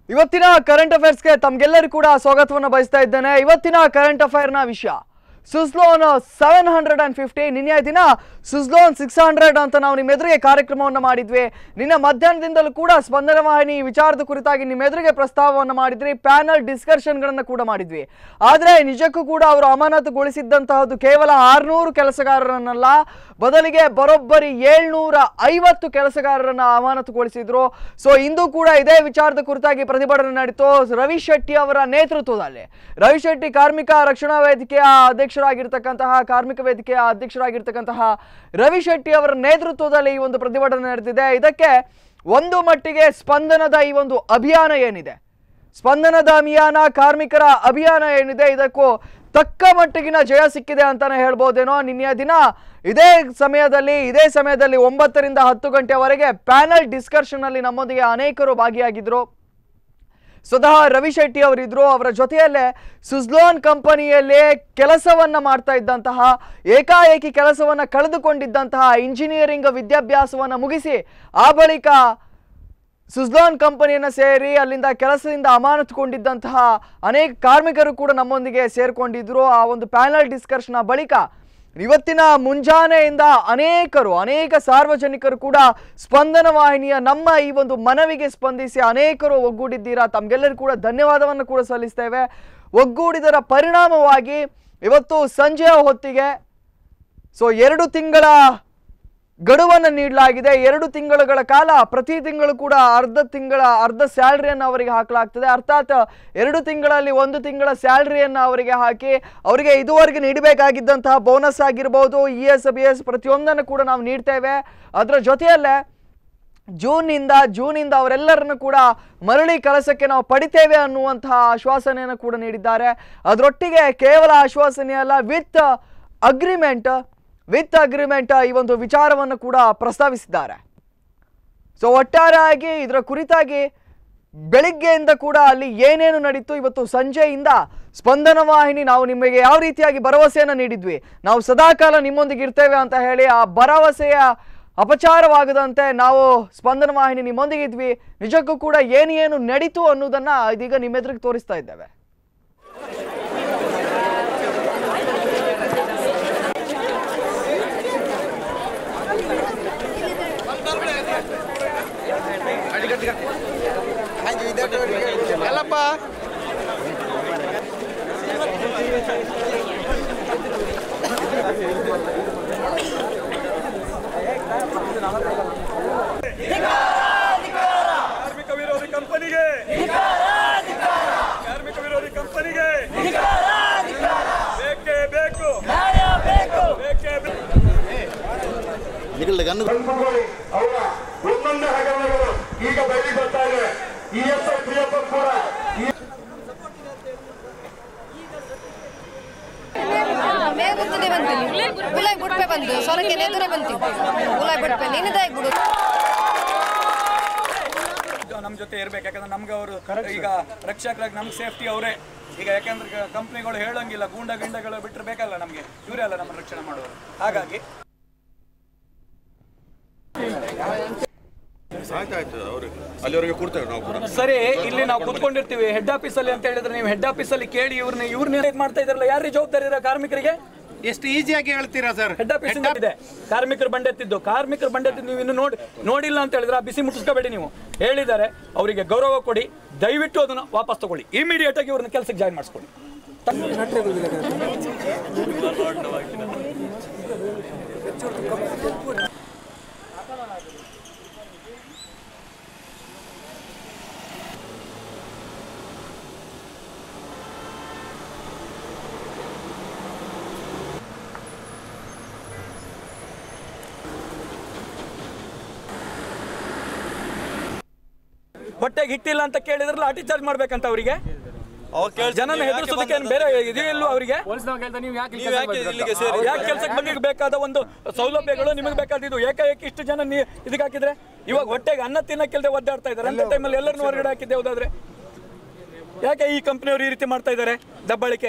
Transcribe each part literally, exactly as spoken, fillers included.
ಇವತ್ತಿನ ಕರೆಂಟ್ ಅಫೇರ್ಸ್ಗೆ ತಮಗೆಲ್ಲರೂ ಕೂಡ ಸ್ವಾಗತವನ್ನು ಬಯಸ್ತಾ ಇದ್ದೇನೆ. ಇವತ್ತಿನ ಕರೆಂಟ್ ಅಫೇರ್ನ ವಿಷಯ Suzlon seven hundred and fifty. ನಿನ್ನೆ ದಿನ ಸುಜ್ಲೋನ್ ಸಿಕ್ಸ್ ಹಂಡ್ರೆಡ್ ಅಂತ ನಾವು ನಿಮ್ಮ ಎದುರಿಗೆ ಕಾರ್ಯಕ್ರಮವನ್ನು ಮಾಡಿದ್ವಿ. ನಿನ್ನೆ ಮಧ್ಯಾಹ್ನದಿಂದಲೂ ಕೂಡ ಸ್ಪಂದನ ವಾಹಿನಿ ವಿಚಾರದ ಕುರಿತಾಗಿ ನಿಮ್ಮ ಎದುರಿಗೆ ಪ್ರಸ್ತಾವವನ್ನು ಮಾಡಿದ್ವಿ, ಪ್ಯಾನಲ್ ಡಿಸ್ಕಷನ್ಗಳನ್ನು ಕೂಡ ಮಾಡಿದ್ವಿ. ಆದರೆ ನಿಜಕ್ಕೂ ಕೂಡ ಅವರು ಅಮಾನತುಗೊಳಿಸಿದ್ದಂತಹದ್ದು ಕೇವಲ ಆರುನೂರು ಕೆಲಸಗಾರರನ್ನಲ್ಲ, ಬದಲಿಗೆ ಬರೋಬ್ಬರಿ ಏಳ್ನೂರ ಐವತ್ತು ಕೆಲಸಗಾರರನ್ನ ಅಮಾನತುಗೊಳಿಸಿದ್ರು. ಸೊ ಇಂದು ಕೂಡ ಇದೇ ವಿಚಾರದ ಕುರಿತಾಗಿ ಪ್ರತಿಭಟನೆ ನಡೀತು. ರವಿ ಶೆಟ್ಟಿ ಅವರ ನೇತೃತ್ವದಲ್ಲಿ ರವಿ ಶೆಟ್ಟಿ ಕಾರ್ಮಿಕ ರಕ್ಷಣಾ ವೇದಿಕೆಯ ಅಧ್ಯಕ್ಷರಾಗಿರ್ತಕ್ಕಂತಹ ಕಾರ್ಮಿಕ ವೇದಿಕೆಯ ಅಧ್ಯಕ್ಷರಾಗಿರ್ತಕ್ಕಂತಹ ರವಿ ಶೆಟ್ಟಿ ಅವರ ನೇತೃತ್ವದಲ್ಲಿ ಈ ಒಂದು ಪ್ರತಿಭಟನೆ ನಡೆದಿದೆ. ಇದಕ್ಕೆ ಒಂದು ಮಟ್ಟಿಗೆ ಸ್ಪಂದನದ ಈ ಒಂದು ಅಭಿಯಾನ ಏನಿದೆ, ಸ್ಪಂದನದ ಅಭಿಯಾನ ಕಾರ್ಮಿಕರ ಅಭಿಯಾನ ಏನಿದೆ, ಇದಕ್ಕೂ ತಕ್ಕ ಮಟ್ಟಿಗಿನ ಜಯ ಸಿಕ್ಕಿದೆ ಅಂತಾನೆ ಹೇಳ್ಬೋದೇನೋ. ನಿನ್ನೆಯ ದಿನ ಇದೇ ಸಮಯದಲ್ಲಿ ಇದೇ ಸಮಯದಲ್ಲಿ ಒಂಬತ್ತರಿಂದ ಹತ್ತು ಗಂಟೆವರೆಗೆ ಪ್ಯಾನಲ್ ಡಿಸ್ಕಷನ್ ಅಲ್ಲಿ ನಮ್ಮೊಂದಿಗೆ ಅನೇಕರು ಭಾಗಿಯಾಗಿದ್ರು. ಸ್ವತಃ ರವಿ ಶೆಟ್ಟಿ ಅವರಿದ್ರು. ಅವರ ಜೊತೆಯಲ್ಲೇ ಸುಜ್ಲೋನ್ ಕಂಪನಿಯಲ್ಲೇ ಕೆಲಸವನ್ನ ಮಾಡ್ತಾ ಇದ್ದಂತಹ, ಏಕಾಏಕಿ ಕೆಲಸವನ್ನ ಕಳೆದುಕೊಂಡಿದ್ದಂತಹ, ಇಂಜಿನಿಯರಿಂಗ್ ವಿದ್ಯಾಭ್ಯಾಸವನ್ನ ಮುಗಿಸಿ ಆ ಬಳಿಕ ಸುಜ್ಲೋನ್ ಕಂಪನಿಯನ್ನು ಸೇರಿ ಅಲ್ಲಿಂದ ಕೆಲಸದಿಂದ ಅಮಾನತುಗೊಂಡಿದ್ದಂತಹ ಅನೇಕ ಕಾರ್ಮಿಕರು ಕೂಡ ನಮ್ಮೊಂದಿಗೆ ಸೇರ್ಕೊಂಡಿದ್ರು. ಆ ಒಂದು ಪ್ಯಾನಲ್ ಡಿಸ್ಕಷನ್ ಬಳಿಕ ಇವತ್ತಿನ ಮುಂಜಾನೆಯಿಂದ ಅನೇಕರು ಅನೇಕ ಸಾರ್ವಜನಿಕರು ಕೂಡ ಸ್ಪಂದನ ವಾಹಿನಿಯ ನಮ್ಮ ಈ ಒಂದು ಮನವಿಗೆ ಸ್ಪಂದಿಸಿ ಅನೇಕರು ಒಗ್ಗೂಡಿದ್ದೀರಾ. ತಮಗೆಲ್ಲರೂ ಕೂಡ ಧನ್ಯವಾದವನ್ನು ಕೂಡ ಸಲ್ಲಿಸ್ತೇವೆ. ಒಗ್ಗೂಡಿದರ ಪರಿಣಾಮವಾಗಿ ಇವತ್ತು ಸಂಜೆಯ ಹೊತ್ತಿಗೆ ಸೊ ಎರಡು ತಿಂಗಳ ಗಡುವನ್ನು ನೀಡಲಾಗಿದೆ. ಎರಡು ತಿಂಗಳುಗಳ ಕಾಲ ಪ್ರತಿ ತಿಂಗಳು ಕೂಡ ಅರ್ಧ ತಿಂಗಳ ಅರ್ಧ ಸ್ಯಾಲರಿಯನ್ನು ಅವರಿಗೆ ಹಾಕಲಾಗ್ತದೆ. ಅರ್ಥಾತ್ ಎರಡು ತಿಂಗಳಲ್ಲಿ ಒಂದು ತಿಂಗಳ ಸ್ಯಾಲರಿಯನ್ನು ಅವರಿಗೆ ಹಾಕಿ ಅವರಿಗೆ ಇದುವರೆಗೆ ನೀಡಬೇಕಾಗಿದ್ದಂತಹ ಬೋನಸ್ ಆಗಿರ್ಬೋದು, ಇ ಎಸ್ ಬಿ ಎಸ್ ಪ್ರತಿಯೊಂದನ್ನು ಕೂಡ ನಾವು ನೀಡ್ತೇವೆ. ಅದರ ಜೊತೆಯಲ್ಲೇ ಜೂನ್ನಿಂದ ಜೂನಿಂದ ಅವರೆಲ್ಲರನ್ನು ಕೂಡ ಮರಳಿ ಕೆಲಸಕ್ಕೆ ನಾವು ಪಡಿತೇವೆ ಅನ್ನುವಂತಹ ಆಶ್ವಾಸನೆಯನ್ನು ಕೂಡ ನೀಡಿದ್ದಾರೆ. ಅದರೊಟ್ಟಿಗೆ ಕೇವಲ ಆಶ್ವಾಸನೆ ಅಲ್ಲ, ವಿತ್ ಅಗ್ರಿಮೆಂಟ್ ವಿತ್ ಅಗ್ರಿಮೆಂಟ್ ಈ ಒಂದು ವಿಚಾರವನ್ನು ಕೂಡ ಪ್ರಸ್ತಾವಿಸಿದ್ದಾರೆ. ಸೊ ಒಟ್ಟಾರೆಯಾಗಿ ಇದರ ಕುರಿತಾಗಿ ಬೆಳಿಗ್ಗೆಯಿಂದ ಕೂಡ ಅಲ್ಲಿ ಏನೇನು ನಡೀತು, ಇವತ್ತು ಸಂಜೆಯಿಂದ ಸ್ಪಂದನ ವಾಹಿನಿ ನಾವು ನಿಮಗೆ ಯಾವ ರೀತಿಯಾಗಿ ಭರವಸೆಯನ್ನು ನೀಡಿದ್ವಿ, ನಾವು ಸದಾಕಾಲ ನಿಮ್ಮೊಂದಿಗೆ ಇರ್ತೇವೆ ಅಂತ ಹೇಳಿ ಆ ಭರವಸೆಯ ಅಪಚಾರವಾಗದಂತೆ ನಾವು ಸ್ಪಂದನ ವಾಹಿನಿ ನಿಮ್ಮೊಂದಿಗಿದ್ವಿ. ನಿಜಕ್ಕೂ ಕೂಡ ಏನು ಏನು ನಡೀತು ಅನ್ನೋದನ್ನ ಇದೀಗ ನಿಮ್ಮೆದುರಿಗೆ ತೋರಿಸ್ತಾ ಇದ್ದೇವೆ. ಎಲ್ಲಪ್ಪ ಕಾರ್ಮಿಕ ವಿರೋಧಿ ಕಂಪನಿಗೆ ಕಾರ್ಮಿಕ ವಿರೋಧಿ ಕಂಪನಿಗೆ ಬೇಕೇ ಬೇಕು ಬೇಕೇ ಬೇಕು. ಅವರ ಒಂದೊಂದು ಹಗರಣಗಳು ಈಗ ಬಯಲಿ ಬರ್ತಾ ಇದೆ. ಇ ಎಸ್ ಐ ಪ್ರಿಯಪ್ಪ ಕೂಡ ಉಲಾಯ್ ಬಿಡ್ಪೆ ಬಂದು ಸೊರಕೆ ನೇತುರೆ ಬಂತು ಉಲಾಯ್ ಬಿಡ್ಪೆ ನಿನ್ನದಾಗಿ ಬಿಡು. ನಮ್ಮ ಜೊತೆ ಇರ್ಬೇಕು, ಯಾಕಂದ್ರೆ ನಮ್ಗೆ ಅವರು ಈಗ ರಕ್ಷಕರಾಗಿ ನಮ್ಗೆ ಸೇಫ್ಟಿ ಅವರೇ. ಈಗ ಯಾಕಂದ್ರೆ ಕಂಪ್ನಿಗಳು ಹೇಳಂಗಿಲ್ಲ, ಗೂಂಡ ಗಿಂಡಗಳು ಬಿಟ್ಟರೆ ಬೇಕಲ್ಲ ನಮಗೆ, ಇವರೇ ಅಲ್ಲ ನಮ್ಮ ರಕ್ಷಣೆ ಮಾಡೋರು. ಹಾಗಾಗಿ ಸರಿ, ಇಲ್ಲಿ ನಾವು ಕೂತ್ಕೊಂಡಿರ್ತೀವಿ ಹೆಡ್ ಆಫೀಸ್ ಅಲ್ಲಿ ಅಂತ ಹೇಳಿದ್ರೆ ನೀವು ಹೆಡ್ ಆಫೀಸ್ ಅಲ್ಲಿ ಕೇಳಿ ಇವ್ರನ್ನ ಇವ್ರನ್ನ ಮಾಡ್ತಾ ಇದಾರಲ್ಲ, ಯಾರು ಜವಾಬ್ದಾರಿ ಇರೋ ಕಾರ್ಮಿಕರಿಗೆ? ಎಷ್ಟು ಈಸಿಯಾಗಿ ಹೇಳ್ತೀರಾ ಸರ್? ಹೆಡ್ ಆಫೀಸ್ ಇದೆ, ಕಾರ್ಮಿಕರು ಬಂಡೆತ್ತಿದ್ದು ಕಾರ್ಮಿಕರು ಬಂಡೆತ್ತಿದ್ದು ನೀವು ಇನ್ನು ನೋಡಿ ನೋಡಿಲ್ಲ ಅಂತ ಹೇಳಿದ್ರೆ ಆ ಬಿಸಿ ಮುಟ್ಟಿಸ್ಕೋಬೇಡಿ. ನೀವು ಹೇಳಿದ್ದಾರೆ, ಅವರಿಗೆ ಗೌರವ ಕೊಡಿ, ದಯವಿಟ್ಟು ಅದನ್ನ ವಾಪಸ್ ತಗೊಳ್ಳಿ, ಇಮಿಡಿಯೇಟ್ ಆಗಿ ಇವ್ರನ್ನ ಕೆಲಸಕ್ಕೆ ಜಾಯ್ನ್ ಮಾಡಿಸ್ಕೊಳ್ಳಿ. ಹೊಟ್ಟೆಗೆ ಹಿಟ್ಟಿಲ್ಲ ಅಂತ ಕೇಳಿದ್ರೆ ಲಾಠಿ ಚಾರ್ಜ್ ಮಾಡ್ಬೇಕಂತ ಅವರಿಗೆ. ಜನನ ಹೆದರಿಸೋದಕ್ಕೆ ಬೇರೆ ಇದೆಯಲ್ಲೂ ಅವರಿಗೆ. ಯಾಕೆ ಕೆಲಸಕ್ಕೆ ಬಂದಿಗೆ ಬೇಕಾದ ಒಂದು ಸೌಲಭ್ಯಗಳು ನಿಮಗೆ ಬೇಕಾದಿದ್ದು ಏಕಾಏಕಿ ಇಷ್ಟು ಜನ ಇದಕ್ಕೆ ಹಾಕಿದ್ರೆ ಇವಾಗ ಹೊಟ್ಟೆಗೆ ಅನ್ನ ತಿನ್ನಕ್ಕಿಲ್ಲದೆ ಒದ್ದಾಡ್ತಾ ಇದ್ದಾರೆ. ಅಂತ ಟೈಮಲ್ಲಿ ಎಲ್ಲರನ್ನೂ ಹೊರಗಡೆ ಹಾಕಿದ್ದೆ ಹೋದಾದ್ರೆ ಯಾಕೆ ಈ ಕಂಪ್ನಿಯವರು ಈ ರೀತಿ ಮಾಡ್ತಾ ಇದ್ದಾರೆ ದಬ್ಬಾಳಿಕೆ?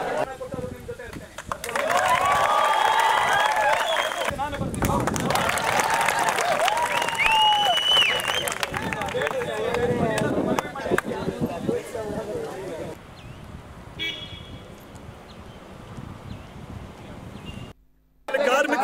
ನಾನು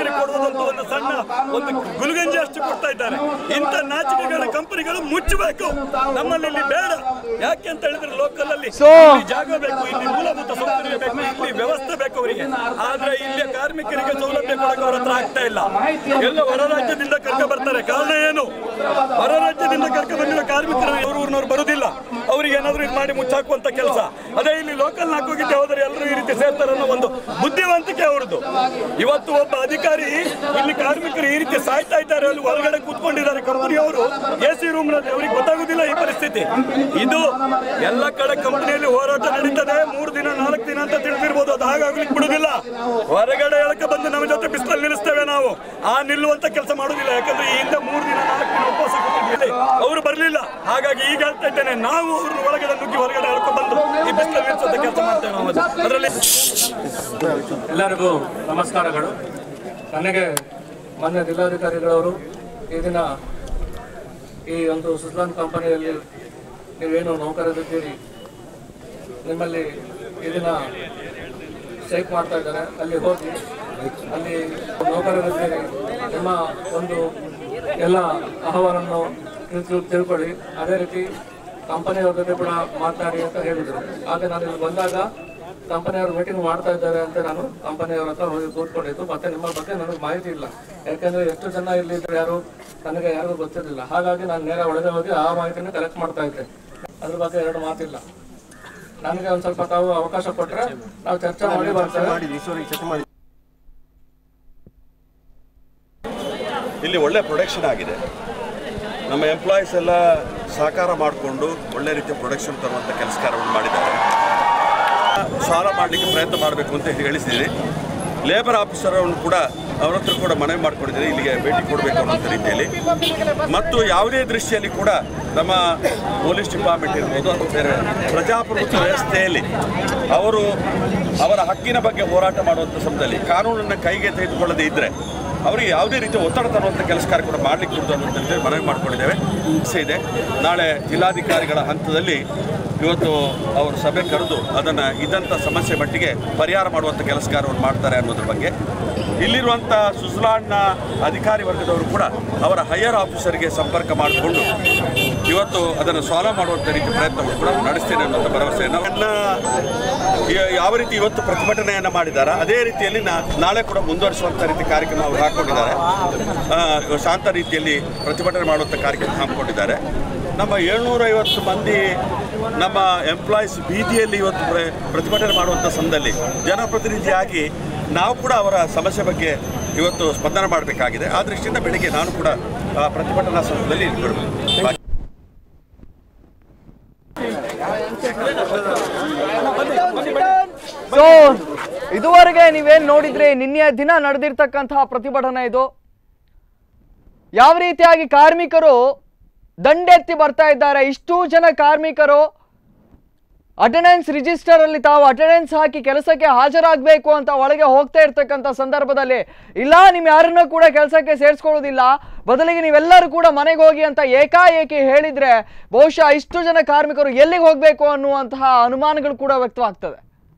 ಕಾರ್ಮಿಕರಿಗೆ ಕೊಡುವುದಂತ ಒಂದು ಸಣ್ಣ ಒಂದು ಗುಲ್ಗಂಜಿ ಅಷ್ಟು ಕೊಡ್ತಾ ಇದ್ದಾರೆ. ಇಂಥ ನಾಚಿಕೆಗಳ ಕಂಪನಿಗಳು ಮುಚ್ಚಬೇಕು, ನಮ್ಮಲ್ಲಿ ಇಲ್ಲಿ ಬೇಡ. ಯಾಕೆ ಅಂತ ಹೇಳಿದ್ರೆ ಲೋಕಲ್ ಅಲ್ಲಿ ಜಾಗ ಬೇಕು, ಇಲ್ಲಿ ಮೂಲಭೂತ ಸೌಕರ್ಯ ಬೇಕು, ಇಲ್ಲಿ ವ್ಯವಸ್ಥೆ ಬೇಕು ಅವರಿಗೆ. ಆದ್ರೆ ಇಲ್ಲಿ ಕಾರ್ಮಿಕರಿಗೆ ಸೌಲಭ್ಯ ಕೊಡಕ್ಕೆ ಅವ್ರ ಹತ್ರ ಆಗ್ತಾ ಇಲ್ಲ. ಎಲ್ಲ ಹೊರ ರಾಜ್ಯದಿಂದ ಕರ್ಕ ಬರ್ತಾರೆ. ಕಾರಣ ಏನು? ಹೊರ ರಾಜ್ಯದಿಂದ ಕರ್ಕ ಬಂದಿರೋ ಕಾರ್ಮಿಕರು ಅವ್ರ ಊರಿನವ್ರು ಬರುದಿಲ್ಲ. ಅವ್ರಿಗೆ ಏನಾದ್ರು ಇದು ಮಾಡಿ ಮುಚ್ಚಾಕುವಂತ ಕೆಲಸ. ಅದೇ ಇಲ್ಲಿ ಲೋಕಲ್ ಹಾಕೋಗಿದ್ದೆ ಹೋದರೆ ಎಲ್ಲರೂ ಈ ರೀತಿ ಸೇರ್ತಾರೆ ಅನ್ನೋ ಒಂದು ಬುದ್ಧಿವಂತಿಕೆ ಅವ್ರದ್ದು. ಇವತ್ತು ಒಬ್ಬ ಅಧಿಕಾರಿ ಇಲ್ಲಿ ಕಾರ್ಮಿಕರು ಈ ರೀತಿ ಸಾಯ್ತಾ ಇದ್ದಾರೆ, ಅಲ್ಲಿ ಹೊರಗಡೆ ಕೂತ್ಕೊಂಡಿದ್ದಾರೆ ಕಂಪನಿಯವರು ಎ ಸಿ ರೂಮ್ ನಲ್ಲಿ. ಅವ್ರಿಗೆ ಗೊತ್ತಾಗುದಿಲ್ಲ ಈ ಪರಿಸ್ಥಿತಿ. ಇದು ಎಲ್ಲ ಕಡೆ ಕಂಪನಿಯಲ್ಲಿ ಹೋರಾಟ ನಡೀತದೆ. ಮೂರು ದಿನ ನಾಲ್ಕು ದಿನ ಅಂತ ತಿಳಿದಿರ್ಬೋದು, ಅದು ಹಾಗಾಗ್ಲಿಕ್ಕೆ ಬಿಡುದಿಲ್ಲ. ಹೊರಗಡೆ ಹೇಳಕ್ಕೆ ಬಂದು ನಮ್ಮ ಜೊತೆ ಬಿಸಿಲಲ್ಲಿ ನಿಲ್ಲಿಸ್ತೇವೆ ನಾವು. ಆ ನಿಲ್ಲುವಂತ ಕೆಲಸ ಮಾಡುದಿಲ್ಲ. ಯಾಕಂದ್ರೆ ಈ ಹಿಂದೆ ಮೂರು ದಿನ ನಾಲ್ಕು ದಿನ ಉಪವಾಸ ಕೊಟ್ಟಿದ್ದೀವಿ, ಅವರು ಬರಲಿಲ್ಲ. ಹಾಗಾಗಿ ಈಗ ಹೇಳ್ತಾ ಇದ್ದೇನೆ, ನಾವು ಅವ್ರನ್ನ ಒಳಗಡೆ ನುಗ್ಗಿ ಹೊರಗಡೆ ಹೇಳ್ಕೊಂಡು ಬಂದು ಈ ಬಿಸಿಲಲ್ಲಿ ನಿಲ್ಲಿಸುವಂತ ಕೆಲಸ ಮಾಡ್ತೇವೆ ನಾವು. ಅದರಲ್ಲಿ ಎಲ್ಲರಿಗೂ ನಮಸ್ಕಾರಗಳು. ನನಗೆ ಮಾನ್ಯ ಜಿಲ್ಲಾಧಿಕಾರಿಗಳವರು ಈ ದಿನ ಈ ಒಂದು ಸುಜ್ಲಾನ್ ಕಂಪನಿಯಲ್ಲಿ ನೀವೇನು ನೌಕರರಿದ್ದೀರಿ, ನಿಮ್ಮಲ್ಲಿ ಈ ದಿನ ಸ್ಟ್ರೈಕ್ ಮಾಡ್ತಾ ಇದ್ದಾರೆ, ಅಲ್ಲಿ ಹೋಗಿ ಅಲ್ಲಿ ನೌಕರರಿದ್ದೀರಿ, ನಿಮ್ಮ ಒಂದು ಎಲ್ಲ ಅಹವಾಲನ್ನು ತಿಳ್ಕೊಳ್ಳಿ. ಅದೇ ರೀತಿ ಕಂಪನಿಯವ್ರ ಜೊತೆ ಕೂಡ ಮಾತನಾಡಿ ಅಂತ ಹೇಳಿದರು. ಆಗ ನಾನು ಇಲ್ಲಿ ಬಂದಾಗ ಕಂಪನಿಯವರು ಮೀಟಿಂಗ್ ಮಾಡ್ತಾ ಇದ್ದಾರೆ ಅಂತ ನಾನು ಕಂಪನಿಯವ್ರ ಹತ್ರ ಹೋಗಿ ಕೂತ್ಕೊಂಡಿದ್ದು. ಮತ್ತೆ ನಿಮ್ಮ ಬಗ್ಗೆ ನನಗೆ ಮಾಹಿತಿ ಇಲ್ಲ, ಯಾಕೆಂದ್ರೆ ಎಷ್ಟು ಜನ ಇಲ್ಲಿ ಇದ್ರು ಯಾರು ನನಗೆ ಯಾರಿಗೂ ಗೊತ್ತಿರಲಿಲ್ಲ. ಹಾಗಾಗಿ ನಾನು ನೇರ ಒಳಗೆ ಹೋಗಿ ಆ ಮಾಹಿತಿನ ಕಲೆಕ್ಟ್ ಮಾಡ್ತಾ ಇದ್ದೆ. ಅದ್ರ ಬಗ್ಗೆ ಎರಡು ಮಾತಿಲ್ಲ. ನನಗೆ ಒಂದ್ ಸ್ವಲ್ಪ ತಾವು ಅವಕಾಶ ಕೊಟ್ಟರೆ ನಾವು ಚರ್ಚೆ ಮಾಡಿ ಬರ್ತೇವೆ. ಇಲ್ಲಿ ಒಳ್ಳೆ ಪ್ರೊಡಕ್ಷನ್ ಆಗಿದೆ. ನಮ್ಮ ಎಂಪ್ಲಾಯೀಸ್ ಎಲ್ಲ ಸಹಕಾರ ಮಾಡಿಕೊಂಡು ಒಳ್ಳೆ ರೀತಿಯ ಪ್ರೊಡಕ್ಷನ್ ತರುವಂಥ ಕೆಲಸ ಕಾರ್ಯವನ್ನು ಮಾಡಿದ್ದಾರೆ. ಸಾಲ ಮಾಡಲಿಕ್ಕೆ ಪ್ರಯತ್ನ ಮಾಡಬೇಕು ಅಂತ ಹೇಳಿಸಿದ್ದೀನಿ. ಲೇಬರ್ ಆಫೀಸರನ್ನು ಕೂಡ ಅವ್ರ ಹತ್ರ ಕೂಡ ಮನವಿ ಮಾಡಿಕೊಂಡಿದ್ದೀನಿ, ಇಲ್ಲಿಗೆ ಭೇಟಿ ಕೊಡಬೇಕು ಅನ್ನೋಂಥ ರೀತಿಯಲ್ಲಿ. ಮತ್ತು ಯಾವುದೇ ದೃಷ್ಟಿಯಲ್ಲಿ ಕೂಡ ನಮ್ಮ ಪೊಲೀಸ್ ಡಿಪಾರ್ಟ್ಮೆಂಟ್ ಇರ್ಬೋದು ಅಥವಾ ಬೇರೆ ಪ್ರಜಾಪ್ರಭುತ್ವ ವ್ಯವಸ್ಥೆಯಲ್ಲಿ ಅವರು ಅವರ ಹಕ್ಕಿನ ಬಗ್ಗೆ ಹೋರಾಟ ಮಾಡುವಂಥ ಸಮಯದಲ್ಲಿ ಕಾನೂನನ್ನು ಕೈಗೆ ತೆಗೆದುಕೊಳ್ಳದೇ ಇದ್ದರೆ ಅವರಿಗೆ ಯಾವುದೇ ರೀತಿಯ ಒತ್ತಡ ತರುವಂಥ ಕೆಲಸ ಕಾರ್ಯ ಕೂಡ ಮಾಡಲಿಕ್ಕೆ ಕೊಡ್ತು ಅನ್ನೋಂಥ ಮನವಿ ಮಾಡ್ಕೊಂಡಿದ್ದೇವೆ. ಇದೆ ನಾಳೆ ಜಿಲ್ಲಾಧಿಕಾರಿಗಳ ಹಂತದಲ್ಲಿ ಇವತ್ತು ಅವರು ಸಭೆ ಕರೆದು ಅದನ್ನು ಇದ್ದಂಥ ಸಮಸ್ಯೆ ಮಟ್ಟಿಗೆ ಪರಿಹಾರ ಮಾಡುವಂಥ ಕೆಲಸ ಕಾರ್ಯವನ್ನು ಮಾಡ್ತಾರೆ ಅನ್ನೋದ್ರ ಬಗ್ಗೆ ಇಲ್ಲಿರುವಂಥ ಸುಜ್ಲಾನ್ನ ಅಧಿಕಾರಿ ವರ್ಗದವರು ಕೂಡ ಅವರ ಹೈಯರ್ ಆಫೀಸರ್ಗೆ ಸಂಪರ್ಕ ಮಾಡಿಕೊಂಡು ಇವತ್ತು ಅದನ್ನು ಸಾಲ್ವ್ ಮಾಡುವಂಥ ರೀತಿ ಪ್ರಯತ್ನವನ್ನು ಕೂಡ ನಡೆಸ್ತೇನೆ ಅನ್ನೋಂಥ ಭರವಸೆಯನ್ನು ಯಾವ ರೀತಿ ಇವತ್ತು ಪ್ರತಿಭಟನೆಯನ್ನು ಮಾಡಿದ್ದಾರೆ ಅದೇ ರೀತಿಯಲ್ಲಿ ನಾಳೆ ಕೂಡ ಮುಂದುವರಿಸುವಂಥ ರೀತಿ ಕಾರ್ಯಕ್ರಮ ಅವರು ಹಾಕ್ಕೊಂಡಿದ್ದಾರೆ. ಶಾಂತ ರೀತಿಯಲ್ಲಿ ಪ್ರತಿಭಟನೆ ಮಾಡುವಂಥ ಕಾರ್ಯಕ್ರಮ ಹಮ್ಮಿಕೊಂಡಿದ್ದಾರೆ. ನಮ್ಮ ಏಳ್ನೂರೈವತ್ತು ಮಂದಿ ನಮ್ಮ ಎಂಪ್ಲಾಯೀಸ್ ಬೀದಿಯಲ್ಲಿ ಇವತ್ತು ಪ್ರತಿಭಟನೆ ಮಾಡುವಂಥ ಸಮಯದಲ್ಲಿ ಜನಪ್ರತಿನಿಧಿಯಾಗಿ ನಾವು ಕೂಡ ಅವರ ಸಮಸ್ಯೆ ಬಗ್ಗೆ ಇವತ್ತು ಸ್ಪಂದನೆ ಮಾಡಬೇಕಾಗಿದೆ. ಆ ದೃಷ್ಟಿಯಿಂದ ಬೆಳಿಗ್ಗೆ ನಾನು ಕೂಡ ಪ್ರತಿಭಟನಾ ಸಮಯದಲ್ಲಿ ಇಟ್ಕೊಳ್ಬೇಕು. ಸೊ ಇದುವರೆಗೆ ನೀವೇನ್ ನೋಡಿದ್ರೆ ನಿನ್ನೆ ದಿನ ನಡೆದಿರ್ತಕ್ಕಂತಹ ಪ್ರತಿಭಟನೆ ಇದು. ಯಾವ ರೀತಿಯಾಗಿ ಕಾರ್ಮಿಕರು ದಂಡೆತ್ತಿ ಬರ್ತಾ ಇದ್ದಾರೆ. ಇಷ್ಟು ಜನ ಕಾರ್ಮಿಕರು ಅಟೆಂಡೆನ್ಸ್ ರಿಜಿಸ್ಟರ್ ಅಲ್ಲಿ ತಾವು ಅಟೆಂಡೆನ್ಸ್ ಹಾಕಿ ಕೆಲಸಕ್ಕೆ ಹಾಜರಾಗಬೇಕು ಅಂತ ಒಳಗೆ ಹೋಗ್ತಾ ಇರ್ತಕ್ಕಂಥ ಸಂದರ್ಭದಲ್ಲಿ ಇಲ್ಲ ನಿಮ್ ಯಾರನ್ನ ಕೂಡ ಕೆಲಸಕ್ಕೆ ಸೇರಿಸ್ಕೊಳ್ಳೋದಿಲ್ಲ, ಬದಲಿಗೆ ನೀವೆಲ್ಲರೂ ಕೂಡ ಮನೆಗೆ ಹೋಗಿ ಅಂತ ಏಕಾಏಕಿ ಹೇಳಿದ್ರೆ ಬಹುಶಃ ಇಷ್ಟು ಜನ ಕಾರ್ಮಿಕರು ಎಲ್ಲಿಗೆ ಹೋಗ್ಬೇಕು ಅನ್ನುವಂತಹ ಅನುಮಾನಗಳು ಕೂಡ ವ್ಯಕ್ತವಾಗ್ತದೆ.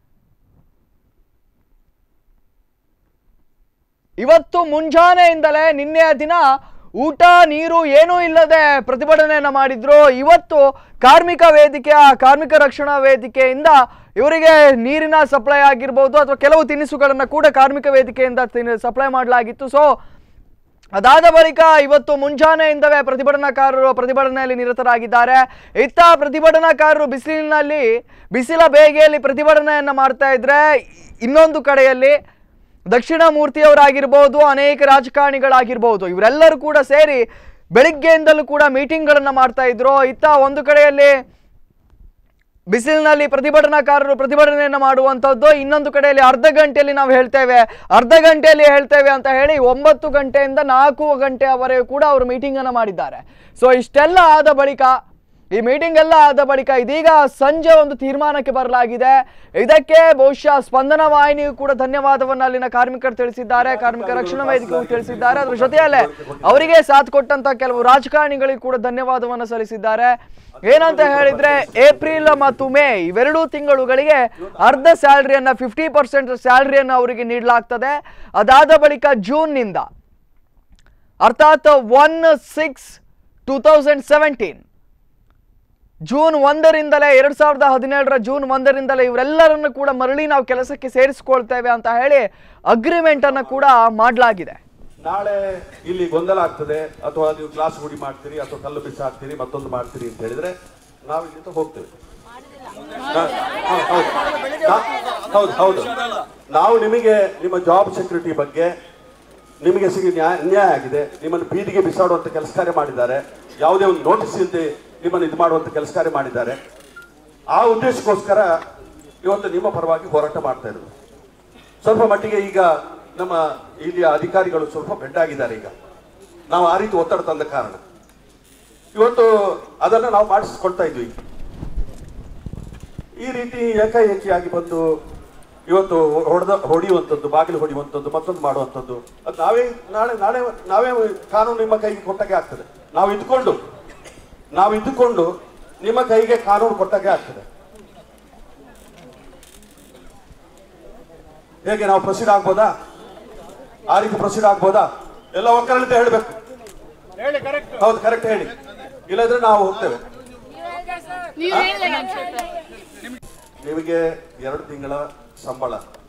ಇವತ್ತು ಮುಂಜಾನೆಯಿಂದಲೇ ನಿನ್ನೆಯ ದಿನ ಊಟ ನೀರು ಏನೂ ಇಲ್ಲದೆ ಪ್ರತಿಭಟನೆಯನ್ನ ಮಾಡಿದ್ರು. ಇವತ್ತು ಕಾರ್ಮಿಕ ವೇದಿಕೆ ಆ ಕಾರ್ಮಿಕ ರಕ್ಷಣಾ ವೇದಿಕೆಯಿಂದ ಇವರಿಗೆ ನೀರಿನ ಸಪ್ಲೈ ಆಗಿರ್ಬೋದು ಅಥವಾ ಕೆಲವು ತಿನಿಸುಗಳನ್ನ ಕೂಡ ಕಾರ್ಮಿಕ ವೇದಿಕೆಯಿಂದ ಸಪ್ಲೈ ಮಾಡಲಾಗಿತ್ತು. ಸೊ ಅದಾದ ಬಳಿಕ ಇವತ್ತು ಮುಂಜಾನೆಯಿಂದಲೇ ಪ್ರತಿಭಟನಾಕಾರರು ಪ್ರತಿಭಟನೆಯಲ್ಲಿ ನಿರತರಾಗಿದ್ದಾರೆ. ಇತ್ತ ಪ್ರತಿಭಟನಾಕಾರರು ಬಿಸಿಲಿನಲ್ಲಿ ಬಿಸಿಲ ಬೇಗೆಯಲ್ಲಿ ಪ್ರತಿಭಟನೆಯನ್ನ ಮಾಡ್ತಾ ಇದ್ರೆ, ಇನ್ನೊಂದು ಕಡೆಯಲ್ಲಿ ದಕ್ಷಿಣ ಮೂರ್ತಿಯವರಾಗಿರ್ಬೋದು ಅನೇಕ ರಾಜಕಾರಣಿಗಳಾಗಿರ್ಬೋದು ಇವರೆಲ್ಲರೂ ಕೂಡ ಸೇರಿ ಬೆಳಿಗ್ಗೆಯಿಂದಲೂ ಕೂಡ ಮೀಟಿಂಗ್ಗಳನ್ನು ಮಾಡ್ತಾ ಇದ್ರು. ಇತ್ತ ಒಂದು ಕಡೆಯಲ್ಲಿ ಬಿಸಿಲಿನಲ್ಲಿ ಪ್ರತಿಭಟನಾಕಾರರು ಪ್ರತಿಭಟನೆಯನ್ನು ಮಾಡುವಂಥದ್ದು, ಇನ್ನೊಂದು ಕಡೆಯಲ್ಲಿ ಅರ್ಧ ಗಂಟೆಯಲ್ಲಿ ನಾವು ಹೇಳ್ತೇವೆ ಅರ್ಧ ಗಂಟೆಯಲ್ಲಿ ಹೇಳ್ತೇವೆ ಅಂತ ಹೇಳಿ ಒಂಬತ್ತು ಗಂಟೆಯಿಂದ ನಾಲ್ಕು ಗಂಟೆಯವರೆಗೂ ಕೂಡ ಅವರು ಮೀಟಿಂಗ್ ಅನ್ನು ಮಾಡಿದ್ದಾರೆ. ಸೊ ಇಷ್ಟೆಲ್ಲ ಆದ ಬಳಿಕ ಈ ಮೀಟಿಂಗ್ ಎಲ್ಲ ಆದ ಬಳಿಕ ಇದೀಗ ಸಂಜೆ ಒಂದು ತೀರ್ಮಾನಕ್ಕೆ ಬರಲಾಗಿದೆ. ಇದಕ್ಕೆ ಬಹುಶಃ ಸ್ಪಂದನ ವಾಹಿನಿಯು ಕೂಡ ಧನ್ಯವಾದವನ್ನು ಅಲ್ಲಿನ ಕಾರ್ಮಿಕರು ತಿಳಿಸಿದ್ದಾರೆ, ಕಾರ್ಮಿಕ ರಕ್ಷಣಾ ವೇದಿಕೆಯು ತಿಳಿಸಿದ್ದಾರೆ. ಅದರ ಜೊತೆಯಲ್ಲೇ ಅವರಿಗೆ ಸಾಥ್ ಕೊಟ್ಟಂತ ಕೆಲವು ರಾಜಕಾರಣಿಗಳಿಗೂ ಕೂಡ ಧನ್ಯವಾದವನ್ನು ಸಲ್ಲಿಸಿದ್ದಾರೆ. ಏನಂತ ಹೇಳಿದ್ರೆ ಏಪ್ರಿಲ್ ಮತ್ತು ಮೇ ಇವೆರಡೂ ತಿಂಗಳುಗಳಿಗೆ ಅರ್ಧ ಸ್ಯಾಲರಿಯನ್ನ ಫಿಫ್ಟಿ ಪರ್ಸೆಂಟ್ ಸ್ಯಾಲರಿಯನ್ನು ಅವರಿಗೆ ನೀಡಲಾಗ್ತದೆ. ಅದಾದ ಬಳಿಕ ಜೂನ್ ನಿಂದ ಅರ್ಥಾತ್ one six two thousand seventeen June ಒಂದರಿಂದಲೇ ಎರಡ್ ಸಾವಿರದ ಹದಿನೇಳರ ಜೂನ್ ಒಂದರಿಂದಲೇ ಇವರೆಲ್ಲರನ್ನು ಕೂಡ ಮರಳಿ ನಾವು ಕೆಲಸಕ್ಕೆ ಸೇರಿಸಿಕೊಳ್ತೇವೆ ಅಂತ ಹೇಳಿ ಅಗ್ರಿಮೆಂಟ್ ಅನ್ನು ಕೂಡ ಮಾಡಲಾಗಿದೆ. ನಾಳೆ ಇಲ್ಲಿ ಗೊಂದಲ ಆಗ್ತದೆ, ಅಥವಾ ನೀವು ಕ್ಲಾಸ್ ಗುಡಿ ಮಾಡ್ತೀರಿ ಅಥವಾ ಕಲ್ಲು ಬಿಸಿ ಹಾಕ್ತೀರಿ ಮತ್ತೊಂದು ಮಾಡ್ತೀರಿ ಅಂತ ಹೇಳಿದ್ರೆ ನಾವು ಇಲ್ಲಿಂದ ಹೋಗ್ತೇವೆ. ಹೌದು ಹೌದು ನಾವು ನಿಮಗೆ ನಿಮ್ಮ ಜಾಬ್ ಸೆಕ್ಯೂರಿಟಿ ಬಗ್ಗೆ ನಿಮಗೆ ಸಿಗಿ ನ್ಯಾಯ ನ್ಯಾಯ ಆಗಿದೆ. ನಿಮ್ಮನ್ನು ಬೀದಿಗೆ ಬಿಸಾಡುವಂತ ಕೆಲಸ ಕಾರ್ಯ ಮಾಡಿದ್ದಾರೆ, ಯಾವುದೇ ಒಂದು ನೋಟಿಸ್ ಇಲ್ಲದೆ ನಿಮ್ಮನ್ನು ಇದು ಮಾಡುವಂತ ಕೆಲಸ ಕಾರ್ಯ ಮಾಡಿದ್ದಾರೆ. ಆ ಉದ್ದೇಶಕ್ಕೋಸ್ಕರ ಇವತ್ತು ನಿಮ್ಮ ಪರವಾಗಿ ಹೋರಾಟ ಮಾಡ್ತಾ ಇರೋದು. ಸ್ವಲ್ಪ ಮಟ್ಟಿಗೆ ಈಗ ನಮ್ಮ ಇಲ್ಲಿಯ ಅಧಿಕಾರಿಗಳು ಸ್ವಲ್ಪ ಬೆಡ್ಡಾಗಿದ್ದಾರೆ. ಈಗ ನಾವು ಆ ರೀತಿ ಒತ್ತಡ ತಂದ ಕಾರಣ ಇವತ್ತು ಅದನ್ನು ನಾವು ಮಾಡಿಸಿಕೊಳ್ತಾ ಇದ್ವಿ. ಈ ರೀತಿ ಏಕಾಏಕಿಯಾಗಿ ಬಂದು ಇವತ್ತು ಹೊಡೆದ ಹೊಡೆಯುವಂಥದ್ದು, ಬಾಗಿಲು ಹೊಡೆಯುವಂಥದ್ದು, ಮತ್ತೊಂದು ಮಾಡುವಂಥದ್ದು, ಅದು ನಾವೇ ನಾಳೆ ನಾಳೆ ನಾವೇ ಕಾನೂನು ನಿಮ್ಮ ಕೈಗೆ ಕೊಟ್ಟಾಗೆ ಆಗ್ತದೆ. ನಾವು ಇದ್ಕೊಂಡು ನಾವು ಇದ್ದುಕೊಂಡು ನಿಮ್ಮ ಕೈಗೆ ಕಾನೂನು ಕೊಟ್ಟಾಗೆ ಆಗ್ತದೆ. ಹೇಗೆ ನಾವು ಪ್ರೊಸೀಡ್ ಆಗ್ಬೋದಾ? ಆ ರೀತಿ ಪ್ರೊಸೀಡ್ ಆಗ್ಬೋದಾ? ಎಲ್ಲ ಒಕ್ಕಲಿಂದ ಹೇಳಬೇಕು. ಹೌದು, ಕರೆಕ್ಟ್ ಹೇಳಿ, ಇಲ್ಲದ್ರೆ ನಾವು ಹೋಗ್ತೇವೆ. ನಿಮಗೆ ಎರಡು ತಿಂಗಳ ಸಂಬಳ,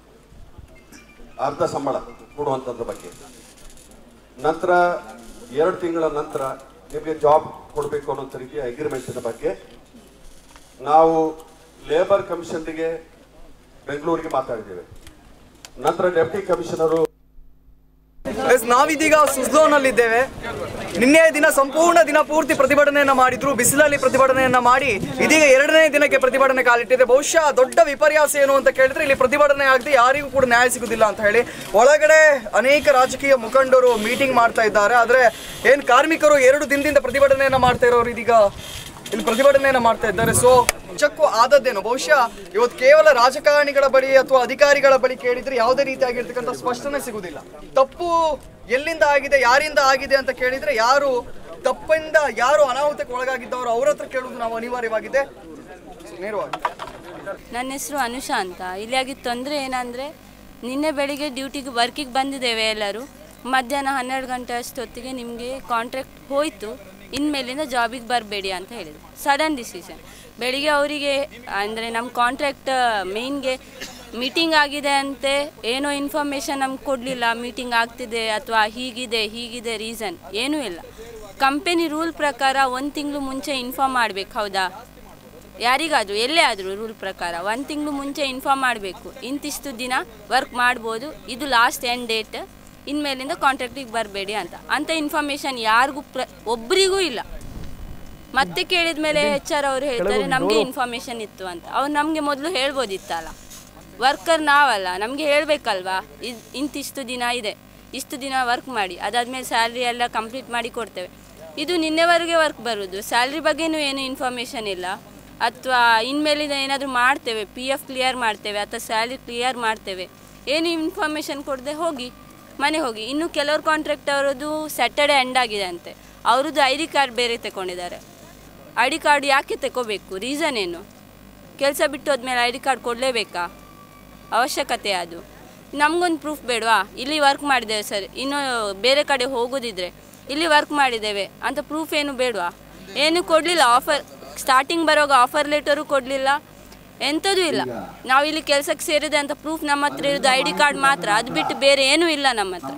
ಅರ್ಧ ಸಂಬಳ ಕೊಡುವಂಥದ್ರ ಬಗ್ಗೆ, ನಂತರ ಎರಡು ತಿಂಗಳ ನಂತರ ನಿಮಗೆ ಜಾಬ್ ಕೊಡಬೇಕು ಅನ್ನೋ ರೀತಿಯ ಅಗ್ರಿಮೆಂಟಿನ ಬಗ್ಗೆ ನಾವು ಲೇಬರ್ ಕಮಿಷನ್ಗೆ ಬೆಂಗಳೂರಿಗೆ ಮಾತಾಡಿದ್ದೇವೆ. ನಂತರ ಡೆಪ್ಟಿ ಕಮಿಷನರು ನಾವಿದೀಗ ಸುಜ್ಲೋನ್ ಅಲ್ಲಿ ಇದ್ದೇವೆ. ನಿನ್ನೆ ದಿನ ಸಂಪೂರ್ಣ ದಿನ ಪೂರ್ತಿ ಪ್ರತಿಭಟನೆಯನ್ನ ಮಾಡಿದ್ರು, ಬಿಸಿಲಲ್ಲಿ ಪ್ರತಿಭಟನೆಯನ್ನ ಮಾಡಿ ಇದೀಗ ಎರಡನೇ ದಿನಕ್ಕೆ ಪ್ರತಿಭಟನೆ ಕಾಲಿಟ್ಟಿದೆ. ಬಹುಶಃ ದೊಡ್ಡ ವಿಪರ್ಯಾಸ ಏನು ಅಂತ ಕೇಳಿದ್ರೆ ಇಲ್ಲಿ ಪ್ರತಿಭಟನೆ ಆಗದೆ ಯಾರಿಗೂ ಕೂಡ ನ್ಯಾಯ ಸಿಗುದಿಲ್ಲ ಅಂತ ಹೇಳಿ ಒಳಗಡೆ ಅನೇಕ ರಾಜಕೀಯ ಮುಖಂಡರು ಮೀಟಿಂಗ್ ಮಾಡ್ತಾ ಇದ್ದಾರೆ. ಆದ್ರೆ ಏನ್ ಕಾರ್ಮಿಕರು ಎರಡು ದಿನದಿಂದ ಪ್ರತಿಭಟನೆಯನ್ನ ಮಾಡ್ತಾ ಇರೋರು ಇದೀಗ ಇಲ್ಲಿ ಪ್ರತಿಭಟನೆಯನ್ನ ಮಾಡ್ತಾ ಇದ್ದಾರೆ. ಸೊ ಚಕ್ಕು ಆದದ್ದೇನು ಬಹುಶಃ ಇವತ್ತು ಕೇವಲ ರಾಜಕಾರಣಿಗಳ ಬಳಿ ಅಥವಾ ಅಧಿಕಾರಿಗಳ ಬಳಿ ಕೇಳಿದ್ರೆ ಯಾವುದೇ ರೀತಿಯಾಗಿರ್ತಕ್ಕಂಥ ಸ್ಪಷ್ಟನೆ ಸಿಗುದಿಲ್ಲ. ತಪ್ಪು ಎಲ್ಲಿಂದ ಆಗಿದೆ, ಯಾರಿಂದ ಆಗಿದೆ ಅಂತ ಕೇಳಿದ್ರೆ ಯಾರು ತಪ್ಪಿಂದ ಯಾರು ಅನಾಹುತಕ್ಕೆ ಒಳಗಾಗಿದ್ದವರು ಅವ್ರ ಹತ್ರ ಕೇಳುವುದು ನಾವು ಅನಿವಾರ್ಯವಾಗಿದೆ. ನೇರವಾಗಿ ನನ್ನ ಹೆಸರು ಅನುಷಾ ಅಂತ. ಇಲ್ಲಿ ಆಗಿದ್ದ ತೊಂದರೆ ಏನಂದರೆ ನಿನ್ನೆ ಬೆಳಿಗ್ಗೆ ಡ್ಯೂಟಿಗೆ ವರ್ಕಿಗೆ ಬಂದಿದ್ದೇವೆ ಎಲ್ಲರೂ. ಮಧ್ಯಾಹ್ನ ಹನ್ನೆರಡು ಗಂಟೆ ಅಷ್ಟೊತ್ತಿಗೆ ನಿಮಗೆ ಕಾಂಟ್ರಾಕ್ಟ್ ಹೋಯಿತು, ಇನ್ಮೇಲಿಂದ ಜಾಬಿಗೆ ಬರಬೇಡಿ ಅಂತ ಹೇಳಿದರು. Sudden decision. ಬೆಳಿಗ್ಗೆ ಅವರಿಗೆ ಅಂದರೆ ನಮ್ಮ ಕಾಂಟ್ರಾಕ್ಟ್ ಮೇಯ್ನ್ಗೆ ಮೀಟಿಂಗ್ ಆಗಿದೆ ಅಂತೆ, ಏನೋ ಇನ್ಫಾರ್ಮೇಷನ್ ನಮ್ಗೆ ಕೊಡಲಿಲ್ಲ, ಮೀಟಿಂಗ್ ಆಗ್ತಿದೆ ಅಥವಾ ಹೀಗಿದೆ ಹೀಗಿದೆ ರೀಸನ್ ಏನೂ ಇಲ್ಲ. ಕಂಪೆನಿ ರೂಲ್ ಪ್ರಕಾರ ಒಂದು ತಿಂಗಳು ಮುಂಚೆ ಇನ್ಫಾರ್ಮ್ ಮಾಡಬೇಕು, ಹೌದಾ? ಯಾರಿಗಾದರೂ ಎಲ್ಲೇ ಆದರೂ ರೂಲ್ ಪ್ರಕಾರ ಒಂದು ತಿಂಗಳು ಮುಂಚೆ ಇನ್ಫಾರ್ಮ್ ಮಾಡಬೇಕು, ಇಂತಿಷ್ಟು ದಿನ ವರ್ಕ್ ಮಾಡ್ಬೋದು, ಇದು ಲಾಸ್ಟ್ ಎಂಡ್ ಡೇಟ್, ಇನ್ಮೇಲಿಂದ ಕಾಂಟ್ರಾಕ್ಟಿಗೆ ಬರಬೇಡಿ ಅಂತ. ಅಂಥ ಇನ್ಫಾರ್ಮೇಷನ್ ಯಾರಿಗೂ ಪ್ರ ಒಬ್ಬರಿಗೂ ಇಲ್ಲ. ಮತ್ತೆ ಕೇಳಿದ ಮೇಲೆ ಎಚ್ ಆರ್ ಅವರು ಹೇಳ್ತಾರೆ ನಮಗೆ ಇನ್ಫಾರ್ಮೇಷನ್ ಇತ್ತು ಅಂತ. ಅವ್ರು ನಮಗೆ ಮೊದಲು ಹೇಳ್ಬೋದಿತ್ತಲ್ಲ, ವರ್ಕರ್ ನಾವಲ್ಲ, ನಮಗೆ ಹೇಳಬೇಕಲ್ವಾ, ಇದು ಇಂತಿಷ್ಟು ದಿನ ಇದೆ, ಇಷ್ಟು ದಿನ ವರ್ಕ್ ಮಾಡಿ, ಅದಾದಮೇಲೆ ಸ್ಯಾಲ್ರಿ ಎಲ್ಲ ಕಂಪ್ಲೀಟ್ ಮಾಡಿ ಕೊಡ್ತೇವೆ. ಇದು ನಿನ್ನೆವರೆಗೆ ವರ್ಕ್ ಬರೋದು, ಸ್ಯಾಲ್ರಿ ಬಗ್ಗೆನೂ ಏನು ಇನ್ಫಾರ್ಮೇಷನ್ ಇಲ್ಲ. ಅಥವಾ ಇನ್ಮೇಲಿಂದ ಏನಾದರೂ ಮಾಡ್ತೇವೆ, ಪಿ ಎಫ್ ಕ್ಲಿಯರ್ ಮಾಡ್ತೇವೆ ಅಥವಾ ಸ್ಯಾಲ್ರಿ ಕ್ಲಿಯರ್ ಮಾಡ್ತೇವೆ, ಏನು ಇನ್ಫಾರ್ಮೇಷನ್ ಕೊಡದೆ ಹೋಗಿ ಮನೆ ಹೋಗಿ. ಇನ್ನು ಕೆಲವ್ರು ಕಾಂಟ್ರಾಕ್ಟ್ ಅವರದ್ದು ಸ್ಯಾಟರ್ಡೆ ಎಂಡ್ ಆಗಿದೆ ಅಂತೆ, ಅವ್ರದ್ದು ಐ ಡಿ ಕಾರ್ಡ್ ಬೇರೆ ತಗೊಂಡಿದ್ದಾರೆ. ಐ ಡಿ ಕಾರ್ಡ್ ಯಾಕೆ ತಗೋಬೇಕು, ರೀಸನ್ ಏನು? ಕೆಲಸ ಬಿಟ್ಟು ಹೋದ್ಮೇಲೆ ಐ ಡಿ ಕಾರ್ಡ್ ಕೊಡಲೇಬೇಕಾ? ಅವಶ್ಯಕತೆ ಅದು. ನಮಗೊಂದು ಪ್ರೂಫ್ ಬೇಡವಾ? ಇಲ್ಲಿ ವರ್ಕ್ ಮಾಡಿದ್ದೇವೆ ಸರ್, ಇನ್ನು ಬೇರೆ ಕಡೆ ಹೋಗೋದಿದ್ರೆ ಇಲ್ಲಿ ವರ್ಕ್ ಮಾಡಿದ್ದೇವೆ ಅಂತ ಪ್ರೂಫ್ ಏನು ಬೇಡವಾ? ಏನು ಕೊಡಲಿಲ್ಲ. ಆಫರ್ ಸ್ಟಾರ್ಟಿಂಗ್ ಬರೋವಾಗ ಆಫರ್ ಲೆಟರು ಕೊಡಲಿಲ್ಲ, ಎಂಥದೂ ಇಲ್ಲ. ನಾವು ಇಲ್ಲಿ ಕೆಲಸಕ್ಕೆ ಸೇರಿದೆ ಅಂತ ಪ್ರೂಫ್ ನಮ್ಮ ಹತ್ರ ಇರೋದು ಐ ಡಿ ಕಾರ್ಡ್ ಮಾತ್ರ, ಅದು ಬಿಟ್ಟು ಬೇರೆ ಏನೂ ಇಲ್ಲ ನಮ್ಮ ಹತ್ರ.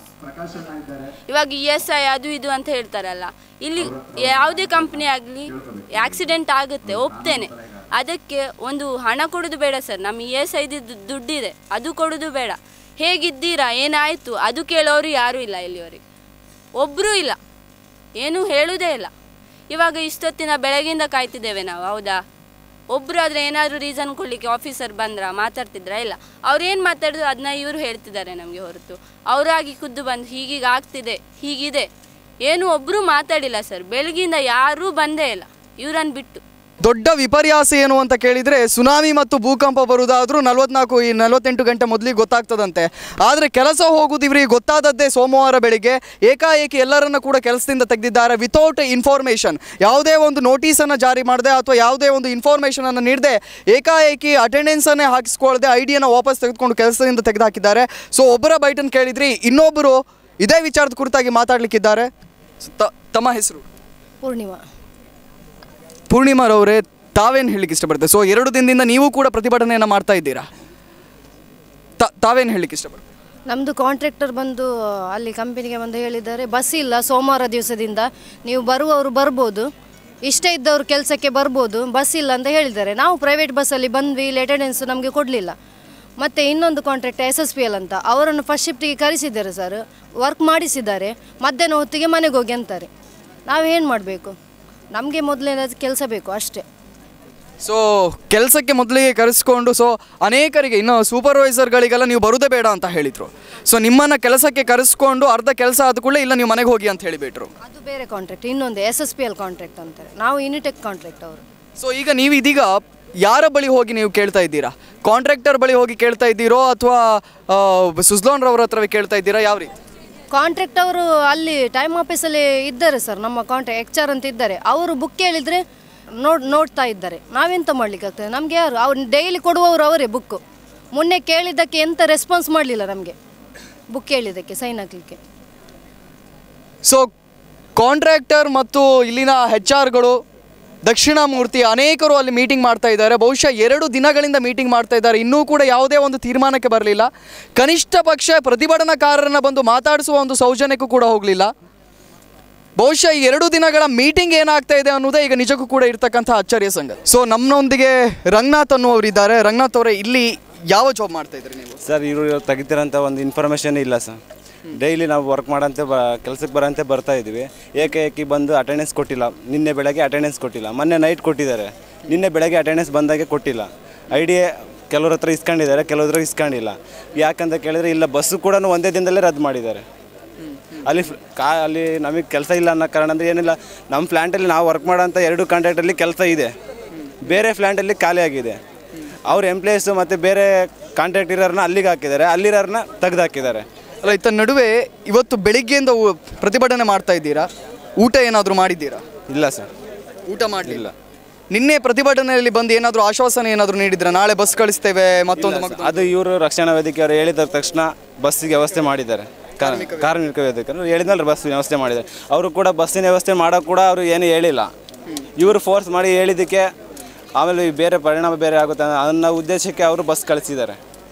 ಇವಾಗ ಇ ಎಸ್ ಐ ಅದು ಇದು ಅಂತ ಹೇಳ್ತಾರಲ್ಲ, ಇಲ್ಲಿ ಯಾವುದೇ ಕಂಪ್ನಿ ಆಗಲಿ ಆಕ್ಸಿಡೆಂಟ್ ಆಗುತ್ತೆ ಒಪ್ತೇನೆ, ಅದಕ್ಕೆ ಒಂದು ಹಣ ಕೊಡೋದು ಬೇಡ ಸರ್. ನಮ್ಮ ಇ ಎಸ್ ಐದು ದುಡ್ಡಿದೆ, ಅದು ಕೊಡೋದು ಬೇಡ. ಹೇಗಿದ್ದೀರಾ, ಏನಾಯಿತು ಅದು ಕೇಳೋರು ಯಾರೂ ಇಲ್ಲ, ಇಲ್ಲಿವರೆಗೆ ಒಬ್ಬರೂ ಇಲ್ಲ, ಏನೂ ಹೇಳೋದೇ ಇಲ್ಲ. ಇವಾಗ ಇಷ್ಟೊತ್ತಿನ ಬೆಳಗಿಂದ ಕಾಯ್ತಿದ್ದೇವೆ ನಾವು, ಹೌದಾ? ಒಬ್ಬರು ಆದರೆ ಏನಾದರೂ ರೀಸನ್ ಕೊಡಲಿಕ್ಕೆ ಆಫೀಸರ್ ಬಂದ್ರಾ, ಮಾತಾಡ್ತಿದ್ರಾ? ಇಲ್ಲ. ಅವ್ರು ಏನು ಮಾತಾಡಿದ್ರು ಅದನ್ನ ಇವರು ಹೇಳ್ತಿದ್ದಾರೆ ನಮಗೆ ಹೊರತು ಅವರಾಗಿ ಖುದ್ದು ಬಂದು ಹೀಗೀಗ ಆಗ್ತಿದೆ ಹೀಗಿದೆ ಏನೂ ಒಬ್ಬರು ಮಾತಾಡಿಲ್ಲ ಸರ್. ಬೆಳಗಿಂದ ಯಾರೂ ಬಂದೇ ಇಲ್ಲ. ಇವರನ್ನು ಬಿಟ್ಟು. ದೊಡ್ಡ ವಿಪರ್ಯಾಸ ಏನು ಅಂತ ಕೇಳಿದರೆ ಸುನಾಮಿ ಮತ್ತು ಭೂಕಂಪ ಬರುವುದಾದ್ರೂ ನಲ್ವತ್ನಾಲ್ಕು ಈ ನಲವತ್ತೆಂಟು ಗಂಟೆ ಮೊದಲಿಗೆ ಗೊತ್ತಾಗ್ತದಂತೆ. ಆದರೆ ಕೆಲಸ ಹೋಗುವುದು ಇವರಿಗೆ ಗೊತ್ತಾದದ್ದೇ ಸೋಮವಾರ ಬೆಳಿಗ್ಗೆ. ಏಕಾಏಕಿ ಎಲ್ಲರನ್ನ ಕೂಡ ಕೆಲಸದಿಂದ ತೆಗೆದಿದ್ದಾರೆ ವಿತೌಟ್ ಇನ್ಫಾರ್ಮೇಷನ್. ಯಾವುದೇ ಒಂದು ನೋಟಿಸನ್ನು ಜಾರಿ ಮಾಡದೆ ಅಥವಾ ಯಾವುದೇ ಒಂದು ಇನ್ಫಾರ್ಮೇಷನನ್ನು ನೀಡದೆ ಏಕಾಏಕಿ ಅಟೆಂಡೆನ್ಸನ್ನೇ ಹಾಕಿಸ್ಕೊಳ್ಳದೆ ಐ ಡಿಯನ್ನು ವಾಪಸ್ ತೆಗೆದುಕೊಂಡು ಕೆಲಸದಿಂದ ತೆಗೆದುಹಾಕಿದ್ದಾರೆ. ಸೊ ಒಬ್ಬರ ಬೈಟನ್ನು ಕೇಳಿದ್ರಿ, ಇನ್ನೊಬ್ಬರು ಇದೇ ವಿಚಾರದ ಕುರಿತಾಗಿ ಮಾತಾಡಲಿಕ್ಕಿದ್ದಾರೆ. ತಮ್ಮ ಹೆಸರು? ಪೂರ್ಣಿಮಾ. ಪೂರ್ಣಿಮಾರವರೇ, ತಾವೇನು ಹೇಳಲಿಕ್ಕೆ ಇಷ್ಟಪಡ್ತಾರೆ? ಸೊ ಎರಡು ದಿನದಿಂದ ನೀವು ಕೂಡ ಪ್ರತಿಭಟನೆಯನ್ನು ಮಾಡ್ತಾ ಇದ್ದೀರಾ, ತಾವೇನು ಹೇಳಲಿಕ್ಕೆ ಇಷ್ಟಪಡ್ತೀರಾ? ನಮ್ಮದು ಕಾಂಟ್ರಾಕ್ಟರ್ ಬಂದು ಅಲ್ಲಿ ಕಂಪನಿಗೆ ಬಂದು ಹೇಳಿದ್ದಾರೆ, ಬಸ್ ಇಲ್ಲ ಸೋಮವಾರ ದಿವಸದಿಂದ, ನೀವು ಬರುವವರು ಬರ್ಬೋದು, ಇಷ್ಟ ಇದ್ದವರು ಕೆಲಸಕ್ಕೆ ಬರ್ಬೋದು, ಬಸ್ ಇಲ್ಲ ಅಂತ ಹೇಳಿದ್ದಾರೆ. ನಾವು ಪ್ರೈವೇಟ್ ಬಸ್ಸಲ್ಲಿ ಬಂದ್ವಿ, ಇಲ್ಲಿ ಅಟೆಂಡೆನ್ಸ್ ನಮಗೆ ಕೊಡಲಿಲ್ಲ. ಮತ್ತು ಇನ್ನೊಂದು contract S S P L ಅಂತ, ಅವರನ್ನು ಫಸ್ಟ್ ಶಿಫ್ಟಿಗೆ ಕರೆಸಿದ್ದಾರೆ ಸರ್, ವರ್ಕ್ ಮಾಡಿಸಿದ್ದಾರೆ, ಮಧ್ಯಾಹ್ನ ಹೊತ್ತಿಗೆ ಮನೆಗೆ ಹೋಗಿ ಅಂತಾರೆ. ನಾವು ಏನು ಮಾಡಬೇಕು? ನಮಗೆ ಮೊದಲೇನಾದ್ರು ಕೆಲಸ ಬೇಕು ಅಷ್ಟೇ. ಸೊ ಕೆಲಸಕ್ಕೆ ಮೊದಲಿಗೆ ಕರೆಸ್ಕೊಂಡು ಸೊ ಅನೇಕರಿಗೆ ಇನ್ನು ಸೂಪರ್ವೈಸರ್ಗಳಿಗೆಲ್ಲ ನೀವು ಬರೋದೇ ಬೇಡ ಅಂತ ಹೇಳಿದರು. ಸೊ ನಿಮ್ಮನ್ನು ಕೆಲಸಕ್ಕೆ ಕರೆಸ್ಕೊಂಡು ಅರ್ಧ ಕೆಲಸ ಆದ ಕೂಡಲೇ ಇಲ್ಲ ನೀವು ಮನೆಗೆ ಹೋಗಿ ಅಂತ ಹೇಳಿಬಿಟ್ರು. ಅದು ಬೇರೆ ಕಾಂಟ್ರಾಕ್ಟ್, ಇನ್ನೊಂದು S S P L contract ಅಂತಾರೆ, ನಾವು ಯುನಿಟೆಕ್ ಕಾಂಟ್ರಾಕ್ಟ್ ಅವರು. ಸೊ ಈಗ ನೀವು ಇದೀಗ ಯಾರ ಬಳಿ ಹೋಗಿ ನೀವು ಕೇಳ್ತಾ ಇದ್ದೀರಾ? ಕಾಂಟ್ರಾಕ್ಟರ್ ಬಳಿ ಹೋಗಿ ಕೇಳ್ತಾ ಇದ್ದೀರೋ ಅಥವಾ ಸುಜ್ಲಾನ್ ರವರ ಹತ್ರವೇ ಕೇಳ್ತಾ ಇದ್ದೀರಾ? ಯಾವ ರೀತಿ? ಕಾಂಟ್ರಾಕ್ಟ್ ಅವರು ಅಲ್ಲಿ ಟೈಮ್ ಆಫೀಸಲ್ಲಿ ಇದ್ದಾರೆ ಸರ್, ನಮ್ಮ ಕಾಂಟ್ರಾಕ್ಟ್ ಎಚ್ ಆರ್ ಅಂತ ಇದ್ದಾರೆ, ಅವರು ಬುಕ್ ಕೇಳಿದರೆ ನೋಡ್ ನೋಡ್ತಾ ಇದ್ದಾರೆ. ನಾವೆಂತ ಮಾಡ್ಲಿಕ್ಕಾಗ್ತದೆ? ನಮಗೆ ಯಾರು ಅವ್ರು ಡೈಲಿ ಕೊಡುವವರು ಅವರೇ ಬುಕ್ಕು. ಮೊನ್ನೆ ಕೇಳಿದ್ದಕ್ಕೆ ಎಂಥ ರೆಸ್ಪಾನ್ಸ್ ಮಾಡಲಿಲ್ಲ ನಮಗೆ, ಬುಕ್ ಕೇಳಿದ್ದಕ್ಕೆ ಸೈನ್ ಹಾಕಲಿಕ್ಕೆ. ಸೊ ಕಾಂಟ್ರಾಕ್ಟರ್ ಮತ್ತು ಇಲ್ಲಿನ ಹೆಚ್ ಆರ್ಗಳು, ದಕ್ಷಿಣಾಮೂರ್ತಿ ಅನೇಕರು ಅಲ್ಲಿ ಮೀಟಿಂಗ್ ಮಾಡ್ತಾ ಇದ್ದಾರೆ. ಬಹುಶಃ ಎರಡು ದಿನಗಳಿಂದ ಮೀಟಿಂಗ್ ಮಾಡ್ತಾ ಇದ್ದಾರೆ, ಇನ್ನೂ ಕೂಡ ಯಾವುದೇ ಒಂದು ತೀರ್ಮಾನಕ್ಕೆ ಬರಲಿಲ್ಲ. ಕನಿಷ್ಠ ಪಕ್ಷ ಪ್ರತಿಭಟನಾಕಾರರನ್ನು ಬಂದು ಮಾತಾಡಿಸುವ ಒಂದು ಸೌಜನ್ಯಕ್ಕೂ ಕೂಡ ಹೋಗಲಿಲ್ಲ. ಬಹುಶಃ ಈ ಎರಡು ದಿನಗಳ ಮೀಟಿಂಗ್ ಏನಾಗ್ತಾ ಇದೆ ಅನ್ನೋದೇ ಈಗ ನಿಜಕ್ಕೂ ಕೂಡ ಇರ್ತಕ್ಕಂಥ ಅಚ್ಚರಿಯ ಸಂಗತಿ. ಸೊ ನಮ್ಮನೊಂದಿಗೆ ರಂಗನಾಥ್ ಅನ್ನುವರಿದ್ದಾರೆ. ರಂಗನಾಥ್ ಅವರೇ, ಇಲ್ಲಿ ಯಾವ ಜಾಬ್ ಮಾಡ್ತಾ ಇದ್ರಿ ನೀವು? ಸರ್, ಇವರು ತೆಗಿತೀರಂಥ ಒಂದು ಇನ್ಫಾರ್ಮೇಷನ್ ಇಲ್ಲ ಸರ್. ಡೈಲಿ ನಾವು ವರ್ಕ್ ಮಾಡೋಂತೆ ಬ ಕೆಲಸಕ್ಕೆ ಬರೋಂತೆ ಬರ್ತಾ ಇದ್ವಿ. ಏಕಾಏಕಿ ಬಂದು ಅಟೆಂಡೆನ್ಸ್ ಕೊಟ್ಟಿಲ್ಲ. ನಿನ್ನೆ ಬೆಳಗ್ಗೆ ಅಟೆಂಡೆನ್ಸ್ ಕೊಟ್ಟಿಲ್ಲ, ಮೊನ್ನೆ ನೈಟ್ ಕೊಟ್ಟಿದ್ದಾರೆ, ನಿನ್ನೆ ಬೆಳಗ್ಗೆ ಅಟೆಂಡೆನ್ಸ್ ಬಂದಾಗೆ ಕೊಟ್ಟಿಲ್ಲ. ಐ ಡಿ ಕೆಲವ್ರ ಹತ್ರ ಇಸ್ಕೊಂಡಿದ್ದಾರೆ, ಕೆಲವ್ರ ಇಸ್ಕೊಂಡಿಲ್ಲ. ಯಾಕಂತ ಕೇಳಿದರೆ ಇಲ್ಲ, ಬಸ್ಸು ಕೂಡ ಒಂದೇ ದಿನದಲ್ಲೇ ರದ್ದು ಮಾಡಿದ್ದಾರೆ. ಅಲ್ಲಿ ಕಾ ಅಲ್ಲಿ ನಮಗೆ ಕೆಲಸ ಇಲ್ಲ ಅನ್ನೋ ಕಾರಣ ಅಂದರೆ ಏನಿಲ್ಲ, ನಮ್ಮ ಪ್ಲ್ಯಾಂಟಲ್ಲಿ ನಾವು ವರ್ಕ್ ಮಾಡೋಂಥ ಎರಡು ಕಾಂಟ್ರಾಕ್ಟಲ್ಲಿ ಕೆಲಸ ಇದೆ, ಬೇರೆ ಪ್ಲ್ಯಾಂಟಲ್ಲಿ ಖಾಲಿ ಆಗಿದೆ. ಅವ್ರ ಎಂಪ್ಲಾಯೀಸು ಮತ್ತು ಬೇರೆ ಕಾಂಟ್ರಾಕ್ಟ್ ಇರೋರನ್ನ ಅಲ್ಲಿಗೆ ಹಾಕಿದ್ದಾರೆ, ಅಲ್ಲಿರೋರನ್ನ ತೆಗೆದು ಹಾಕಿದ್ದಾರೆ. ಅಲ್ಲ, ಇತ್ತ ನಡುವೆ ಇವತ್ತು ಬೆಳಿಗ್ಗೆಯಿಂದ ಪ್ರತಿಭಟನೆ ಮಾಡ್ತಾ ಇದ್ದೀರಾ, ಊಟ ಏನಾದರೂ ಮಾಡಿದ್ದೀರಾ? ಇಲ್ಲ ಸರ್, ಊಟ ಮಾಡಲಿಲ್ಲ. ನಿನ್ನೆ ಪ್ರತಿಭಟನೆಯಲ್ಲಿ ಬಂದು ಏನಾದರೂ ಆಶ್ವಾಸನೆ ಏನಾದರೂ ನೀಡಿದ್ರೆ ನಾಳೆ ಬಸ್ ಕಳಿಸ್ತೇವೆ ಮತ್ತೊಂದು? ಅದು ಇವರು ರಕ್ಷಣಾ ವೇದಿಕೆ ಅವರು ಹೇಳಿದ ತಕ್ಷಣ ಬಸ್ಸಿಗೆ ವ್ಯವಸ್ಥೆ ಮಾಡಿದ್ದಾರೆ. ಕಾರ್ಮಿಕ ವೇದಿಕೆ ಹೇಳಿದ್ನಲ್ಲ, ಬಸ್ ವ್ಯವಸ್ಥೆ ಮಾಡಿದ್ದಾರೆ. ಅವರು ಕೂಡ ಬಸ್ಸಿನ ವ್ಯವಸ್ಥೆ ಮಾಡೋಕೆ ಕೂಡ ಅವರು ಏನು ಹೇಳಿಲ್ಲ. ಇವರು ಫೋರ್ಸ್ ಮಾಡಿ ಹೇಳಿದ್ದಕ್ಕೆ ಆಮೇಲೆ ಬೇರೆ ಪರಿಣಾಮ ಬೇರೆ ಆಗುತ್ತೆ ಅನ್ನೋ ಉದ್ದೇಶಕ್ಕೆ ಅವರು ಬಸ್ ಕಳಿಸಿದ್ದಾರೆ.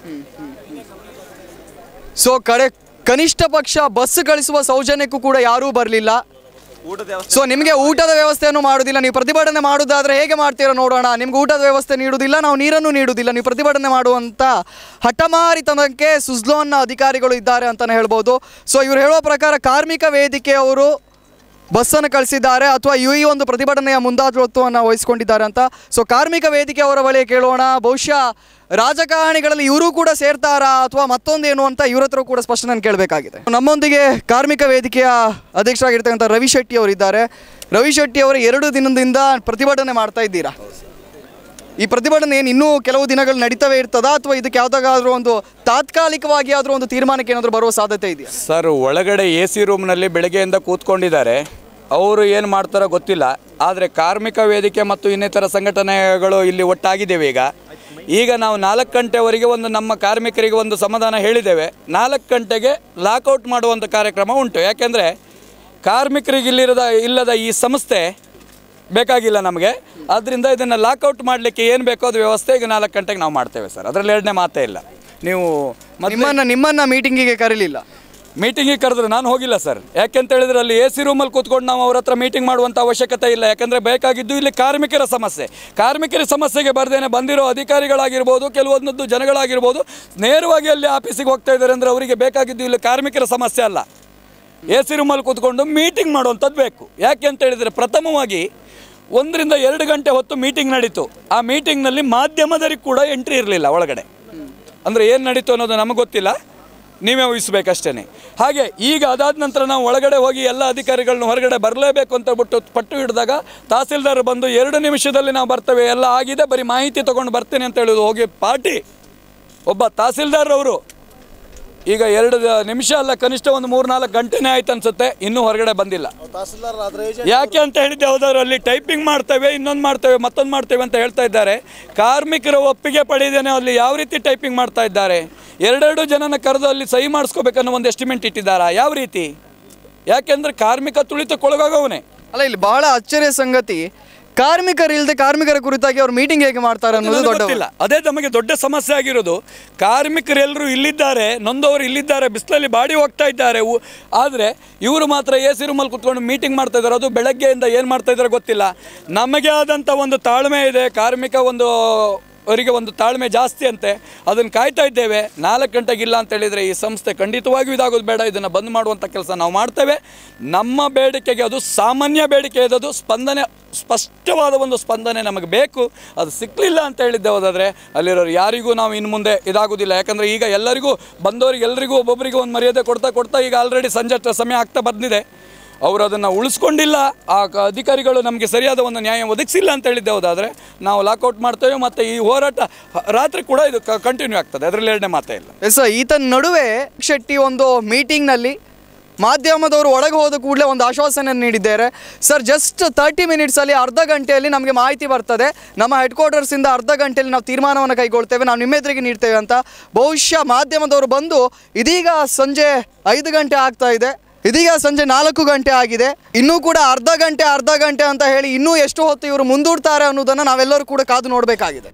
ಸೊ ಕಡೆ ಕನಿಷ್ಠ ಪಕ್ಷ ಬಸ್ ಕಳಿಸುವ ಸೌಜನ್ಯಕ್ಕೂ ಕೂಡ ಯಾರೂ ಬರಲಿಲ್ಲ. ಸೊ ನಿಮಗೆ ಊಟದ ವ್ಯವಸ್ಥೆಯನ್ನು ಮಾಡೋದಿಲ್ಲ. ನೀವು ಪ್ರತಿಭಟನೆ ಮಾಡೋದಾದರೆ ಹೇಗೆ ಮಾಡ್ತೀರಾ ನೋಡೋಣ. ನಿಮ್ಗೆ ಊಟದ ವ್ಯವಸ್ಥೆ ನೀಡುವುದಿಲ್ಲ, ನಾವು ನೀರನ್ನು ನೀಡುವುದಿಲ್ಲ, ನೀವು ಪ್ರತಿಭಟನೆ ಮಾಡುವಂಥ ಹಠಮಾರಿತನಕ್ಕೆ ಸುಜ್ಲಾನ್ನ ಅಧಿಕಾರಿಗಳು ಇದ್ದಾರೆ ಅಂತಲೇ ಹೇಳ್ಬೋದು. ಸೊ ಇವರು ಹೇಳೋ ಪ್ರಕಾರ ಕಾರ್ಮಿಕ ವೇದಿಕೆಯವರು ಬಸ್ಸನ್ನು ಕಳಿಸಿದ್ದಾರೆ ಅಥವಾ ಈ ಒಂದು ಪ್ರತಿಭಟನೆಯ ಮುಂದಾಳತ್ವವನ್ನು ವಹಿಸಿಕೊಂಡಿದ್ದಾರೆ ಅಂತ. ಸೊ ಕಾರ್ಮಿಕ ವೇದಿಕೆ ಅವರ ಬಳಿ ಕೇಳೋಣ. ಬಹುಶಃ ರಾಜಕಾರಣಿಗಳಲ್ಲಿ ಇವರು ಕೂಡ ಸೇರ್ತಾರಾ ಅಥವಾ ಮತ್ತೊಂದೇನು ಅಂತ ಇವ್ರ ಹತ್ರ ಕೂಡ ಸ್ಪಷ್ಟನೆ ಕೇಳಬೇಕಾಗಿದೆ. ನಮ್ಮೊಂದಿಗೆ ಕಾರ್ಮಿಕ ವೇದಿಕೆಯ ಅಧ್ಯಕ್ಷರಾಗಿರ್ತಕ್ಕಂಥ ರವಿ ಶೆಟ್ಟಿ ಅವರಿದ್ದಾರೆ. ರವಿ ಶೆಟ್ಟಿ ಅವರು ಎರಡು ದಿನದಿಂದ ಪ್ರತಿಭಟನೆ ಮಾಡ್ತಾ ಇದ್ದೀರಾ. ಈ ಪ್ರತಿಭಟನೆ ಏನು ಇನ್ನೂ ಕೆಲವು ದಿನಗಳು ನಡೀತವೇ ಇರ್ತದಾ ಅಥವಾ ಇದಕ್ಕೆ ಯಾವುದಾದ್ರೂ ಒಂದು ತಾತ್ಕಾಲಿಕವಾಗಿ ಆದರೂ ಒಂದು ತೀರ್ಮಾನಕ್ಕೆ ಏನಾದರೂ ಬರುವ ಸಾಧ್ಯತೆ ಇದೆಯಾ? ಸರ್, ಒಳಗಡೆ ಎ ಸಿ ರೂಮ್ನಲ್ಲಿ ಬೆಳಗ್ಗೆಯಿಂದ ಕೂತ್ಕೊಂಡಿದ್ದಾರೆ. ಅವರು ಏನು ಮಾಡ್ತಾರೋ ಗೊತ್ತಿಲ್ಲ. ಆದರೆ ಕಾರ್ಮಿಕ ವೇದಿಕೆ ಮತ್ತು ಇನ್ನಿತರ ಸಂಘಟನೆಗಳು ಇಲ್ಲಿ ಒಟ್ಟಾಗಿದ್ದೇವೆ. ಈಗ ಈಗ ನಾವು ನಾಲ್ಕು ಗಂಟೆವರೆಗೆ ಒಂದು ನಮ್ಮ ಕಾರ್ಮಿಕರಿಗೆ ಒಂದು ಸಮಾಧಾನ ಹೇಳಿದ್ದೇವೆ. ನಾಲ್ಕು ಗಂಟೆಗೆ ಲಾಕೌಟ್ ಮಾಡುವಂಥ ಕಾರ್ಯಕ್ರಮ ಉಂಟು. ಯಾಕೆಂದರೆ ಕಾರ್ಮಿಕರಿಗೆ ಇಲ್ಲಿರದ ಇಲ್ಲದ ಈ ಸಂಸ್ಥೆ ಬೇಕಾಗಿಲ್ಲ ನಮಗೆ. ಆದ್ದರಿಂದ ಇದನ್ನು ಲಾಕೌಟ್ ಮಾಡಲಿಕ್ಕೆ ಏನು ಬೇಕೋ ಅದು ವ್ಯವಸ್ಥೆ ಈಗ ನಾಲ್ಕು ಗಂಟೆಗೆ ನಾವು ಮಾಡ್ತೇವೆ ಸರ್. ಅದರಲ್ಲಿ ಎರಡನೇ ಮಾತೇ ಇಲ್ಲ. ನೀವು ನಿಮ್ಮನ್ನು ನಿಮ್ಮನ್ನು ಮೀಟಿಂಗಿಗೆ ಕರೀಲಿಲ್ಲ? ಮೀಟಿಂಗಿಗೆ ಕರೆದ್ರೆ ನಾನು ಹೋಗಿಲ್ಲ ಸರ್. ಯಾಕೆಂತ ಹೇಳಿದ್ರೆ ಅಲ್ಲಿ ಎ ಸಿ ರೂಮಲ್ಲಿ ಕೂತ್ಕೊಂಡು ನಾವು ಅವ್ರ ಹತ್ರ ಮೀಟಿಂಗ್ ಮಾಡುವಂಥ ಅವಶ್ಯಕತೆ ಇಲ್ಲ. ಯಾಕಂದರೆ ಬೇಕಾಗಿದ್ದು ಇಲ್ಲಿ ಕಾರ್ಮಿಕರ ಸಮಸ್ಯೆ. ಕಾರ್ಮಿಕರ ಸಮಸ್ಯೆಗೆ ಬರ್ದೇನೆ ಬಂದಿರೋ ಅಧಿಕಾರಿಗಳಾಗಿರ್ಬೋದು, ಕೆಲವೊಂದು ಜನಗಳಾಗಿರ್ಬೋದು, ನೇರವಾಗಿ ಅಲ್ಲಿ ಆಫೀಸಿಗೆ ಹೋಗ್ತಾ ಇದ್ದಾರೆ ಅಂದರೆ ಅವರಿಗೆ ಬೇಕಾಗಿದ್ದು ಇಲ್ಲಿ ಕಾರ್ಮಿಕರ ಸಮಸ್ಯೆ ಅಲ್ಲ. ಎ ಸಿ ರೂಮಲ್ಲಿ ಕೂತ್ಕೊಂಡು ಮೀಟಿಂಗ್ ಮಾಡುವಂಥದ್ದು ಬೇಕು. ಯಾಕೆ ಅಂತ ಹೇಳಿದರೆ ಪ್ರಥಮವಾಗಿ ಒಂದರಿಂದ ಎರಡು ಗಂಟೆ ಹೊತ್ತು ಮೀಟಿಂಗ್ ನಡೀತು. ಆ ಮೀಟಿಂಗ್ನಲ್ಲಿ ಮಾಧ್ಯಮದರಿಗೆ ಕೂಡ ಎಂಟ್ರಿ ಇರಲಿಲ್ಲ ಒಳಗಡೆ. ಅಂದರೆ ಏನು ನಡೀತು ಅನ್ನೋದು ನಮಗೆ ಗೊತ್ತಿಲ್ಲ. ನೀವೇ ವಹಿಸಬೇಕಷ್ಟೇ. ಹಾಗೆ ಈಗ ಅದಾದ ನಂತರ ನಾವು ಒಳಗಡೆ ಹೋಗಿ ಎಲ್ಲ ಅಧಿಕಾರಿಗಳನ್ನ ಹೊರಗಡೆ ಬರಲೇಬೇಕು ಅಂತ ಬಿಟ್ಟು ಪಟ್ಟು ಹಿಡಿದಾಗ ತಹಸೀಲ್ದಾರ್ ಬಂದು ಎರಡು ನಿಮಿಷದಲ್ಲಿ ನಾವು ಬರ್ತೇವೆ, ಎಲ್ಲ ಆಗಿದೆ, ಬರೀ ಮಾಹಿತಿ ತೊಗೊಂಡು ಬರ್ತೇನೆ ಅಂತ ಹೇಳೋದು. ಹೋಗಿ ಪಾರ್ಟಿ ಒಬ್ಬ ತಹಸೀಲ್ದಾರ್ ಅವರು ಈಗ ಎರಡು ನಿಮಿಷ ಅಲ್ಲ, ಕನಿಷ್ಠ ಒಂದು ಮೂರು ನಾಲ್ಕು ಗಂಟೆನೇ ಆಯ್ತು ಅನ್ಸುತ್ತೆ, ಇನ್ನೂ ಹೊರಗಡೆ ಬಂದಿಲ್ಲ. ಯಾಕೆ ಅಂತ ಹೇಳಿದ್ದೆ, ಹೌದವ್ರು ಅಲ್ಲಿ ಟೈಪಿಂಗ್ ಮಾಡ್ತೇವೆ, ಇನ್ನೊಂದು ಮಾಡ್ತೇವೆ, ಮತ್ತೊಂದು ಮಾಡ್ತೇವೆ ಅಂತ ಹೇಳ್ತಾ ಇದ್ದಾರೆ. ಕಾರ್ಮಿಕರ ಒಪ್ಪಿಗೆ ಪಡೆದೇನೆ ಅಲ್ಲಿ ಯಾವ ರೀತಿ ಟೈಪಿಂಗ್ ಮಾಡ್ತಾ ಇದ್ದಾರೆ? ಎರಡೆರಡು ಜನನ ಕರೆದು ಅಲ್ಲಿ ಸಹಿ ಮಾಡಿಸ್ಕೋಬೇಕನ್ನೋ ಒಂದು ಎಸ್ಟಿಮೇಟ್ ಇಟ್ಟಿದ್ದಾರಾ? ಯಾವ ರೀತಿ? ಯಾಕೆಂದ್ರೆ ಕಾರ್ಮಿಕ ತುಳಿತಕ್ಕೊಳಗಾಗವನೇ. ಅಲ್ಲ, ಇಲ್ಲಿ ಬಹಳ ಅಚ್ಚರಿಯ ಸಂಗತಿ, ಕಾರ್ಮಿಕರು ಇಲ್ಲದೆ ಕಾರ್ಮಿಕರ ಕುರಿತಾಗಿ ಅವ್ರು ಮೀಟಿಂಗ್ ಹೇಗೆ ಮಾಡ್ತಾರೆ ಅನ್ನೋದು ದೊಡ್ಡ, ಅದೇ ನಮಗೆ ದೊಡ್ಡ ಸಮಸ್ಯೆ ಆಗಿರೋದು. ಕಾರ್ಮಿಕರೆಲ್ಲರೂ ಇಲ್ಲಿದ್ದಾರೆ, ನೊಂದವರು ಇಲ್ಲಿದ್ದಾರೆ, ಬಿಸಿಲಲ್ಲಿ ಬಾಡಿ ಹೋಗ್ತಾ ಇದ್ದಾರೆ, ಆದರೆ ಇವರು ಮಾತ್ರ ಎ ಸಿ ರೂಮಲ್ಲಿ ಕುತ್ಕೊಂಡು ಮೀಟಿಂಗ್ ಮಾಡ್ತಾ ಇದ್ದಾರೆ. ಅದು ಬೆಳಗ್ಗೆಯಿಂದ ಏನು ಮಾಡ್ತಾ ಇದ್ದಾರೆ ಗೊತ್ತಿಲ್ಲ. ನಮಗೆ ಆದಂಥ ಒಂದು ತಾಳ್ಮೆ ಇದೆ, ಕಾರ್ಮಿಕ ಒಂದು ಅವರಿಗೆ ಒಂದು ತಾಳ್ಮೆ ಜಾಸ್ತಿ ಅಂತೆ, ಅದನ್ನು ಕಾಯ್ತಾ ಇದ್ದೇವೆ. ನಾಲ್ಕು ಗಂಟೆಗಿಲ್ಲ ಅಂತ ಹೇಳಿದರೆ ಈ ಸಂಸ್ಥೆ ಖಂಡಿತವಾಗಿಯೂ ಇದಾಗೋದು ಬೇಡ, ಇದನ್ನು ಬಂದ್ ಮಾಡುವಂಥ ಕೆಲಸ ನಾವು ಮಾಡ್ತೇವೆ. ನಮ್ಮ ಬೇಡಿಕೆಗೆ ಅದು ಸಾಮಾನ್ಯ ಬೇಡಿಕೆ ಇರೋದು, ಸ್ಪಂದನೆ ಸ್ಪಷ್ಟವಾದ ಒಂದು ಸ್ಪಂದನೆ ನಮಗೆ ಬೇಕು. ಅದು ಸಿಕ್ಕಲಿಲ್ಲ ಅಂತ ಹೇಳಿದ್ದೆ ಹೋದಾದರೆ ಅಲ್ಲಿರೋರು ಯಾರಿಗೂ ನಾವು ಇನ್ನು ಮುಂದೆ ಇದಾಗೋದಿಲ್ಲ. ಯಾಕಂದರೆ ಈಗ ಎಲ್ಲರಿಗೂ ಬಂದವರಿಗೆ ಎಲ್ಲರಿಗೂ ಒಬ್ಬೊಬ್ಬರಿಗೂ ಒಂದು ಮರ್ಯಾದೆ ಕೊಡ್ತಾ ಕೊಡ್ತಾ ಈಗ ಆಲ್ರೆಡಿ ಸಂಜೆ ಸಮಯ ಆಗ್ತಾ ಬಂದಿದೆ. ಅವರು ಅದನ್ನು ಉಳಿಸ್ಕೊಂಡಿಲ್ಲ, ಆ ಅಧಿಕಾರಿಗಳು ನಮಗೆ ಸರಿಯಾದ ಒಂದು ನ್ಯಾಯ ಒದಗಿಸಿಲ್ಲ ಅಂತ ಹೇಳಿದ್ದೆ ಹೋದಾದರೆ ನಾವು ಲಾಕೌಟ್ ಮಾಡ್ತೇವೆ. ಮತ್ತು ಈ ಹೋರಾಟ ರಾತ್ರಿ ಕೂಡ ಇದು ಕಂಟಿನ್ಯೂ ಆಗ್ತದೆ, ಅದರಲ್ಲಿ ಎರಡನೇ ಮಾತೇ ಇಲ್ಲ. ಎಸ್, ಈತನ ನಡುವೆ ಶೆಟ್ಟಿ ಒಂದು ಮೀಟಿಂಗ್ನಲ್ಲಿ ಮಾಧ್ಯಮದವರು ಒಳಗೆ ಹೋದ ಕೂಡಲೇ ಒಂದು ಆಶ್ವಾಸನೆ ನೀಡಿದ್ದಾರೆ. ಸರ್, ಜಸ್ಟ್ ತರ್ಟಿ ಮಿನಿಟ್ಸಲ್ಲಿ ಅರ್ಧ ಗಂಟೆಯಲ್ಲಿ ನಮಗೆ ಮಾಹಿತಿ ಬರ್ತದೆ, ನಮ್ಮ ಹೆಡ್ ಕ್ವಾರ್ಟರ್ಸಿಂದ ಅರ್ಧ ಗಂಟೆಯಲ್ಲಿ ನಾವು ತೀರ್ಮಾನವನ್ನು ಕೈಗೊಳ್ತೇವೆ, ನಾವು ನಿಮ್ಮ ಎದುರಿಗೆ ನೀಡ್ತೇವೆ ಅಂತ. ಬಹುಶಃ ಮಾಧ್ಯಮದವರು ಬಂದು ಇದೀಗ ಸಂಜೆ ಐದು ಗಂಟೆ ಆಗ್ತಾ ಇದೆ, ಇದೀಗ ಸಂಜೆ ನಾಲ್ಕು ಗಂಟೆ ಆಗಿದೆ, ಇನ್ನೂ ಕೂಡ ಅರ್ಧ ಗಂಟೆ ಅರ್ಧ ಗಂಟೆ ಅಂತ ಹೇಳಿ ಇನ್ನೂ ಎಷ್ಟು ಹೊತ್ತು ಇವರು ಮುಂದೂಡ್ತಾರೆ ಅನ್ನೋದನ್ನು ನಾವೆಲ್ಲರೂ ಕೂಡ ಕಾದು ನೋಡಬೇಕಾಗಿದೆ.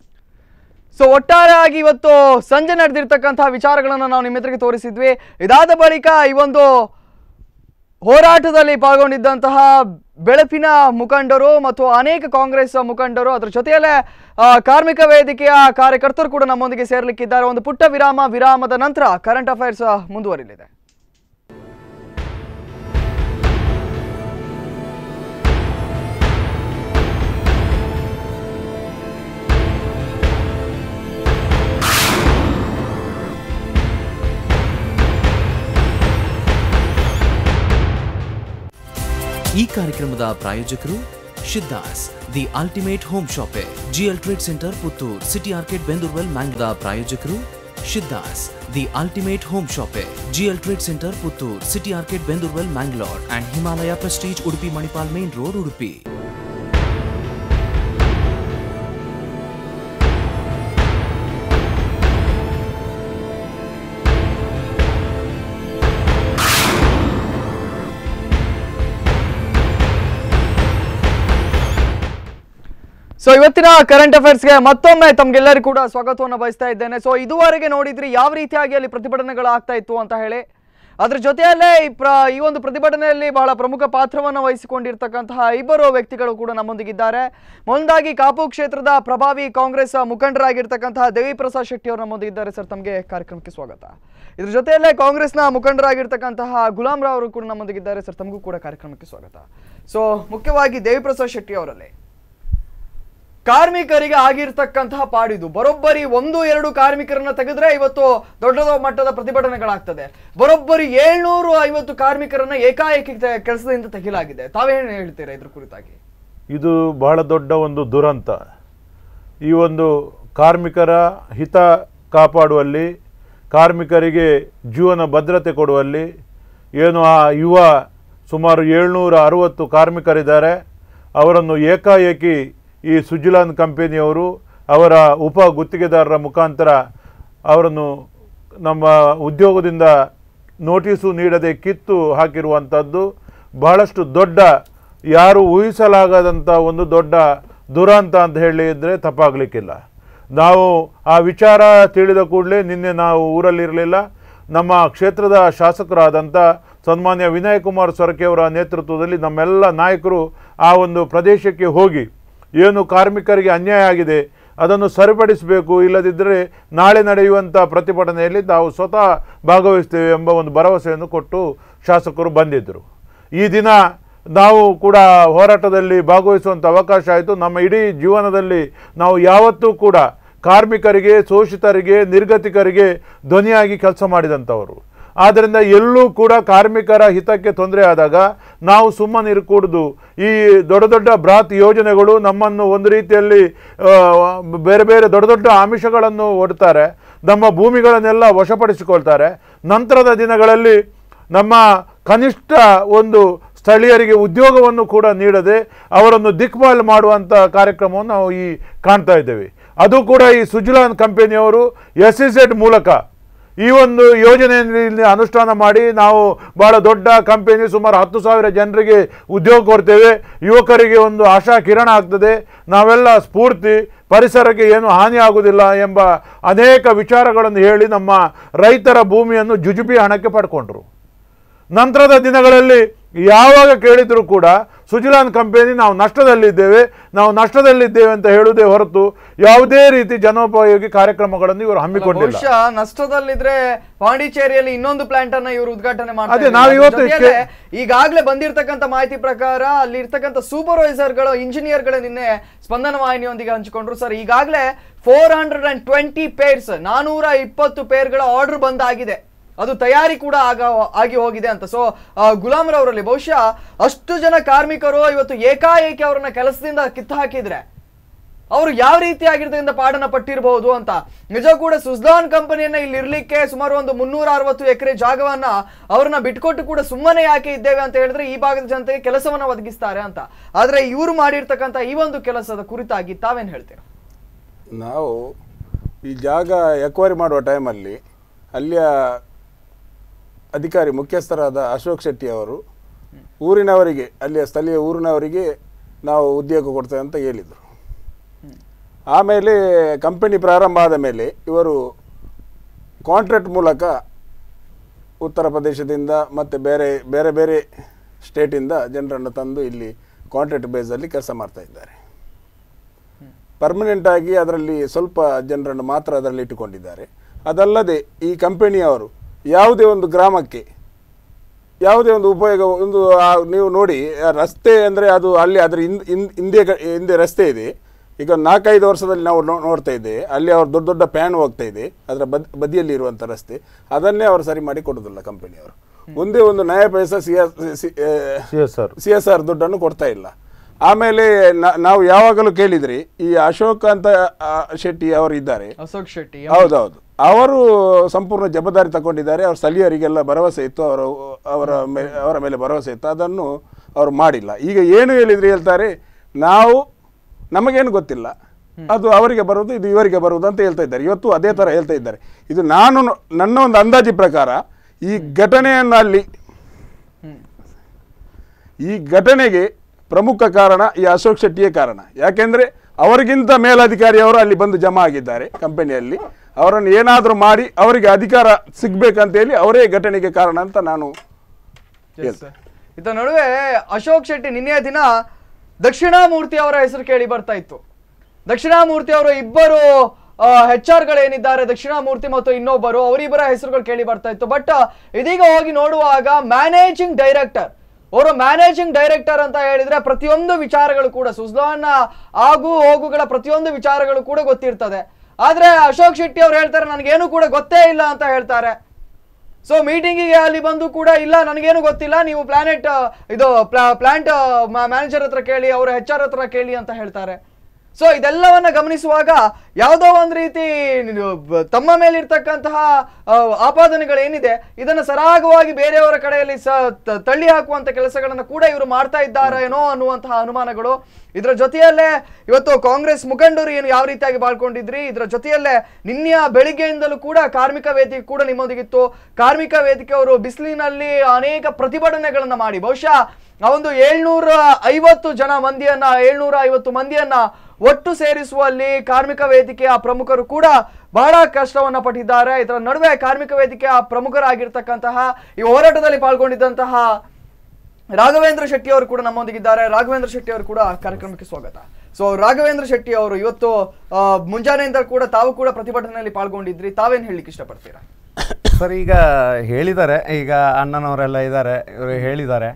ಸೊ ಒಟ್ಟಾರೆಯಾಗಿ ಇವತ್ತು ಸಂಜೆ ನಡೆದಿರ್ತಕ್ಕಂತಹ ವಿಚಾರಗಳನ್ನು ನಾವು ನಿಮ್ಮ ಎದುರಿಗೆ ತೋರಿಸಿದ್ವಿ. ಇದಾದ ಬಳಿಕ ಈ ಒಂದು ಹೋರಾಟದಲ್ಲಿ ಪಾಲ್ಗೊಂಡಿದ್ದಂತಹ ಬೆಳಪಿನ ಮುಖಂಡರು ಮತ್ತು ಅನೇಕ ಕಾಂಗ್ರೆಸ್ ಮುಖಂಡರು, ಅದರ ಜೊತೆಯಲ್ಲೇ ಕಾರ್ಮಿಕ ವೇದಿಕೆಯ ಕಾರ್ಯಕರ್ತರು ಕೂಡ ನಮ್ಮೊಂದಿಗೆ ಸೇರ್ಲಿಕ್ಕಿದ್ದಾರೆ. ಒಂದು ಪುಟ್ಟ ವಿರಾಮ, ವಿರಾಮದ ನಂತರ ಕರೆಂಟ್ ಅಫೈರ್ಸ್ ಮುಂದುವರಿಲಿದೆ. ಈ ಕಾರ್ಯಕ್ರಮದ ಪ್ರಾಯೋಜಕರು Siddhas the ultimate home shoppe, GL trade centre Puttur, city ಆರ್ಕೆಟ್ Bendoorwell ಮ್ಯಾಂಗ್ದ ಪ್ರಾಯೋಜಕರು Siddhas the ultimate home shoppe, GL trade centre Puttur, city ಆರ್ಕೆಟ್ Bendoorwell Mangalore and Himalaya prestige Udupi Manipal main road Udupi. So ಇವತ್ತಿನ ಕರೆಂಟ್ ಅಫೇರ್ಸ್ಗೆ ಮತ್ತೊಮ್ಮೆ ತಮ್ಗೆಲ್ಲರಿಗೂ ಕೂಡ ಸ್ವಾಗತವನ್ನು ಬಯಸ್ತಾ ಇದ್ದೇನೆ. ಸೊ ಇದುವರೆಗೆ ನೋಡಿದ್ರಿ ಯಾವ ರೀತಿಯಾಗಿ ಅಲ್ಲಿ ಪ್ರತಿಭಟನೆಗಳು ಆಗ್ತಾ ಇತ್ತು ಅಂತ ಹೇಳಿ. ಅದ್ರ ಜೊತೆಯಲ್ಲೇ ಈ ಪ್ರ ಈ ಒಂದು ಪ್ರತಿಭಟನೆಯಲ್ಲಿ ಬಹಳ ಪ್ರಮುಖ ಪಾತ್ರವನ್ನು ವಹಿಸಿಕೊಂಡಿರ್ತಕ್ಕಂತಹ ಇಬ್ಬರು ವ್ಯಕ್ತಿಗಳು ಕೂಡ ನಮ್ಮೊಂದಿಗಿದ್ದಾರೆ. ಮೊದಲಾಗಿ ಕಾಪು ಕ್ಷೇತ್ರದ ಪ್ರಭಾವಿ ಕಾಂಗ್ರೆಸ್ ಮುಖಂಡರಾಗಿರ್ತಕ್ಕಂತಹ ದೇವಿ ಪ್ರಸಾದ್ ಶೆಟ್ಟಿ ಅವರು ನಮ್ಮೊಂದಿಗಿದ್ದಾರೆ. ಸರ್, ತಮಗೆ ಕಾರ್ಯಕ್ರಮಕ್ಕೆ ಸ್ವಾಗತ. ಇದ್ರ ಜೊತೆಯಲ್ಲೇ ಕಾಂಗ್ರೆಸ್ನ ಮುಖಂಡರಾಗಿರ್ತಕ್ಕಂತಹ ಗುಲಾಂ ರಾವ್ ಅವರು ಕೂಡ ನಮ್ಮೊಂದಿಗಿದ್ದಾರೆ. ಸರ್, ತಮಗೂ ಕೂಡ ಕಾರ್ಯಕ್ರಮಕ್ಕೆ ಸ್ವಾಗತ. ಸೊ ಮುಖ್ಯವಾಗಿ ದೇವಿ ಪ್ರಸಾದ್ ಶೆಟ್ಟಿ ಅವರಲ್ಲಿ ಕಾರ್ಮಿಕರಿಗೆ ಆಗಿರ್ತಕ್ಕಂತಹ ಪಾಡಿದು, ಬರೋಬ್ಬರಿ ಒಂದು ಎರಡು ಕಾರ್ಮಿಕರನ್ನ ತೆಗೆದ್ರೆ ಇವತ್ತು ದೊಡ್ಡ ಮಟ್ಟದ ಪ್ರತಿಭಟನೆಗಳಾಗ್ತದೆ. ಬರೋಬ್ಬರಿ ಏಳ್ನೂರು ಐವತ್ತು ಕಾರ್ಮಿಕರನ್ನ ಏಕಾಏಕಿ ಕೆಲಸದಿಂದ ತೆಗೆಯಲಾಗಿದೆ. ತಾವೇನು ಹೇಳ್ತೀರಾ ಇದ್ರ ಕುರಿತಾಗಿ? ಇದು ಬಹಳ ದೊಡ್ಡ ಒಂದು ದುರಂತ. ಈ ಒಂದು ಕಾರ್ಮಿಕರ ಹಿತ ಕಾಪಾಡುವಲ್ಲಿ, ಕಾರ್ಮಿಕರಿಗೆ ಜೀವನ ಭದ್ರತೆ ಕೊಡುವಲ್ಲಿ ಏನು ಆ ಯುವ ಸುಮಾರು ಏಳ್ನೂರ ಅರವತ್ತು ಕಾರ್ಮಿಕರಿದ್ದಾರೆ, ಅವರನ್ನು ಏಕಾಏಕಿ ಈ ಸುಜಲಾನ್ ಕಂಪನಿಯವರು ಅವರ ಉಪ ಗುತ್ತಿಗೆದಾರರ ಮುಖಾಂತರ ಅವರನ್ನು ನಮ್ಮ ಉದ್ಯೋಗದಿಂದ ನೋಟಿಸು ನೀಡದೆ ಕಿತ್ತು ಹಾಕಿರುವಂಥದ್ದು ಬಹಳಷ್ಟು ದೊಡ್ಡ, ಯಾರು ಊಹಿಸಲಾಗದಂಥ ಒಂದು ದೊಡ್ಡ ದುರಂತ ಅಂತ ಹೇಳಿದರೆ ತಪ್ಪಾಗಲಿಕ್ಕಿಲ್ಲ. ನಾವು ಆ ವಿಚಾರ ತಿಳಿದ ಕೂಡಲೇ ನಿನ್ನೆ ನಾವು ಊರಲ್ಲಿರಲಿಲ್ಲ. ನಮ್ಮ ಕ್ಷೇತ್ರದ ಶಾಸಕರಾದಂಥ ಸನ್ಮಾನ್ಯ ವಿನಯ್ ಕುಮಾರ್ ಸೊರಕೆ ಅವರ ನೇತೃತ್ವದಲ್ಲಿ ನಮ್ಮೆಲ್ಲ ನಾಯಕರು ಆ ಒಂದು ಪ್ರದೇಶಕ್ಕೆ ಹೋಗಿ ಏನು ಕಾರ್ಮಿಕರಿಗೆ ಅನ್ಯಾಯ ಆಗಿದೆ ಅದನ್ನು ಸರಿಪಡಿಸಬೇಕು, ಇಲ್ಲದಿದ್ದರೆ ನಾಳೆ ನಡೆಯುವಂಥ ಪ್ರತಿಭಟನೆಯಲ್ಲಿ ನಾವು ಸ್ವತಃ ಭಾಗವಹಿಸ್ತೇವೆ ಎಂಬ ಒಂದು ಭರವಸೆಯನ್ನು ಕೊಟ್ಟು ಶಾಸಕರು ಬಂದಿದ್ದರು. ಈ ದಿನ ನಾವು ಕೂಡ ಹೋರಾಟದಲ್ಲಿ ಭಾಗವಹಿಸುವಂಥ ಅವಕಾಶ ಆಯಿತು. ನಮ್ಮ ಇಡೀ ಜೀವನದಲ್ಲಿ ನಾವು ಯಾವತ್ತೂ ಕೂಡ ಕಾರ್ಮಿಕರಿಗೆ, ಶೋಷಿತರಿಗೆ, ನಿರ್ಗತಿಕರಿಗೆ ಧ್ವನಿಯಾಗಿ ಕೆಲಸ ಮಾಡಿದಂಥವರು. ಆದ್ದರಿಂದ ಎಲ್ಲೂ ಕೂಡ ಕಾರ್ಮಿಕರ ಹಿತಕ್ಕೆ ತೊಂದರೆ ಆದಾಗ ನಾವು ಸುಮ್ಮನಿರಕೂಡದು. ಈ ದೊಡ್ಡ ದೊಡ್ಡ ಬೃಹತ್ ಯೋಜನೆಗಳು ನಮ್ಮನ್ನು ಒಂದು ರೀತಿಯಲ್ಲಿ ಬೇರೆ ಬೇರೆ ದೊಡ್ಡ ದೊಡ್ಡ ಆಮಿಷಗಳನ್ನು ಒಡ್ತಾರೆ, ನಮ್ಮ ಭೂಮಿಗಳನ್ನೆಲ್ಲ ವಶಪಡಿಸಿಕೊಳ್ತಾರೆ. ನಂತರದ ದಿನಗಳಲ್ಲಿ ನಮ್ಮ ಕನಿಷ್ಠ ಒಂದು ಸ್ಥಳೀಯರಿಗೆ ಉದ್ಯೋಗವನ್ನು ಕೂಡ ನೀಡದೆ ಅವರನ್ನು ದಿಕ್ಪಾಲು ಮಾಡುವಂಥ ಕಾರ್ಯಕ್ರಮವನ್ನು ನಾವು ಈ ಕಾಣ್ತಾ ಇದ್ದೇವೆ. ಅದು ಕೂಡ ಈ ಸುಜಲಾನ್ ಕಂಪನಿಯವರು ಎಸ್ ಇ ಝೆಡ್ ಮೂಲಕ ಈ ಒಂದು ಯೋಜನೆಯಲ್ಲಿ ಅನುಷ್ಠಾನ ಮಾಡಿ ನಾವು ಭಾಳ ದೊಡ್ಡ ಕಂಪನಿ, ಸುಮಾರು ಹತ್ತು ಸಾವಿರ ಜನರಿಗೆ ಉದ್ಯೋಗ ಕೊಡ್ತೇವೆ, ಯುವಕರಿಗೆ ಒಂದು ಆಶಾ ಕಿರಣ ಆಗ್ತದೆ, ನಾವೆಲ್ಲ ಸ್ಫೂರ್ತಿ, ಪರಿಸರಕ್ಕೆ ಏನು ಹಾನಿ ಆಗುವುದಿಲ್ಲ ಎಂಬ ಅನೇಕ ವಿಚಾರಗಳನ್ನು ಹೇಳಿ ನಮ್ಮ ರೈತರ ಭೂಮಿಯನ್ನು ಜುಜುಬಿ ಹಣಕ್ಕೆ ಪಡ್ಕೊಂಡ್ರು. ನಂತರದ ದಿನಗಳಲ್ಲಿ ಯಾವಾಗ ಕೇಳಿದರೂ ಕೂಡ ಸುಜಲಾನ್ ಕಂಪನಿ ನಾವು ನಷ್ಟದಲ್ಲಿದ್ದೇವೆ ನಾವು ನಷ್ಟದಲ್ಲಿದ್ದೇವೆ ಅಂತ ಹೇಳುವುದೇ ಹೊರತು ಯಾವುದೇ ರೀತಿ ಜನೋಪಯೋಗಿ ಕಾರ್ಯಕ್ರಮಗಳನ್ನು ಇವರು ಹಮ್ಮಿಕೊಂಡಿಲ್ಲ. ಬಹುಶಃ ನಷ್ಟದಲ್ಲಿದ್ರೆ ಪಾಂಡಿಚೇರಿಯಲ್ಲಿ ಇನ್ನೊಂದು ಪ್ಲಾಂಟ್ ಅನ್ನ ಇವರು ಉದ್ಘಾಟನೆ ಅದೇ ನಾವು ಇವತ್ತು ಈಗಾಗಲೇ ಬಂದಿರತಕ್ಕಂತ ಮಾಹಿತಿ ಪ್ರಕಾರ ಅಲ್ಲಿ ಇರ್ತಕ್ಕಂಥ ಸೂಪರ್ವೈಸರ್ಗಳು, ಇಂಜಿನಿಯರ್ಗಳು ನಿನ್ನೆ ಸ್ಪಂದನ ವಾಹಿನಿಯೊಂದಿಗೆ ಹಂಚಿಕೊಂಡ್ರು. ಸರ್, ಈಗಾಗಲೇ four hundred and twenty pairs ನಾನೂರ ಇಪ್ಪತ್ತು ಪೇರ್ಗಳ ಆರ್ಡರ್ ಬಂದಾಗಿದೆ, ಅದು ತಯಾರಿ ಕೂಡ ಆಗ ಆಗಿ ಹೋಗಿದೆ ಅಂತ. ಸೊ ಗುಲಾಮ್ ರವರಲ್ಲಿ ಬಹುಶಃ ಅಷ್ಟು ಜನ ಕಾರ್ಮಿಕರು ಇವತ್ತು ಏಕಾಏಕಿ ಅವರನ್ನ ಕೆಲಸದಿಂದ ಕಿತ್ತು ಹಾಕಿದ್ರೆ ಅವರು ಯಾವ ರೀತಿಯಾಗಿರ್ತಕ್ಕಂಥ ಪಾಡನ್ನ ಪಟ್ಟಿರಬಹುದು ಅಂತ. ನಿಜ ಕೂಡ ಸುಜ್ಲಾನ್ ಕಂಪನಿಯನ್ನ ಇಲ್ಲಿ ಇರ್ಲಿಕ್ಕೆ ಸುಮಾರು ಒಂದು ಮುನ್ನೂರ ಅರವತ್ತು ಎಕರೆ ಜಾಗವನ್ನ ಅವ್ರನ್ನ ಬಿಟ್ಕೊಟ್ಟು ಕೂಡ ಸುಮ್ಮನೆ ಯಾಕೆ ಇದ್ದೇವೆ ಅಂತ ಹೇಳಿದ್ರೆ ಈ ಭಾಗದ ಜನತೆಗೆ ಕೆಲಸವನ್ನ ಒದಗಿಸ್ತಾರೆ ಅಂತ. ಆದ್ರೆ ಇವರು ಮಾಡಿರ್ತಕ್ಕಂಥ ಈ ಒಂದು ಕೆಲಸದ ಕುರಿತಾಗಿ ತಾವೇನ್ ಹೇಳ್ತೀರಾ? ನಾವು ಈ ಜಾಗ ಎಕ್ವೈರಿ ಮಾಡುವ ಟೈಮಲ್ಲಿ ಅಲ್ಲಿಯ ಅಧಿಕಾರಿ ಮುಖ್ಯಸ್ಥರಾದ ಅಶೋಕ್ ಶೆಟ್ಟಿ ಅವರು ಊರಿನವರಿಗೆ, ಅಲ್ಲಿಯ ಸ್ಥಳೀಯ ಊರಿನವರಿಗೆ ನಾವು ಉದ್ಯೋಗ ಕೊಡ್ತೇವೆ ಅಂತ ಹೇಳಿದರು. ಆಮೇಲೆ ಕಂಪನಿ ಪ್ರಾರಂಭ ಆದ ಮೇಲೆ ಇವರು ಕಾಂಟ್ರಾಕ್ಟ್ ಮೂಲಕ ಉತ್ತರ ಪ್ರದೇಶದಿಂದ ಮತ್ತು ಬೇರೆ ಬೇರೆ ಬೇರೆ ಸ್ಟೇಟಿಂದ ಜನರನ್ನು ತಂದು ಇಲ್ಲಿ ಕಾಂಟ್ರಾಕ್ಟ್ ಬೇಸಲ್ಲಿ ಕೆಲಸ ಮಾಡ್ತಾ ಇದ್ದಾರೆ. ಪರ್ಮನೆಂಟಾಗಿ ಅದರಲ್ಲಿ ಸ್ವಲ್ಪ ಜನರನ್ನು ಮಾತ್ರ ಅದರಲ್ಲಿ ಇಟ್ಟುಕೊಂಡಿದ್ದಾರೆ. ಅದಲ್ಲದೆ ಈ ಕಂಪನಿಯವರು ಯಾವುದೇ ಒಂದು ಗ್ರಾಮಕ್ಕೆ ಯಾವುದೇ ಒಂದು ಉಪಯೋಗ, ಒಂದು ನೀವು ನೋಡಿ ರಸ್ತೆ ಅಂದರೆ ಅದು ಅಲ್ಲಿ ಅದರ ಹಿಂದೆ ಹಿಂದೆ ರಸ್ತೆ ಇದೆ. ಈಗ ನಾಲ್ಕೈದು ವರ್ಷದಲ್ಲಿ ನಾವು ನೋಡ್ತಾ ಇದ್ದೇವೆ, ಅಲ್ಲಿ ಅವ್ರು ದೊಡ್ಡ ದೊಡ್ಡ ಪ್ಯಾನ್ ಹೋಗ್ತಾ ಇದೆ, ಅದರ ಬದ್ ಬದಿಯಲ್ಲಿ ಇರುವಂಥ ರಸ್ತೆ ಅದನ್ನೇ ಅವರು ಸರಿ ಮಾಡಿ ಕೊಡೋದಿಲ್ಲ ಕಂಪನಿಯವರು. ಒಂದೇ ಒಂದು ನಯ ಪೈಸಾ C S C S R ದುಡ್ಡನ್ನು ಕೊಡ್ತಾ ಇಲ್ಲ. ಆಮೇಲೆ ನಾವು ಯಾವಾಗಲೂ ಕೇಳಿದ್ರಿ, ಈ ಅಶೋಕ್ ಅಂತ ಶೆಟ್ಟಿ ಅವರು ಇದ್ದಾರೆ, ಅಶೋಕ್ ಶೆಟ್ಟಿ, ಹೌದೌದು, ಅವರು ಸಂಪೂರ್ಣ ಜವಾಬ್ದಾರಿ ತಗೊಂಡಿದ್ದಾರೆ. ಅವ್ರ ಸ್ಥಳೀಯರಿಗೆಲ್ಲ ಭರವಸೆ ಇತ್ತು, ಅವರ ಅವರ ಮೇಲೆ ಅವರ ಮೇಲೆ ಭರವಸೆ ಇತ್ತು, ಅದನ್ನು ಅವರು ಮಾಡಿಲ್ಲ. ಈಗ ಏನು ಹೇಳಿದ್ರಿ ಹೇಳ್ತಾರೆ, ನಾವು ನಮಗೇನು ಗೊತ್ತಿಲ್ಲ, ಅದು ಅವರಿಗೆ ಬರುವುದು, ಇದು ಇವರಿಗೆ ಬರುವುದು ಅಂತ ಹೇಳ್ತಾ ಇದ್ದಾರೆ. ಇವತ್ತು ಅದೇ ಥರ ಹೇಳ್ತಾ ಇದ್ದಾರೆ. ಇದು ನಾನು ನನ್ನ ಒಂದು ಅಂದಾಜಿ ಪ್ರಕಾರ ಈ ಘಟನೆಯನ್ನು ಅಲ್ಲಿ ಈ ಘಟನೆಗೆ ಪ್ರಮುಖ ಕಾರಣ ಈ ಅಶೋಕ್ ಶೆಟ್ಟಿಯೇ ಕಾರಣ. ಯಾಕೆಂದರೆ ಅವರಿಗಿಂತ ಮೇಲಧಿಕಾರಿಯವರು ಅಲ್ಲಿ ಬಂದು ಜಮಾ ಆಗಿದ್ದಾರೆ ಕಂಪನಿಯಲ್ಲಿ. ಅವರನ್ನು ಏನಾದರೂ ಮಾಡಿ ಅವರಿಗೆ ಅಧಿಕಾರ ಸಿಗ್ಬೇಕಂತೇಳಿ ಅವರೇ ಘಟನೆಗೆ ಕಾರಣ ಅಂತ ನಾನು ಹೇಳ್ತೇನೆ. ಇದರ ನಡುವೆ ಅಶೋಕ್ ಶೆಟ್ಟಿ ನಿನ್ನೆಯ ದಿನ ದಕ್ಷಿಣಾಮೂರ್ತಿ ಅವರ ಹೆಸರು ಕೇಳಿ ಬರ್ತಾ ಇತ್ತು. ದಕ್ಷಿಣಾಮೂರ್ತಿ ಅವರು ಇಬ್ಬರು ಹೆಚ್ ಆರ್ ಗಳು ಏನಿದ್ದಾರೆ, ದಕ್ಷಿಣಾಮೂರ್ತಿ ಮತ್ತು ಇನ್ನೊಬ್ಬರು, ಅವರಿಬ್ಬರ ಹೆಸರುಗಳು ಕೇಳಿ ಬರ್ತಾ ಇತ್ತು. ಬಟ್ ಇದೀಗ ಹೋಗಿ ನೋಡುವಾಗ ಮ್ಯಾನೇಜಿಂಗ್ ಡೈರೆಕ್ಟರ್ ಅವರು ಮ್ಯಾನೇಜಿಂಗ್ ಡೈರೆಕ್ಟರ್ ಅಂತ ಹೇಳಿದ್ರೆ ಪ್ರತಿಯೊಂದು ವಿಚಾರಗಳು ಕೂಡ ಸುಜ್ಲಾನ್ ಆಗು ಹೋಗುಗಳ ಪ್ರತಿಯೊಂದು ವಿಚಾರಗಳು ಕೂಡ ಗೊತ್ತಿರ್ತದೆ. ಆದ್ರೆ ಅಶೋಕ್ ಶೆಟ್ಟಿ ಅವ್ರು ಹೇಳ್ತಾರೆ ನನಗೇನು ಕೂಡ ಗೊತ್ತೇ ಇಲ್ಲ ಅಂತ ಹೇಳ್ತಾರೆ. ಸೊ ಮೀಟಿಂಗಿಗೆ ಅಲ್ಲಿ ಬಂದು ಕೂಡ ಇಲ್ಲ ನನಗೇನು ಗೊತ್ತಿಲ್ಲ, ನೀವು ಪ್ಲಾನೆಟ್ ಇದು ಪ್ಲಾಂಟ್ ಮ್ಯಾನೇಜರ್ ಹತ್ರ ಕೇಳಿ, ಅವರು ಹೆಚ್ ಆರ್ ಹತ್ರ ಕೇಳಿ ಅಂತ ಹೇಳ್ತಾರೆ. ಸೊ ಇದೆಲ್ಲವನ್ನ ಗಮನಿಸುವಾಗ ಯಾವುದೋ ಒಂದು ರೀತಿ ತಮ್ಮ ಮೇಲಿರ್ತಕ್ಕಂತಹ ಆಪಾದನೆಗಳೇನಿದೆ ಇದನ್ನು ಸರಾಗವಾಗಿ ಬೇರೆಯವರ ಕಡೆಯಲ್ಲಿ ಸ ತಳ್ಳಿ ಹಾಕುವಂತ ಕೆಲಸಗಳನ್ನ ಕೂಡ ಇವರು ಮಾಡ್ತಾ ಇದ್ದಾರೇನೋ ಅನ್ನುವಂತಹ ಅನುಮಾನಗಳು. ಇದರ ಜೊತೆಯಲ್ಲೇ ಇವತ್ತು ಕಾಂಗ್ರೆಸ್ ಮುಖಂಡರು ಏನು ಯಾವ ರೀತಿಯಾಗಿ ಬಾಳ್ಕೊಂಡಿದ್ರಿ, ಇದರ ಜೊತೆಯಲ್ಲೇ ನಿನ್ನೆಯ ಬೆಳಿಗ್ಗೆಯಿಂದಲೂ ಕೂಡ ಕಾರ್ಮಿಕ ವೇದಿಕೆ ಕೂಡ ನಿಮ್ಮೊಂದಿಗಿತ್ತು. ಕಾರ್ಮಿಕ ವೇದಿಕೆ ಅವರು ಬಿಸಿಲಿನಲ್ಲಿ ಅನೇಕ ಪ್ರತಿಭಟನೆಗಳನ್ನ ಮಾಡಿ ಬಹುಶಃ ಆ ಒಂದು ಏಳ್ನೂರ ಐವತ್ತು ಜನ ಮಂದಿಯನ್ನ ಏಳ್ನೂರ ಐವತ್ತು ಮಂದಿಯನ್ನ ಒಟ್ಟು ಸೇರಿಸುವಲ್ಲಿ ಕಾರ್ಮಿಕ ವೇದಿಕೆಯ ಪ್ರಮುಖರು ಕೂಡ ಬಹಳ ಕಷ್ಟವನ್ನ ಪಟ್ಟಿದ್ದಾರೆ. ಇದರ ನಡುವೆ ಕಾರ್ಮಿಕ ವೇದಿಕೆಯ ಪ್ರಮುಖರಾಗಿರ್ತಕ್ಕಂತಹ ಈ ಹೋರಾಟದಲ್ಲಿ ಪಾಲ್ಗೊಂಡಿದ್ದಂತಹ ರಾಘವೇಂದ್ರ ಶೆಟ್ಟಿ ಅವರು ಕೂಡ ನಮ್ಮೊಂದಿಗಿದ್ದಾರೆ. ರಾಘವೇಂದ್ರ ಶೆಟ್ಟಿ ಅವರು ಕೂಡ ಕಾರ್ಯಕ್ರಮಕ್ಕೆ ಸ್ವಾಗತ. ಸೊ ರಾಘವೇಂದ್ರ ಶೆಟ್ಟಿ ಅವರು ಇವತ್ತು ಮುಂಜಾನೆಯಿಂದ ಕೂಡ ತಾವು ಕೂಡ ಪ್ರತಿಭಟನೆಯಲ್ಲಿ ಪಾಲ್ಗೊಂಡಿದ್ರಿ, ತಾವೇನು ಹೇಳಲಿಕ್ಕೆ ಇಷ್ಟಪಡ್ತೀರಾ? ಸರ್, ಈಗ ಹೇಳಿದ್ದಾರೆ, ಈಗ ಅಣ್ಣನವರೆಲ್ಲ ಇದ್ದಾರೆ, ಇವರು ಹೇಳಿದ್ದಾರೆ.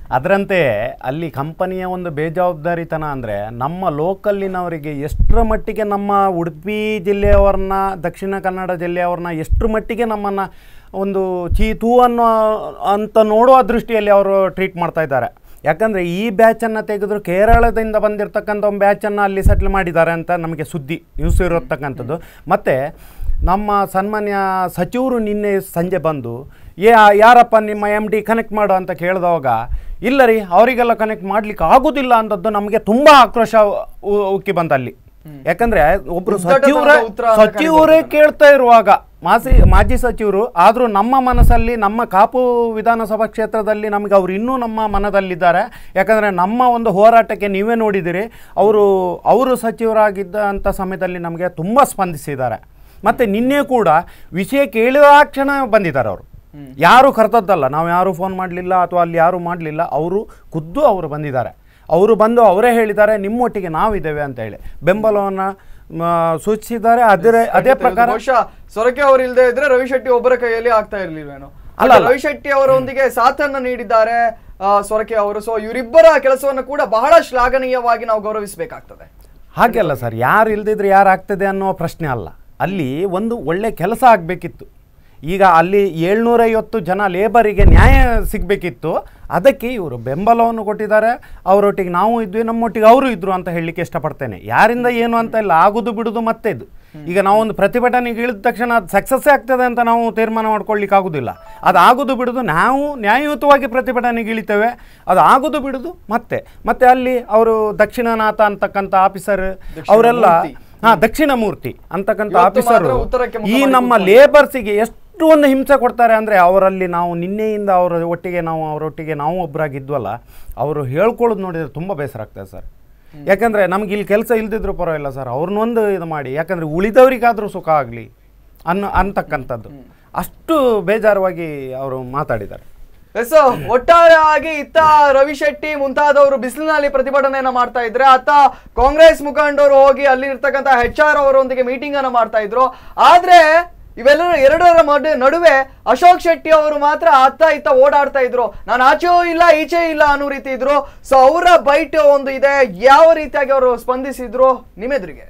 ಅದರಂತೆ ಅಲ್ಲಿ ಕಂಪನಿಯ ಒಂದು ಬೇಜವಾಬ್ದಾರಿತನ ಅಂದರೆ ನಮ್ಮ ಲೋಕಲ್ಲಿನವರಿಗೆ ಎಷ್ಟರ ಮಟ್ಟಿಗೆ ನಮ್ಮ ಉಡುಪಿ ಜಿಲ್ಲೆಯವ್ರನ್ನ ದಕ್ಷಿಣ ಕನ್ನಡ ಜಿಲ್ಲೆಯವ್ರನ್ನ ಎಷ್ಟರ ಮಟ್ಟಿಗೆ ನಮ್ಮನ್ನು ಒಂದು ಚೀತು ಅನ್ನೋ ಅಂತ ನೋಡುವ ದೃಷ್ಟಿಯಲ್ಲಿ ಅವರು ಟ್ರೀಟ್ ಮಾಡ್ತಾ ಇದ್ದಾರೆ. ಯಾಕಂದರೆ ಈ ಬ್ಯಾಚನ್ನು ತೆಗೆದ್ರು ಕೇರಳದಿಂದ ಬಂದಿರತಕ್ಕಂಥ ಒಂದು ಬ್ಯಾಚನ್ನು ಅಲ್ಲಿ ಸೆಟ್ಲ್ ಮಾಡಿದ್ದಾರೆ ಅಂತ ನಮಗೆ ಸುದ್ದಿ ನ್ಯೂಸ್ ಇರತಕ್ಕಂಥದ್ದು. ಮತ್ತು ನಮ್ಮ ಸನ್ಮಾನ್ಯ ಸಚಿವರು ನಿನ್ನೆ ಸಂಜೆ ಬಂದು ಯಾ ಯಾರಪ್ಪ ನಿಮ್ಮ ಎಮ್ ಡಿ ಕನೆಕ್ಟ್ ಮಾಡು ಅಂತ ಕೇಳಿದವಾಗ ಇಲ್ಲ ರೀ ಅವರಿಗೆಲ್ಲ ಕನೆಕ್ಟ್ ಮಾಡಲಿಕ್ಕೆ ಆಗೋದಿಲ್ಲ ಅಂತದ್ದು ನಮಗೆ ತುಂಬ ಆಕ್ರೋಶ ಉಕ್ಕಿ ಬಂತು ಅಲ್ಲಿ. ಯಾಕಂದರೆ ಒಬ್ಬರು ಸಚಿವರೇ ಸಚಿವರೇ ಕೇಳ್ತಾ ಇರುವಾಗ ಮಾಸಿ ಮಾಜಿ ಸಚಿವರು ಆದರೂ ನಮ್ಮ ಮನಸ್ಸಲ್ಲಿ ನಮ್ಮ ಕಾಪು ವಿಧಾನಸಭಾ ಕ್ಷೇತ್ರದಲ್ಲಿ ನಮಗೆ ಅವರು ಇನ್ನೂ ನಮ್ಮ ಮನದಲ್ಲಿದ್ದಾರೆ. ಯಾಕಂದರೆ ನಮ್ಮ ಒಂದು ಹೋರಾಟಕ್ಕೆ ನೀವೇ ನೋಡಿದಿರಿ, ಅವರು ಅವರು ಸಚಿವರಾಗಿದ್ದಂಥ ಸಮಯದಲ್ಲಿ ನಮಗೆ ತುಂಬ ಸ್ಪಂದಿಸಿದ್ದಾರೆ. ಮತ್ತು ನಿನ್ನೆ ಕೂಡ ವಿಷಯ ಕೇಳಿದ ಕ್ಷಣ ಬಂದಿದ್ದಾರೆ ಅವರು, ಯಾರು ಕರ್ತದ್ದಲ್ಲ, ನಾವು ಯಾರೂ ಫೋನ್ ಮಾಡಲಿಲ್ಲ ಅಥವಾ ಅಲ್ಲಿ ಯಾರೂ ಮಾಡಲಿಲ್ಲ, ಅವರು ಖುದ್ದು ಅವರು ಬಂದಿದ್ದಾರೆ. ಅವರು ಬಂದು ಅವರೇ ಹೇಳಿದ್ದಾರೆ ನಿಮ್ಮೊಟ್ಟಿಗೆ ನಾವಿದ್ದೇವೆ ಅಂತ ಹೇಳಿ ಬೆಂಬಲವನ್ನು ಸೂಚಿಸಿದ್ದಾರೆ. ಅದೇ ಅದೇ ಪ್ರಕಾರ ಸೊರಕೆ ಅವರು ಇಲ್ಲದೆ ಇದ್ರೆ ರವಿ ಶೆಟ್ಟಿ ಒಬ್ಬರ ಕೈಯಲ್ಲಿ ಆಗ್ತಾ ಇರ್ಲಿಲ್ವೇನೋ. ಅಲ್ಲ, ರವಿ ಶೆಟ್ಟಿ ಅವರೊಂದಿಗೆ ಸಾಥನ್ನು ನೀಡಿದ್ದಾರೆ ಸೊರಕೆ ಅವರು. ಸೊ ಇವರಿಬ್ಬರ ಕೆಲಸವನ್ನು ಕೂಡ ಬಹಳ ಶ್ಲಾಘನೀಯವಾಗಿ ನಾವು ಗೌರವಿಸಬೇಕಾಗ್ತದೆ. ಹಾಗೆಲ್ಲ ಸರ್, ಯಾರು ಇಲ್ದಿದ್ರೆ ಯಾರು ಆಗ್ತದೆ ಅನ್ನೋ ಪ್ರಶ್ನೆ ಅಲ್ಲ, ಅಲ್ಲಿ ಒಂದು ಒಳ್ಳೆ ಕೆಲಸ ಆಗಬೇಕಿತ್ತು. ಈಗ ಅಲ್ಲಿ ಏಳ್ನೂರೈವತ್ತು ಜನ ಲೇಬರಿಗೆ ನ್ಯಾಯ ಸಿಗಬೇಕಿತ್ತು, ಅದಕ್ಕೆ ಇವರು ಬೆಂಬಲವನ್ನು ಕೊಟ್ಟಿದ್ದಾರೆ. ಅವರೊಟ್ಟಿಗೆ ನಾವು ಇದ್ವಿ, ನಮ್ಮೊಟ್ಟಿಗೆ ಅವರು ಇದ್ದರು ಅಂತ ಹೇಳಲಿಕ್ಕೆ ಇಷ್ಟಪಡ್ತೇನೆ. ಯಾರಿಂದ ಏನು ಅಂತ ಇಲ್ಲ, ಆಗೋದು ಬಿಡೋದು ಮತ್ತೆ ಇದು. ಈಗ ನಾವೊಂದು ಪ್ರತಿಭಟನೆಗೆ ಇಳಿದ ತಕ್ಷಣ ಅದು ಸಕ್ಸಸ್ಸೇ ಆಗ್ತದೆ ಅಂತ ನಾವು ತೀರ್ಮಾನ ಮಾಡ್ಕೊಳ್ಳಿಕ್ಕೆ ಆಗೋದಿಲ್ಲ. ಅದು ಆಗೋದು ಬಿಡೋದು, ನಾವು ನ್ಯಾಯಯುತವಾಗಿ ಪ್ರತಿಭಟನೆಗೆ ಇಳಿತೇವೆ, ಅದು ಆಗೋದು ಬಿಡೋದು ಮತ್ತೆ ಮತ್ತೆ ಅಲ್ಲಿ ಅವರು ದಕ್ಷಿಣನಾಥ ಅಂತಕ್ಕಂಥ ಆಫೀಸರ್ ಅವರೆಲ್ಲ ಹಾಂ ದಕ್ಷಿಣ ಮೂರ್ತಿ ಅಂತಕ್ಕಂಥ ಆಫೀಸರು ಈ ನಮ್ಮ ಲೇಬರ್ಸಿಗೆ ಎಷ್ಟು ಒಂದು ಹಿಂಸೆ ಕೊಡ್ತಾರೆ ಅಂದರೆ ಅವರಲ್ಲಿ ನಾವು ನಿನ್ನೆಯಿಂದ ಅವರ ಒಟ್ಟಿಗೆ ನಾವು ಅವರೊಟ್ಟಿಗೆ ನಾವು ಒಬ್ಬರಾಗಿದ್ವಲ್ಲ, ಅವರು ಹೇಳ್ಕೊಳ್ಳೋದು ನೋಡಿದರೆ ತುಂಬ ಬೇಸರ ಆಗ್ತದೆ ಸರ್. ಯಾಕಂದರೆ ನಮ್ಗೆ ಇಲ್ಲಿ ಕೆಲಸ ಇಲ್ದಿದ್ರು ಪರವಾಗಿಲ್ಲ ಸರ್, ಅವ್ರನ್ನೊಂದು ಇದು ಮಾಡಿ, ಯಾಕಂದರೆ ಉಳಿದವರಿಗಾದರೂ ಸುಖ ಆಗಲಿ ಅನ್ನೋ ಅಂತಕ್ಕಂಥದ್ದು ಅಷ್ಟು ಬೇಜಾರವಾಗಿ ಅವರು ಮಾತಾಡಿದ್ದಾರೆ. ಎಸ್, ಒಟ್ಟಾರೆಯಾಗಿ ಇತ್ತ ರವಿ ಶೆಟ್ಟಿ ಮುಂತಾದವರು ಬಿಸಿಲಿನಲ್ಲಿ ಪ್ರತಿಭಟನೆಯನ್ನ ಮಾಡ್ತಾ ಇದ್ರೆ, ಅತ್ತ ಕಾಂಗ್ರೆಸ್ ಮುಖಂಡರು ಹೋಗಿ ಅಲ್ಲಿ ಇರ್ತಕ್ಕಂಥ ಹೆಚ್ ಆರ್ ಅವರೊಂದಿಗೆ ಮೀಟಿಂಗ್ ಅನ್ನ ಮಾಡ್ತಾ ಇದ್ರು. ಆದ್ರೆ ಇವೆಲ್ಲರ ಎರಡರ ನಡುವೆ ಅಶೋಕ್ ಶೆಟ್ಟಿ ಅವರು ಮಾತ್ರ ಅತ್ತ ಇತ್ತ ಓಡಾಡ್ತಾ ಇದ್ರು, ನಾನು ಆಚೆಯೂ ಇಲ್ಲ ಈಚೆ ಇಲ್ಲ ಅನ್ನೋ ರೀತಿ ಇದ್ರು. ಸೊ ಅವರ ಬೈಟ್ ಒಂದು ಇದೆ, ಯಾವ ರೀತಿಯಾಗಿ ಅವರು ಸ್ಪಂದಿಸಿದ್ರು ನಿಮ್ಮೆದುರಿಗೆ?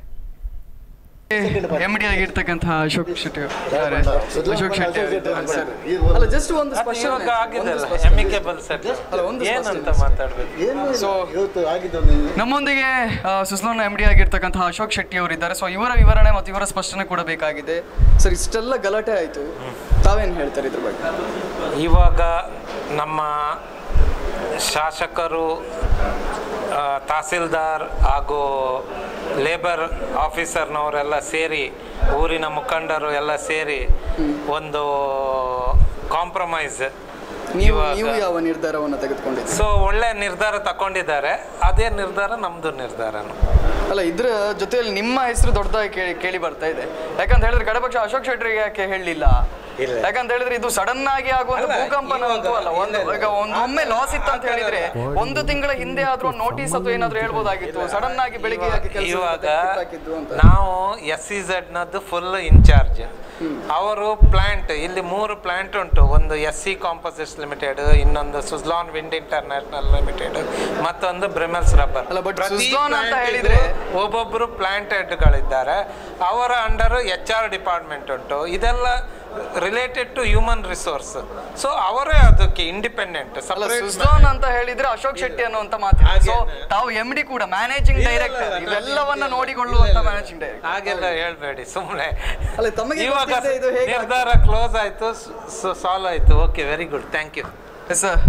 ಎಂ ಡಿ ಆಗಿರ್ತಕ್ಕಂತಹ ಅಶೋಕ್ ಶೆಟ್ಟಿ ಅಶೋಕ್ ಶೆಟ್ಟಿ ಅಲ್ಲ ಜಸ್ಟ್ ಒಂದು ನಮ್ಮೊಂದಿಗೆ ಸುಸ್ಲೋನ್ ಎಂ ಡಿ ಆಗಿರ್ತಕ್ಕಂತಹ ಅಶೋಕ್ ಶೆಟ್ಟಿ ಅವರು ಇದ್ದಾರೆ. ಸೊ ಇವರ ವಿವರಣೆ ಮತ್ತು ಇವರ ಸ್ಪಷ್ಟನೆ ಕೂಡ ಬೇಕಾಗಿದೆ. ಸರ್, ಇಷ್ಟೆಲ್ಲ ಗಲಾಟೆ ಆಯಿತು, ತಾವೇನು ಹೇಳ್ತಾರೆ ಇದ್ರ ಬಗ್ಗೆ? ಇವಾಗ ನಮ್ಮ ಶಾಸಕರು, ತಹಸೀಲ್ದಾರ್ ಹಾಗೂ ಲೇಬರ್ ಆಫೀಸರ್ನವರೆಲ್ಲ ಸೇರಿ, ಊರಿನ ಮುಖಂಡರು ಎಲ್ಲ ಸೇರಿ ಒಂದು ಕಾಂಪ್ರಮೈಸ್ ನೀವು ಯಾವ ನಿರ್ಧಾರವನ್ನು ತೆಗೆದುಕೊಂಡಿದ್ದೀರಿ? ಸೊ ಒಳ್ಳೆ ನಿರ್ಧಾರ ತಗೊಂಡಿದ್ದಾರೆ, ಅದೇ ನಿರ್ಧಾರ ನಮ್ದು ನಿರ್ಧಾರನು ಅಲ್ಲ. ಇದ್ರ ಜೊತೆಯಲ್ಲಿ ನಿಮ್ಮ ಹೆಸರು ದೊಡ್ಡದಾಗಿ ಕೇಳಿ ಕೇಳಿ ಬರ್ತಾ ಇದೆ. ಯಾಕಂತ ಹೇಳಿದ್ರೆ ಕಡೆಪಕ್ಷ ಅಶೋಕ್ ಶೆಟ್ಟರಿಗೆ ಯಾಕೆ ಹೇಳಲಿಲ್ಲ? ಯಾಕಂತ ಹೇಳಿದ್ರೆ ಇದು ಸಡನ್ ಆಗಿ ಆಗುವಂತ ಭೂಕಂಪನ ಅಂತೂ ಅಲ್ಲ. ಒಂದು ಈಗ ಒಮ್ಮೆ ಲಾಸ್ ಇತ್ತು ಅಂತ ಹೇಳಿದ್ರೆ ಒಂದು ತಿಂಗಳ ಹಿಂದೆ ಆದ್ರೂ ನೋಟಿಸ್ ಅಥವಾ ಏನಾದ್ರೂ ಹೇಳ್ಬೋದಾಗಿತ್ತು. ಸಡನ್ ಆಗಿ ಬೆಳಿಗ್ಗೆ ಇವಾಗ ನಾವು ಎಸ್ ಸಿ ಝೆಡ್ ನದ್ದು ಫುಲ್ ಇನ್ಚಾರ್ಜ್. ಅವರು ಪ್ಲಾಂಟ್ ಇಲ್ಲಿ ಮೂರು ಪ್ಲಾಂಟ್ ಉಂಟು, ಒಂದು ಎಸ್ ಸಿ ಕಾಂಪೋಸಿಟ್ಸ್ ಲಿಮಿಟೆಡ್, ಇನ್ನೊಂದು ಸುಜ್ಲಾನ್ ವಿಂಡ್ ಇಂಟರ್ನ್ಯಾಷನಲ್ ಲಿಮಿಟೆಡ್, ಮತ್ತೊಂದು ಬ್ರಿಮೆಲ್ಸ್ ರಬ್ಬರ್. ಒಬ್ಬೊಬ್ರು ಪ್ಲಾಂಟ್ ಹೆಡ್ಗಳಿದ್ದಾರೆ, ಅವರ ಅಂಡರ್ ಎಚ್ ಆರ್ ಡಿಪಾರ್ಟ್ಮೆಂಟ್ ಉಂಟು. ಇದೆಲ್ಲ related to human resource. So ಅವರೇ ಅದಕ್ಕೆ ಇಂಡಿಪೆಂಡೆಂಟ್ ಸುಜ್ಲಾನ್ ಅಂತ ಹೇಳಿದ್ರೆ ಅಶೋಕ್ ಶೆಟ್ಟಿ ಅನ್ನುವಂತ ಮಾತು. ಸೊ ತಾವು ಎಂ ಡಿ ಕೂಡ ಮ್ಯಾನೇಜಿಂಗ್ ಡೈರೆಕ್ಟರ್, ಇವೆಲ್ಲವನ್ನ ನೋಡಿಕೊಳ್ಳುವಂತ ಮ್ಯಾನೇಜಿಂಗ್ ಡೈರೆಕ್ಟರ್. ಹಾಗೆಲ್ಲ ಹೇಳ್ಬೇಡಿ ಸುಮ್ಮನೆ. ಇವಾಗ ನಿರ್ಧಾರ ಕ್ಲೋಸ್ ಆಯ್ತು, ಸಾಲ್ವ್ ಆಯ್ತು. Okay, very good, thank you. Sir,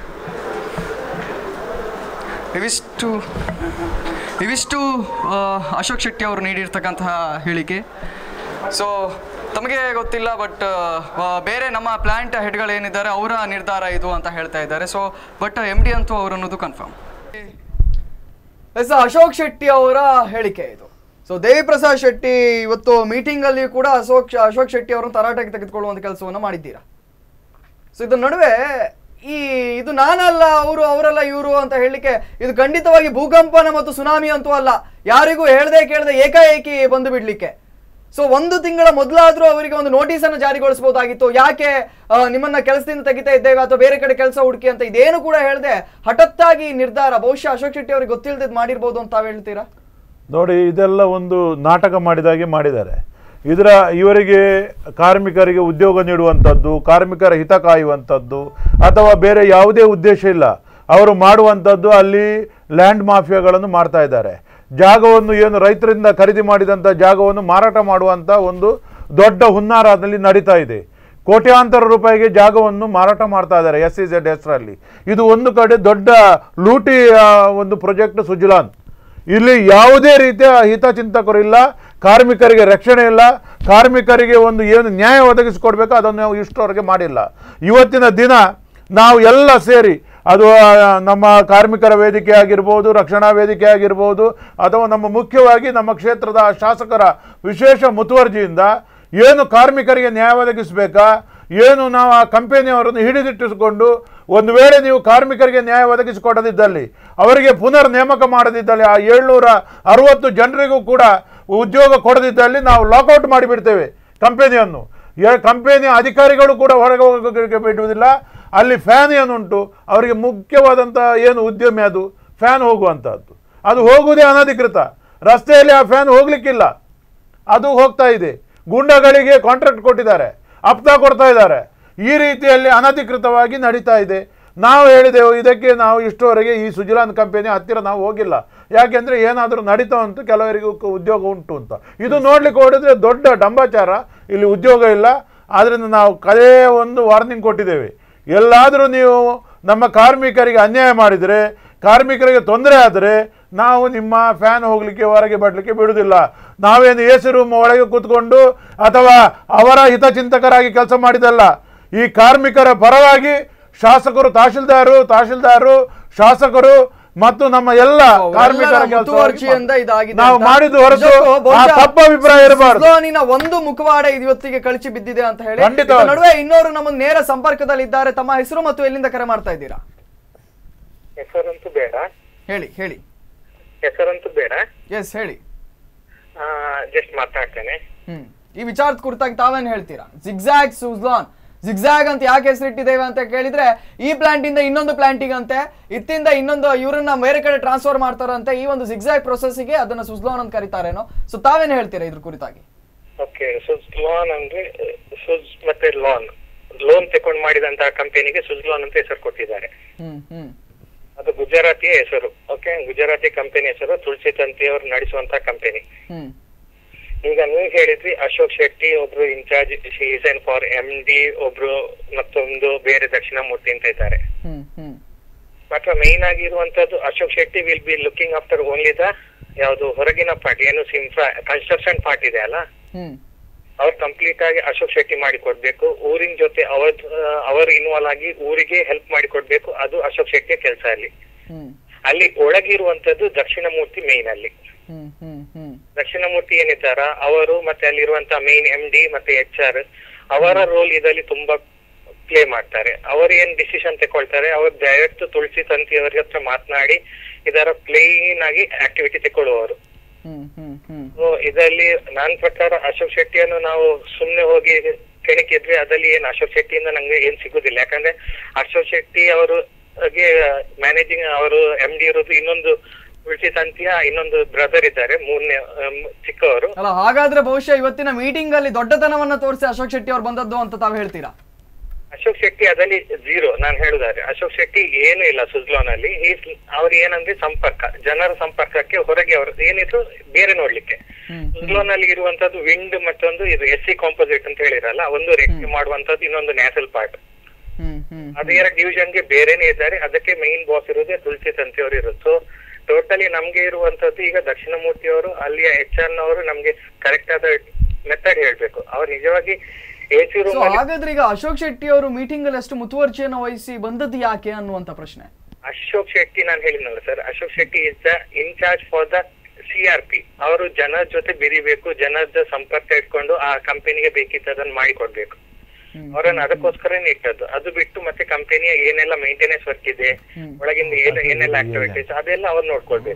ಇವಿಷ್ಟು ಇವಿಷ್ಟು ಅಶೋಕ್ ಶೆಟ್ಟಿ ಅವರು ನೀಡಿರ್ತಕ್ಕಂತಹ ಹೇಳಿಕೆ. ಸೊ ತಮಗೆ ಗೊತ್ತಿಲ್ಲ, ಬಟ್ ಬೇರೆ ನಮ್ಮ ಪ್ಲಾಂಟ್ ಹೆಡ್ಗಳು ಏನಿದ್ದಾರೆ ಅವರ ನಿರ್ಧಾರ ಇದು ಅಂತ ಹೇಳ್ತಾ ಇದ್ದಾರೆ. ಸೊ ಬಟ್ ಎಂ ಡಿ ಅಂತೂ ಅವರು ಅನ್ನೋದು ಕನ್ಫರ್ಮ್. ಎಸ್, ಅಶೋಕ್ ಶೆಟ್ಟಿ ಅವರ ಹೇಳಿಕೆ ಇದು. ಸೊ ದೇವಿ ಪ್ರಸಾದ್ ಶೆಟ್ಟಿ ಇವತ್ತು ಮೀಟಿಂಗ್ ಅಲ್ಲಿ ಕೂಡ ಅಶೋಕ್ ಅಶೋಕ್ ಶೆಟ್ಟಿ ಅವರನ್ನು ತರಾಟೆಗೆ ತೆಗೆದುಕೊಳ್ಳುವಂತ ಕೆಲಸವನ್ನು ಮಾಡಿದ್ದೀರಾ. ಸೊ ಇದರ ನಡುವೆ ಈ ಇದು ನಾನಲ್ಲ ಅವರು ಅವರಲ್ಲ ಇವರು ಅಂತ ಹೇಳಲಿಕ್ಕೆ, ಇದು ಖಂಡಿತವಾಗಿ ಭೂಕಂಪನ ಮತ್ತು ಸುನಾಮಿ ಅಂತೂ ಅಲ್ಲ. ಯಾರಿಗೂ ಹೇಳ್ದೆ ಕೇಳದೆ ಏಕಾಏಕಿ ಬಂದು ಬಿಡ್ಲಿಕ್ಕೆ ಸೊ ಒಂದು ತಿಂಗಳ ಮೊದಲಾದ್ರೂ ಅವರಿಗೆ ಒಂದು ನೋಟಿಸ್ ಅನ್ನು ಜಾರಿಗೊಳಿಸಬಹುದಾಗಿತ್ತು. ಯಾಕೆ ನಿಮ್ಮನ್ನ ಕೆಲಸದಿಂದ ತೆಗಿತಾ ಇದ್ದೇವೆ ಅಥವಾ ಬೇರೆ ಕಡೆ ಕೆಲಸ ಹುಡುಕಿ ಅಂತ ಇದೇನು ಕೂಡ ಹೇಳದೆ ಹಠತ್ತಾಗಿ ನಿರ್ಧಾರ ಬಹುಶಃ ಅಶೋಕ್ ಶೆಟ್ಟಿ ಅವರಿಗೆ ಗೊತ್ತಿಲ್ಲದೆ ಮಾಡಿರ್ಬೋದು ಅಂತ ತಾವು ಹೇಳ್ತೀರಾ? ನೋಡಿ, ಇದೆಲ್ಲ ಒಂದು ನಾಟಕ ಮಾಡಿದಾಗೆ ಮಾಡಿದ್ದಾರೆ. ಇದರ ಇವರಿಗೆ ಕಾರ್ಮಿಕರಿಗೆ ಉದ್ಯೋಗ ನೀಡುವಂಥದ್ದು, ಕಾರ್ಮಿಕರ ಹಿತ ಕಾಯುವಂಥದ್ದು ಅಥವಾ ಬೇರೆ ಯಾವುದೇ ಉದ್ದೇಶ ಇಲ್ಲ. ಅವರು ಮಾಡುವಂಥದ್ದು ಅಲ್ಲಿ ಲ್ಯಾಂಡ್ ಮಾಫಿಯಾಗಳನ್ನು ಮಾಡ್ತಾ ಇದ್ದಾರೆ. ಜಾಗವನ್ನು ಏನು ರೈತರಿಂದ ಖರೀದಿ ಮಾಡಿದಂಥ ಜಾಗವನ್ನು ಮಾರಾಟ ಮಾಡುವಂಥ ಒಂದು ದೊಡ್ಡ ಹುನ್ನಾರದಲ್ಲಿ ನಡೀತಾ ಇದೆ. ಕೋಟ್ಯಾಂತರ ರೂಪಾಯಿಗೆ ಜಾಗವನ್ನು ಮಾರಾಟ ಮಾಡ್ತಾ ಇದ್ದಾರೆ ಎಸ್ ಸಿ ಝೆಡ್ ಹೆಸರಲ್ಲಿ. ಇದು ಒಂದು ಕಡೆ ದೊಡ್ಡ ಲೂಟಿ ಒಂದು ಪ್ರಾಜೆಕ್ಟ್ ಸುಜಲಾನ್. ಇಲ್ಲಿ ಯಾವುದೇ ರೀತಿಯ ಹಿತಚಿಂತಕರು ಇಲ್ಲ, ಕಾರ್ಮಿಕರಿಗೆ ರಕ್ಷಣೆ ಇಲ್ಲ, ಕಾರ್ಮಿಕರಿಗೆ ಒಂದು ಏನು ನ್ಯಾಯ ಒದಗಿಸಿಕೊಡ್ಬೇಕು ಅದನ್ನು ನಾವು ಇಷ್ಟರವರೆಗೆ ಮಾಡಿಲ್ಲ. ಇವತ್ತಿನ ದಿನ ನಾವು ಎಲ್ಲ ಸೇರಿ ಅದು ನಮ್ಮ ಕಾರ್ಮಿಕರ ವೇದಿಕೆ ಆಗಿರ್ಬೋದು, ರಕ್ಷಣಾ ವೇದಿಕೆ ಆಗಿರ್ಬೋದು, ಅಥವಾ ನಮ್ಮ ಮುಖ್ಯವಾಗಿ ನಮ್ಮ ಕ್ಷೇತ್ರದ ಶಾಸಕರ ವಿಶೇಷ ಮುತುವರ್ಜಿಯಿಂದ ಏನು ಕಾರ್ಮಿಕರಿಗೆ ನ್ಯಾಯ ಒದಗಿಸಬೇಕಾ, ಏನು ನಾವು ಆ ಕಂಪನಿಯವರನ್ನು ಹಿಡಿದಿಟ್ಟಿಸಿಕೊಂಡು ಒಂದು ವೇಳೆ ನೀವು ಕಾರ್ಮಿಕರಿಗೆ ನ್ಯಾಯ ಒದಗಿಸಿಕೊಡದಿದ್ದಲ್ಲಿ, ಅವರಿಗೆ ಪುನರ್ ನೇಮಕ ಮಾಡದಿದ್ದಲ್ಲಿ, ಆ ಏಳ್ನೂರ ಅರವತ್ತು ಜನರಿಗೂ ಕೂಡ ಉದ್ಯೋಗ ಕೊಡದಿದ್ದಲ್ಲಿ ನಾವು ಲಾಕೌಟ್ ಮಾಡಿಬಿಡ್ತೇವೆ ಕಂಪನಿಯನ್ನು. ಕಂಪನಿಯ ಅಧಿಕಾರಿಗಳು ಕೂಡ ಹೊರಗೆ ಹೋಗೋಕ್ಕೆ ಬಿಡುವುದಿಲ್ಲ. ಅಲ್ಲಿ ಫ್ಯಾನ್ ಏನುಂಟು ಅವರಿಗೆ ಮುಖ್ಯವಾದಂಥ ಏನು ಉದ್ಯಮಿ ಅದು ಫ್ಯಾನ್ ಹೋಗುವಂಥದ್ದು, ಅದು ಹೋಗುವುದೇ ಅನಧಿಕೃತ. ರಸ್ತೆಯಲ್ಲಿ ಆ ಫ್ಯಾನ್ ಹೋಗ್ಲಿಕ್ಕಿಲ್ಲ, ಅದು ಹೋಗ್ತಾ ಇದೆ. ಗೂಂಡಗಳಿಗೆ ಕಾಂಟ್ರಾಕ್ಟ್ ಕೊಟ್ಟಿದ್ದಾರೆ, ಹಪ್ತಾ ಕೊಡ್ತಾ ಇದ್ದಾರೆ. ಈ ರೀತಿಯಲ್ಲಿ ಅನಧಿಕೃತವಾಗಿ ನಡೀತಾ ಇದೆ. ನಾವು ಹೇಳಿದೆವು ಇದಕ್ಕೆ ನಾವು ಇಷ್ಟುವರೆಗೆ ಈ ಸುಜಲಾನ್ ಕಂಪನಿ ಹತ್ತಿರ ನಾವು ಹೋಗಿಲ್ಲ. ಯಾಕೆಂದರೆ ಏನಾದರೂ ನಡೀತಾ ಉಂಟು, ಕೆಲವರಿಗೂ ಉದ್ಯೋಗ ಉಂಟು ಅಂತ. ಇದು ನೋಡ್ಲಿಕ್ಕೆ ಹೊಡಿದ್ರೆ ದೊಡ್ಡ ಡಂಬಾಚಾರ, ಇಲ್ಲಿ ಉದ್ಯೋಗ ಇಲ್ಲ. ಆದ್ದರಿಂದ ನಾವು ಕದೇ ಒಂದು ವಾರ್ನಿಂಗ್ ಕೊಟ್ಟಿದ್ದೇವೆ. ಎಲ್ಲಾದರೂ ನೀವು ನಮ್ಮ ಕಾರ್ಮಿಕರಿಗೆ ಅನ್ಯಾಯ ಮಾಡಿದರೆ, ಕಾರ್ಮಿಕರಿಗೆ ತೊಂದರೆ ಆದರೆ ನಾವು ನಿಮ್ಮ ಫ್ಯಾನ್ ಹೋಗಲಿಕ್ಕೆ ಹೊರಗೆ ಬರಲಿಕ್ಕೆ ಬಿಡುವುದಿಲ್ಲ. ನಾವೇನು ಎ ಸಿ ರೂಮ್ ಒಳಗೆ ಕೂತ್ಕೊಂಡು ಅಥವಾ ಅವರ ಹಿತಚಿಂತಕರಾಗಿ ಕೆಲಸ ಮಾಡಿದಲ್ಲ. ಈ ಕಾರ್ಮಿಕರ ಪರವಾಗಿ ಶಾಸಕರು, ತಹಶೀಲ್ದಾರು ತಹಶೀಲ್ದಾರು ಶಾಸಕರು ಮತ್ತು ನಮ್ಮ ಎಲ್ಲ ಕಾರ್ಮಿಕರ ನಾವು ಮಾಡಿದ್ದು ಹೊರತು ತಪ್ಪ ಅಭಿಪ್ರಾಯ ಇರಬಾರದು. ಒಂದು ಮುಖವಾಡ ಇವತ್ತಿಗೆ ಕಳಚಿ ಬಿದ್ದಿದೆ ಅಂತ ಹೇಳಿ ನಡುವೆ ಇನ್ನೋರು ನಮ್ಮ ನೇರ ಸಂಪರ್ಕದಲ್ಲಿ ಇದ್ದಾರೆ. ತಮ್ಮ ಹೆಸರು ಮತ್ತು ಎಲ್ಲಿಂದ ಕರೆ ಮಾಡ್ತಾ ಇದ್ದೀರಾ? ಹೆಸರಂತೂ ಬೇಡ. ಹೇಳಿ ಹೇಳಿ. ಹೆಸರಂತೂ ಬೇಡ. ಎಸ್ ಹೇಳಿ. ಜಸ್ಟ್ ಮಾತಾಡ್ತೇನೆ. ಹ್ಮ್ ಈ ವಿಚಾರದ ಕುರಿತಾಗಿ ತಾವೇನು ಹೇಳ್ತೀರಾ? ಜಿಗ್ಜಾಗ್ ಸುಜ್ಲಾನ್, ಜಿಗ್ಜಾಗ್ ಅಂತ ಯಾಕೆ ಹೆಸರಿಟ್ಟಿದ್ದೇವೆ ಅಂತ ಕೇಳಿದ್ರೆ, ಈ ಪ್ಲಾಂಟ್ ಇಂದ ಇನ್ನೊಂದು ಪ್ಲಾಂಟಿಗೆ ಅಂತೆ, ಇತ್ತಿಂದ ಇನ್ನೊಂದು ಇವರನ್ನ ಬೇರೆ ಕಡೆ ಟ್ರಾನ್ಸ್ಫರ್ ಮಾಡ್ತಾರಂತೆ. ಈ ಒಂದು ಜಿಗ್ಜಾಗ್ ಪ್ರೊಸೆಸ್ಗೆ ಅದನ್ನ ಸುಜ್ಲಾನ್ ಅಂತ ಕರೀತಾರೇನೋ. ಸೊ ತಾವೇನು ಹೇಳ್ತೀರಾ ಇದ್ರ ಕುರಿತಾಗಿ? ಓಕೆ, ಸುಜ್ಲಾನ್ ಅಂದ್ರೆ ಸುಜ್ ಮತ್ತೆ ಲೋನ್ ಲೋನ್ ತಗೊಂಡು ಮಾಡಿದಂತಹ ಕಂಪನಿಗೆ ಸುಜ್ಲಾನ್ ಅಂತ ಹೆಸರು ಕೊಟ್ಟಿದ್ದಾರೆ. ಹ್ಮ್ ಹ್ಮ್ ಅದು ಗುಜರಾತಿಯ ಹೆಸರು. ಓಕೆ, ಗುಜರಾತಿ ಕಂಪನಿ ಹೆಸರು. ತುಳಸಿ ತಂತಿ ಅವರು ನಡೆಸುವಂತಹ ಕಂಪನಿ. ಹ್ಮ್ ಈಗ ನೀವು ಹೇಳಿದ್ರಿ ಅಶೋಕ್ ಶೆಟ್ಟಿ ಒಬ್ರು incharge season for M D, ಒಬ್ರು ಮತ್ತೊಂದು ಬೇರೆ ದಕ್ಷಿಣಾಮೂರ್ತಿ ಅಂತ ಇದ್ದಾರೆ. ಮಾತ್ರ ಮೇನ್ ಆಗಿರುವಂತದ್ದು Ashok Shetty will be looking after only the ಯಾವುದು ಹೊರಗಿನ ಪಾರ್ಟ್ ಏನು ಸಿಂಫ್ರಾ ಕನ್ಸ್ಟ್ರಕ್ಷನ್ ಪಾರ್ಟ್ ಇದೆ ಅಲ್ಲ, ಅವ್ರು ಕಂಪ್ಲೀಟ್ ಆಗಿ ಅಶೋಕ್ ಶೆಟ್ಟಿ ಮಾಡಿಕೊಡ್ಬೇಕು. ಊರಿನ ಜೊತೆ ಅವ್ರ ಅವರು ಇನ್ವಾಲ್ವ್ ಆಗಿ ಊರಿಗೆ ಹೆಲ್ಪ್ ಮಾಡಿಕೊಡ್ಬೇಕು. ಅದು ಅಶೋಕ್ ಶೆಟ್ಟಿಯ ಕೆಲಸ. ಅಲ್ಲಿ ಅಲ್ಲಿ ಒಳಗಿರುವಂತದ್ದು ದಕ್ಷಿಣಮೂರ್ತಿ ಮೇನ್. ಅಲ್ಲಿ ದಕ್ಷಿಣಮೂರ್ತಿ ಏನಿದ್ದಾರ ಅವರು ಮತ್ತೆ ಅಲ್ಲಿರುವಂತಹ ಮೇನ್ ಎಂ ಡಿ ಮತ್ತೆ ಎಚ್ ಆರ್ ಅವರ ರೋಲ್ ಇದರಲ್ಲಿ ತುಂಬಾ ಪ್ಲೇ ಮಾಡ್ತಾರೆ. ಅವರು ಏನ್ ಡಿಸಿಷನ್ ತಗೊಳ್ತಾರೆ, ಅವ್ರು ಡೈರೆಕ್ಟ್ ತುಳಸಿ ತಂತಿ ಅವ್ರ ಹತ್ರ ಮಾತನಾಡಿ ಇದರ ಪ್ಲೇನ್ ಆಗಿ ಆಕ್ಟಿವಿಟಿ ತಗೊಳ್ಳುವವರು. ಇದರಲ್ಲಿ ನನ್ನ ಪ್ರಕಾರ ಅಶೋಕ್ ಶೆಟ್ಟಿಯನ್ನು ನಾವು ಸುಮ್ನೆ ಹೋಗಿ ಕೆಣಕಿದ್ರೆ ಅದಲ್ಲಿ ಏನ್ ಅಶೋಕ್ ಶೆಟ್ಟಿಯಿಂದ ನಂಗೆ ಏನ್ ಸಿಗುದಿಲ್ಲ. ಯಾಕಂದ್ರೆ ಅಶೋಕ್ ಶೆಟ್ಟಿ ಅವರು ಮ್ಯಾನೇಜಿಂಗ್ ಅವರು ಎಂ ಡಿ ಇರೋದು ಇನ್ನೊಂದು ತುಳಸಿ ತಂತಿಯ ಇನ್ನೊಂದು ಬ್ರದರ್ ಇದ್ದಾರೆ, ಮೂರನೇ ಚಿಕ್ಕವರು. ಅಲ್ಲ, ಹಾಗಾದ್ರೆ ಬಹುಶಃ ಇವತ್ತಿನ ಮೀಟಿಂಗ್ ಅಲ್ಲಿ ದೊಡ್ಡತನವನ್ನ ತೋರಿಸಿ ಅಶೋಕ್ ಶೆಟ್ಟಿ ಅವ್ರು ಬಂದದ್ದು ಅಂತ ತಾವು ಹೇಳ್ತೀರಾ? ಅಶೋಕ್ ಶೆಟ್ಟಿ ಅದಲ್ಲಿ ಝೀರೋ. ನಾನು ಹೇಳುದಾದ್ರೆ ಅಶೋಕ್ ಶೆಟ್ಟಿ ಏನು ಇಲ್ಲ ಸುಜ್ಲಾನ್ ಅಲ್ಲಿ. ಅವ್ರು ಏನಂದ್ರೆ ಸಂಪರ್ಕ, ಜನರ ಸಂಪರ್ಕಕ್ಕೆ ಹೊರಗೆ ಅವರು ಏನಿದ್ರು ಬೇರೆ ನೋಡ್ಲಿಕ್ಕೆ. ಸುಜ್ಲಾನ್ ಅಲ್ಲಿ ಇರುವಂತದ್ದು ವಿಂಡ್ ಮತ್ತೊಂದು ಇದು ಎಸ್ ಸಿ ಕಾಂಪೋಸಿಟ್ ಅಂತ ಹೇಳಿರಲ್ಲ, ಒಂದು ರೆಕ್ಟಿ ಮಾಡುವಂತದ್ದು, ಇನ್ನೊಂದು ನ್ಯಾಷನಲ್ ಪಾರ್ಟ್. ಅದು ಎರಡು ಡಿವಿಷನ್ ಗೆ ಬೇರೆನೆ ಇದ್ದಾರೆ. ಅದಕ್ಕೆ ಮೈನ್ ಬಾಸ್ ಇರೋದೇ ತುಳಸಿ ತಂತಿ ಅವರು ಇರೋದು. ಸೊ ಟೋಟಲಿ ನಮ್ಗೆ ಇರುವಂತದ್ದು ಈಗ ದಕ್ಷಿಣಮೂರ್ತಿ ಅವರು ಅಲ್ಲಿಯ ಎಚ್ ಆರ್ ನವರು ನಮ್ಗೆ ಕರೆಕ್ಟ್ ಆದ ಮೆಥಡ್ ಹೇಳ್ಬೇಕು. ಅವ್ರು ನಿಜವಾಗಿ ಎಸಿ ರೂಮ್. ಹಾಗಾದ್ರೆ ಈಗ ಅಶೋಕ್ ಶೆಟ್ಟಿ ಅವರು ಮೀಟಿಂಗ್ ಅಲ್ಲಿ ಅಷ್ಟು ಮುತುವರ್ಜಿಯನ್ನು ವಹಿಸಿ ಬಂದದ್ದು ಯಾಕೆ ಅನ್ನುವಂತ ಪ್ರಶ್ನೆ. ಅಶೋಕ್ ಶೆಟ್ಟಿ ನಾನು ಹೇಳಿದ್ನಲ್ಲ sir, Ashok Shetty is the incharge for the C R P. ಅವರು ಜನರ ಜೊತೆ ಬೆರಿಬೇಕು, ಜನದ ಸಂಪರ್ಕ ಇಟ್ಕೊಂಡು ಆ ಕಂಪನಿಗೆ ಬೇಕಿದ್ದದನ್ನ ಮಾಡಿಕೊಡ್ಬೇಕು. ಅವರನ್ನ ಅದಕ್ಕೋಸ್ಕರನೇ ಇಟ್ಟದ್ದು. ಅದು ಬಿಟ್ಟು ಮತ್ತೆ ಕಂಪನಿಯ ಏನೆಲ್ಲ ಮೇಂಟೆನೆನ್ಸ್ ವರ್ಕ್ ಇದೆ, ಒಳಗಿಂದ ಏನೆಲ್ಲ ಆಕ್ಟಿವಿಟೀಸ್ ಅದೆಲ್ಲ ಅವ್ರು ನೋಡ್ಕೊಳ್ಬೇಕು.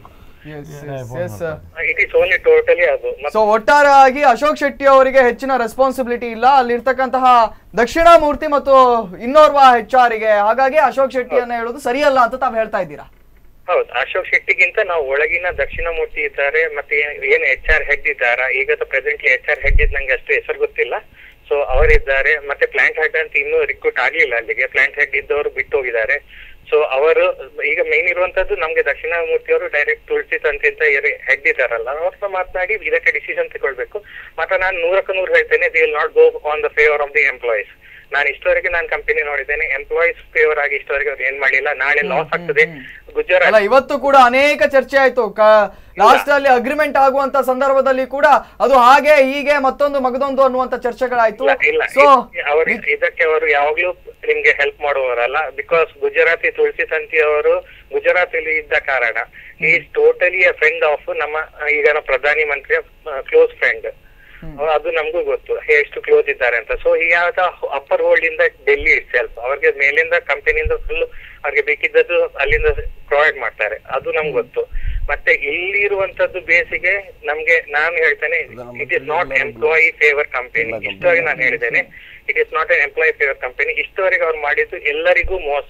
ಇಟ್ ಇಸ್ ಓನ್ಲಿ ಟೋಟಲಿ ಅದು. ಸೊ ಒಟ್ಟಾರೆಯಾಗಿ ಅಶೋಕ್ ಶೆಟ್ಟಿ ಅವರಿಗೆ ಹೆಚ್ಚಿನ ರೆಸ್ಪಾನ್ಸಿಬಿಲಿಟಿ ಇಲ್ಲ ಅಲ್ಲಿರ್ತಕ್ಕಂತಹ ದಕ್ಷಿಣಾಮೂರ್ತಿ ಮತ್ತು ಇನ್ನೋರ್ವ ಹೆಚ್ ಆರ್ ಗೆ, ಹಾಗಾಗಿ ಅಶೋಕ್ ಶೆಟ್ಟಿಯನ್ನ ಹೇಳೋದು ಸರಿಯಲ್ಲ ಅಂತ ತಾವ್ ಹೇಳ್ತಾ ಇದ್ದೀರಾ? ಹೌದು, ಅಶೋಕ್ ಶೆಟ್ಟಿಗಿಂತ ನಾವು ಒಳಗಿನ ದಕ್ಷಿಣಾಮೂರ್ತಿ ಇದ್ದಾರೆ, ಮತ್ತೆ ಏನ್ ಎಚ್ ಆರ್ ಹೆಡ್ ಇದ್ದಾರಾ, ಈಗ ಪ್ರೆಸೆಂಟ್ಲಿ ಎಚ್ ಆರ್ ಹೆಡ್ ಇದ್ ನಂಗೆ ಅಷ್ಟು ಹೆಸರು ಗೊತ್ತಿಲ್ಲ. ಸೊ ಅವರಿದ್ದಾರೆ, ಮತ್ತೆ ಪ್ಲಾಂಟ್ ಹೆಡ್ ಅಂತ ಇನ್ನೂ ರಿಕ್ರೂಟ್ ಆಗ್ಲಿಲ್ಲ ಅಲ್ಲಿಗೆ. ಪ್ಲಾಂಟ್ ಹೆಡ್ ಇದ್ದವರು ಬಿಟ್ಟು ಹೋಗಿದ್ದಾರೆ. ಸೊ ಅವರು ಈಗ ಮೇನ್ ಇರುವಂತದ್ದು ನಮ್ಗೆ ದಕ್ಷಿಣಾಮೂರ್ತಿ ಅವರು ಡೈರೆಕ್ಟ್ ತುಳಸಿ ತಂತಿ ಅಂತ ಹೆಡ್ ಇದ್ದಾರಲ್ಲ, ಅವ್ರನ್ನ ಮಾತನಾಡಿ ಇದಕ್ಕೆ ಡಿಸಿಷನ್ ತಗೊಳ್ಬೇಕು. ಮತ್ತೆ ನಾನು ನೂರಕ್ಕೆ ನೂರು ಹೇಳ್ತೇನೆ, they will not go on the favour of the employees. ನಾನು ಇಷ್ಟವರೆಗೆ ನಾನು ಕಂಪನಿ ನೋಡಿದ್ದೇನೆ, ಎಂಪ್ಲಾಯೀಸ್ ಫೇವರ್ ಆಗಿ ಇಷ್ಟವರೆಗೆ ಅವ್ರು ಏನ್ ಮಾಡಿಲ್ಲ. ನಾಳೆ ಲಾಸ್ ಆಗ್ತದೆ ಗುಜರಾತ್. ಇವತ್ತು ಕೂಡ ಅನೇಕ ಚರ್ಚೆ ಆಯ್ತು. ಲಾಸ್ಟ್ ಅಲ್ಲಿ ಅಗ್ರಿಮೆಂಟ್ ಆಗುವಂತ ಸಂದರ್ಭದಲ್ಲಿ ಕೂಡ ಅದು ಹಾಗೆ ಹೀಗೆ ಮತ್ತೊಂದು ಮಗದೊಂದು ಅನ್ನುವಂತ ಚರ್ಚೆಗಳಾಯ್ತು. ಸೊ ಇದಕ್ಕೆ ಅವರು ಯಾವಾಗ್ಲೂ ನಿಮ್ಗೆ ಹೆಲ್ಪ್ ಮಾಡುವವರಲ್ಲ. ಬಿಕಾಸ್ ಗುಜರಾತಿ ತುಳಸಿ ತಂತಿ ಅವರು ಗುಜರಾತ್ ಅಲ್ಲಿ ಇದ್ದ ಕಾರಣ is totally a friend of ನಮ್ಮ ಈಗ ಪ್ರಧಾನಿ ಮಂತ್ರಿಯ ಕ್ಲೋಸ್ ಫ್ರೆಂಡ್. ಅದು ನಮಗೂ ಗೊತ್ತು ಎಷ್ಟು ಕ್ಲೋಸ್ ಇದ್ದಾರೆ ಅಂತ. ಸೊ ಈ ಅಪ್ಪರ್ ಹೋಲ್ಡ್ ಇಂದ ಡೆಲ್ಲಿ ಇಟ್ ಸೆಲ್ಫ್ ಅವ್ರಿಗೆ ಮೇಲಿಂದ ಕಂಪನಿಯಿಂದ ಫುಲ್ ಅವ್ರಿಗೆ ಬೇಕಿದ್ದದ್ದು ಅಲ್ಲಿಂದ ಪ್ರೊವೈಡ್ ಮಾಡ್ತಾರೆ, ಅದು ನಮ್ಗೆ ಗೊತ್ತು. ಮತ್ತೆ ಇಲ್ಲಿ ಇರುವಂತದ್ದು ಬೇಸಿಗೆ ನಮ್ಗೆ ನಾನು ಹೇಳ್ತೇನೆ, it is not employee favour company. ಇಷ್ಟವರೆಗೆ ನಾನು ಹೇಳಿದ್ದೇನೆ, it is not an employee favour company. ಇಷ್ಟವರೆಗೆ ಅವ್ರು ಮಾಡಿದ್ದು ಎಲ್ಲರಿಗೂ ಮೋಸ.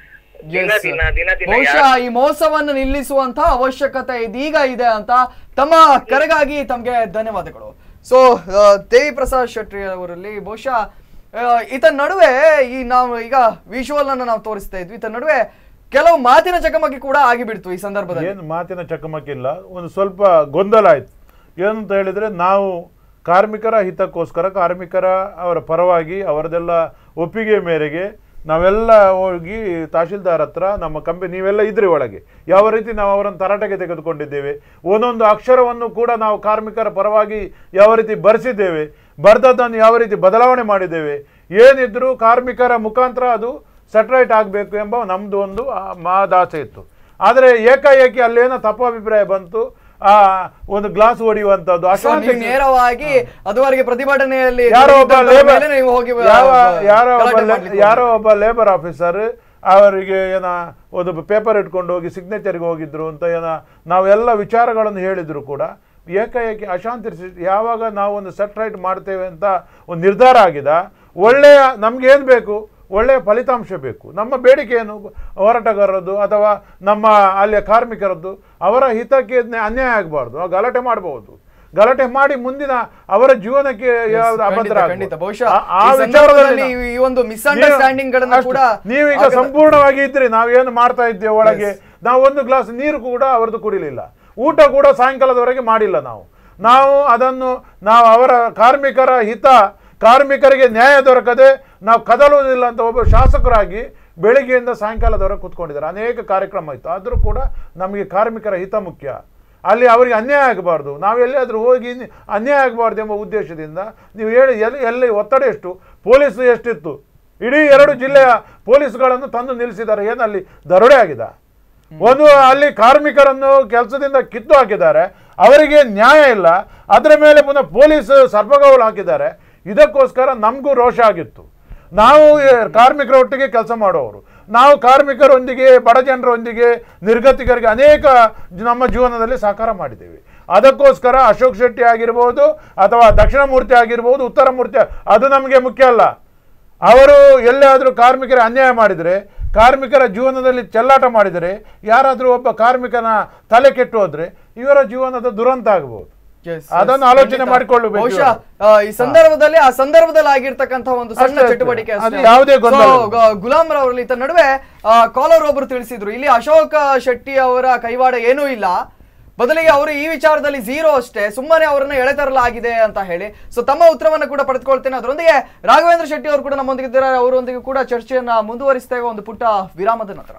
ದಿನ ದಿನ ದಿನ ದಿನ ಬಹುಶಃ ಈ ಮೋಸವನ್ನು ನಿಲ್ಲಿಸುವಂತ ಅವಶ್ಯಕತೆ ಇದೀಗ ಇದೆ ಅಂತ ತಮ್ಮ ಕರೆಗಾಗಿ ತಮ್ಗೆ ಧನ್ಯವಾದಗಳು. ಸೊ ದೇವಿ ಪ್ರಸಾದ್ ಶೆಟ್ಟಿ ಅವರಲ್ಲಿ ಬಹುಶಃ ಈತ ನಡುವೆ ಈ ನಾವು ಈಗ ವಿಜುವಲ್ ಅನ್ನು ನಾವು ತೋರಿಸ್ತಾ ಇದ್ವಿ, ಈತ ನಡುವೆ ಕೆಲವು ಮಾತಿನ ಚಕಮಕಿ ಕೂಡ ಆಗಿಬಿಡ್ತು ಈ ಸಂದರ್ಭದಲ್ಲಿ. ಏನು ಮಾತಿನ ಚಕಮಕಿ ಇಲ್ಲ, ಒಂದು ಸ್ವಲ್ಪ ಗೊಂದಲ ಆಯ್ತು. ಏನಂತ ಹೇಳಿದ್ರೆ, ನಾವು ಕಾರ್ಮಿಕರ ಹಿತಕ್ಕೋಸ್ಕರ ಕಾರ್ಮಿಕರ ಅವರ ಪರವಾಗಿ ಅವರದೆಲ್ಲ ಒಪ್ಪಿಗೆ ಮೇರೆಗೆ ನಾವೆಲ್ಲ ಹೋಗಿ ತಹಶೀಲ್ದಾರ್ ಹತ್ರ ನಮ್ಮ ಕಂಪನಿ ನೀವೆಲ್ಲ ಇದ್ರಿ ಒಳಗೆ ಯಾವ ರೀತಿ ನಾವು ಅವರನ್ನು ತರಾಟೆಗೆ ತೆಗೆದುಕೊಂಡಿದ್ದೇವೆ, ಒಂದೊಂದು ಅಕ್ಷರವನ್ನು ಕೂಡ ನಾವು ಕಾರ್ಮಿಕರ ಪರವಾಗಿ ಯಾವ ರೀತಿ ಬರೆಸಿದ್ದೇವೆ, ಬರೆದದ್ದನ್ನು ಯಾವ ರೀತಿ ಬದಲಾವಣೆ ಮಾಡಿದ್ದೇವೆ, ಏನಿದ್ರು ಕಾರ್ಮಿಕರ ಮುಖಾಂತರ ಅದು ಸೆಟ್ರೈಟ್ ಆಗಬೇಕು ಎಂಬ ನಮ್ಮದು ಒಂದು ಮಹದಾಸೆ ಇತ್ತು. ಆದರೆ ಏಕಾಏಕಿ ಅಲ್ಲೇನೋ ತಪ್ಪು ಅಭಿಪ್ರಾಯ ಬಂತು, ಆ ಒಂದು ಗ್ಲಾಸ್ ಹೊಡೆಯುವಂತದ್ದು ಅಶಾಂತಿ. ನೇರವಾಗಿ ಅದುವರೆಗೆ ಪ್ರತಿಭಟನೆಯಲ್ಲಿ ಯಾರೋ ಒಬ್ಬ ಲೇಬರ್ ಯಾರೋ ಒಬ್ಬ ಯಾರೋ ಒಬ್ಬ ಲೇಬರ್ ಆಫೀಸರ್ ಅವರಿಗೆ ಏನ ಒಂದು ಪೇಪರ್ ಇಟ್ಕೊಂಡು ಹೋಗಿ ಸಿಗ್ನೇಚರ್ಗೆ ಹೋಗಿದ್ರು ಅಂತ ಏನ ನಾವೆಲ್ಲ ವಿಚಾರಗಳನ್ನು ಹೇಳಿದ್ರು ಕೂಡ ಏಕಾಏಕಿ ಅಶಾಂತಿ. ಯಾವಾಗ ನಾವು ಒಂದು ಸೆಟ್ರೈಟ್ ಮಾಡ್ತೇವೆ ಅಂತ ಒಂದು ನಿರ್ಧಾರ ಆಗಿದೆ, ಒಳ್ಳೆಯ ನಮ್ಗೆ ಏನು ಬೇಕು, ಒಳ್ಳೆಯ ಫಲಿತಾಂಶ ಬೇಕು. ನಮ್ಮ ಬೇಡಿಕೆ ಏನು, ಹೋರಾಟಗಾರರದ್ದು ಅಥವಾ ನಮ್ಮ ಅಲ್ಲಿಯ ಕಾರ್ಮಿಕರದ್ದು ಅವರ ಹಿತಕ್ಕೆ ಅನ್ಯಾಯ ಆಗಬಾರ್ದು. ಗಲಾಟೆ ಮಾಡಬಹುದು, ಗಲಾಟೆ ಮಾಡಿ ಮುಂದಿನ ಅವರ ಜೀವನಕ್ಕೆ ಯಾವ್ದು ಅಭದ್ರ ಆ ವಿಚಾರದಲ್ಲಿ ನೀವೀಗ ಸಂಪೂರ್ಣವಾಗಿ ಇದ್ರಿ. ನಾವೇನು ಮಾಡ್ತಾ ಇದ್ದೇವೆ ಒಳಗೆ, ನಾವು ಒಂದು ಗ್ಲಾಸ್ ನೀರು ಕೂಡ ಅವರದ್ದು ಕುಡಿಲಿಲ್ಲ, ಊಟ ಕೂಡ ಸಾಯಂಕಾಲದವರೆಗೆ ಮಾಡಿಲ್ಲ. ನಾವು ನಾವು ಅದನ್ನು ನಾವು ಅವರ ಕಾರ್ಮಿಕರ ಹಿತ, ಕಾರ್ಮಿಕರಿಗೆ ನ್ಯಾಯ ದೊರಕದೆ ನಾವು ಕದಲುವುದಿಲ್ಲ ಅಂತ ಒಬ್ಬ ಶಾಸಕರಾಗಿ ಬೆಳಿಗ್ಗೆಯಿಂದ ಸಾಯಂಕಾಲದವರೆಗೆ ಕೂತ್ಕೊಂಡಿದ್ದಾರೆ. ಅನೇಕ ಕಾರ್ಯಕ್ರಮ ಇತ್ತು, ಆದರೂ ಕೂಡ ನಮಗೆ ಕಾರ್ಮಿಕರ ಹಿತ ಮುಖ್ಯ. ಅಲ್ಲಿ ಅವರಿಗೆ ಅನ್ಯಾಯ ಆಗಬಾರ್ದು, ನಾವು ಎಲ್ಲಿಯಾದರೂ ಹೋಗಿ ಅನ್ಯಾಯ ಆಗಬಾರ್ದು ಎಂಬ ಉದ್ದೇಶದಿಂದ ನೀವು ಹೇಳಿ ಎಲ್ಲಿ ಎಲ್ಲಿ ಒತ್ತಡ ಎಷ್ಟು, ಪೊಲೀಸ್ ಎಷ್ಟಿತ್ತು, ಇಡೀ ಎರಡು ಜಿಲ್ಲೆಯ ಪೊಲೀಸ್ಗಳನ್ನು ತಂದು ನಿಲ್ಲಿಸಿದ್ದಾರೆ. ಏನಲ್ಲಿ ದರೋಡೆ ಆಗಿದೆ, ಒಂದು ಅಲ್ಲಿ ಕಾರ್ಮಿಕರನ್ನು ಕೆಲಸದಿಂದ ಕಿತ್ತು ಹಾಕಿದ್ದಾರೆ, ಅವರಿಗೆ ನ್ಯಾಯ ಇಲ್ಲ, ಅದರ ಮೇಲೆ ಪುನಃ ಪೊಲೀಸ್ ಸರ್ಪಗಾವಲು ಹಾಕಿದ್ದಾರೆ. ಇದಕ್ಕೋಸ್ಕರ ನಮಗೂ ರೋಷ ಆಗಿತ್ತು. ನಾವು ಕಾರ್ಮಿಕರ ಒಟ್ಟಿಗೆ ಕೆಲಸ ಮಾಡೋರು, ನಾವು ಕಾರ್ಮಿಕರೊಂದಿಗೆ ಬಡ ಜನರೊಂದಿಗೆ ನಿರ್ಗತಿಕರಿಗೆ ಅನೇಕ ನಮ್ಮ ಜೀವನದಲ್ಲಿ ಸಹಕಾರ ಮಾಡಿದ್ದೇವೆ. ಅದಕ್ಕೋಸ್ಕರ ಅಶೋಕ್ ಶೆಟ್ಟಿ ಆಗಿರ್ಬೋದು ಅಥವಾ ದಕ್ಷಿಣ ಮೂರ್ತಿ ಆಗಿರ್ಬೋದು, ಉತ್ತರ ಮೂರ್ತಿ, ಅದು ನಮಗೆ ಮುಖ್ಯ ಅಲ್ಲ. ಅವರು ಎಲ್ಲಾದರೂ ಕಾರ್ಮಿಕರ ಅನ್ಯಾಯ ಮಾಡಿದರೆ, ಕಾರ್ಮಿಕರ ಜೀವನದಲ್ಲಿ ಚೆಲ್ಲಾಟ ಮಾಡಿದರೆ, ಯಾರಾದರೂ ಒಬ್ಬ ಕಾರ್ಮಿಕನ ತಲೆ ಕೆಟ್ಟು ಹೋದ್ರೆ ಇವರ ಜೀವನದ ದುರಂತ ಆಗಬಹುದು. ಅದನ್ನು ಆಲೋಚನೆ ಮಾಡಿಕೊಳ್ಳಬೇಕು. ಬಹುಶಃ ಈ ಸಂದರ್ಭದಲ್ಲಿ ಆ ಸಂದರ್ಭದಲ್ಲಿ ಆಗಿರ್ತಕ್ಕಂಥ ಒಂದು ಸಣ್ಣ ಚಟುವಟಿಕೆ ಯಾವುದೇ ಗುಲಾಮ್ ರವರಲ್ಲಿ ಇತ್ತ ನಡುವೆ ಕಾಲರ್ ಒಬ್ರು ತಿಳಿಸಿದ್ರು, ಇಲ್ಲಿ ಅಶೋಕ್ ಶೆಟ್ಟಿ ಅವರ ಕೈವಾಡ ಏನೂ ಇಲ್ಲ, ಬದಲಿಗೆ ಅವರು ಈ ವಿಚಾರದಲ್ಲಿ ಝೀರೋ ಅಷ್ಟೇ, ಸುಮ್ಮನೆ ಅವರನ್ನ ಎಳೆತರಲಾಗಿದೆ ಅಂತ ಹೇಳಿ. ಸೊ ತಮ್ಮ ಉತ್ತರವನ್ನು ಕೂಡ ಪಡೆದುಕೊಳ್ತೇನೆ. ಅದರೊಂದಿಗೆ ರಾಘವೇಂದ್ರ ಶೆಟ್ಟಿ ಅವರು ಕೂಡ ನಮ್ಮೊಂದಿಗಿದ್ದಾರೆ, ಅವರೊಂದಿಗೆ ಕೂಡ ಚರ್ಚೆಯನ್ನ ಮುಂದುವರಿಸ್ತೇವೆ ಒಂದು ಪುಟ್ಟ ವಿರಾಮದ ನಂತರ.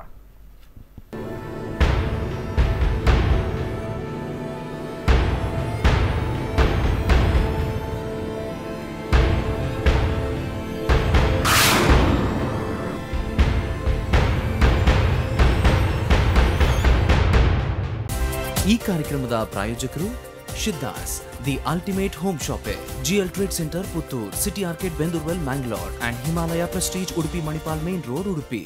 ಈ ಕಾರ್ಯಕ್ರಮದ ಪ್ರಾಯೋಜಕರು Siddhas the ultimate home shoppe, GL trade centre Puttur, city ಆರ್ಕೆಟ್ Bendoorwell Mangalore and Himalaya prestige Udupi Manipal main road Udupi.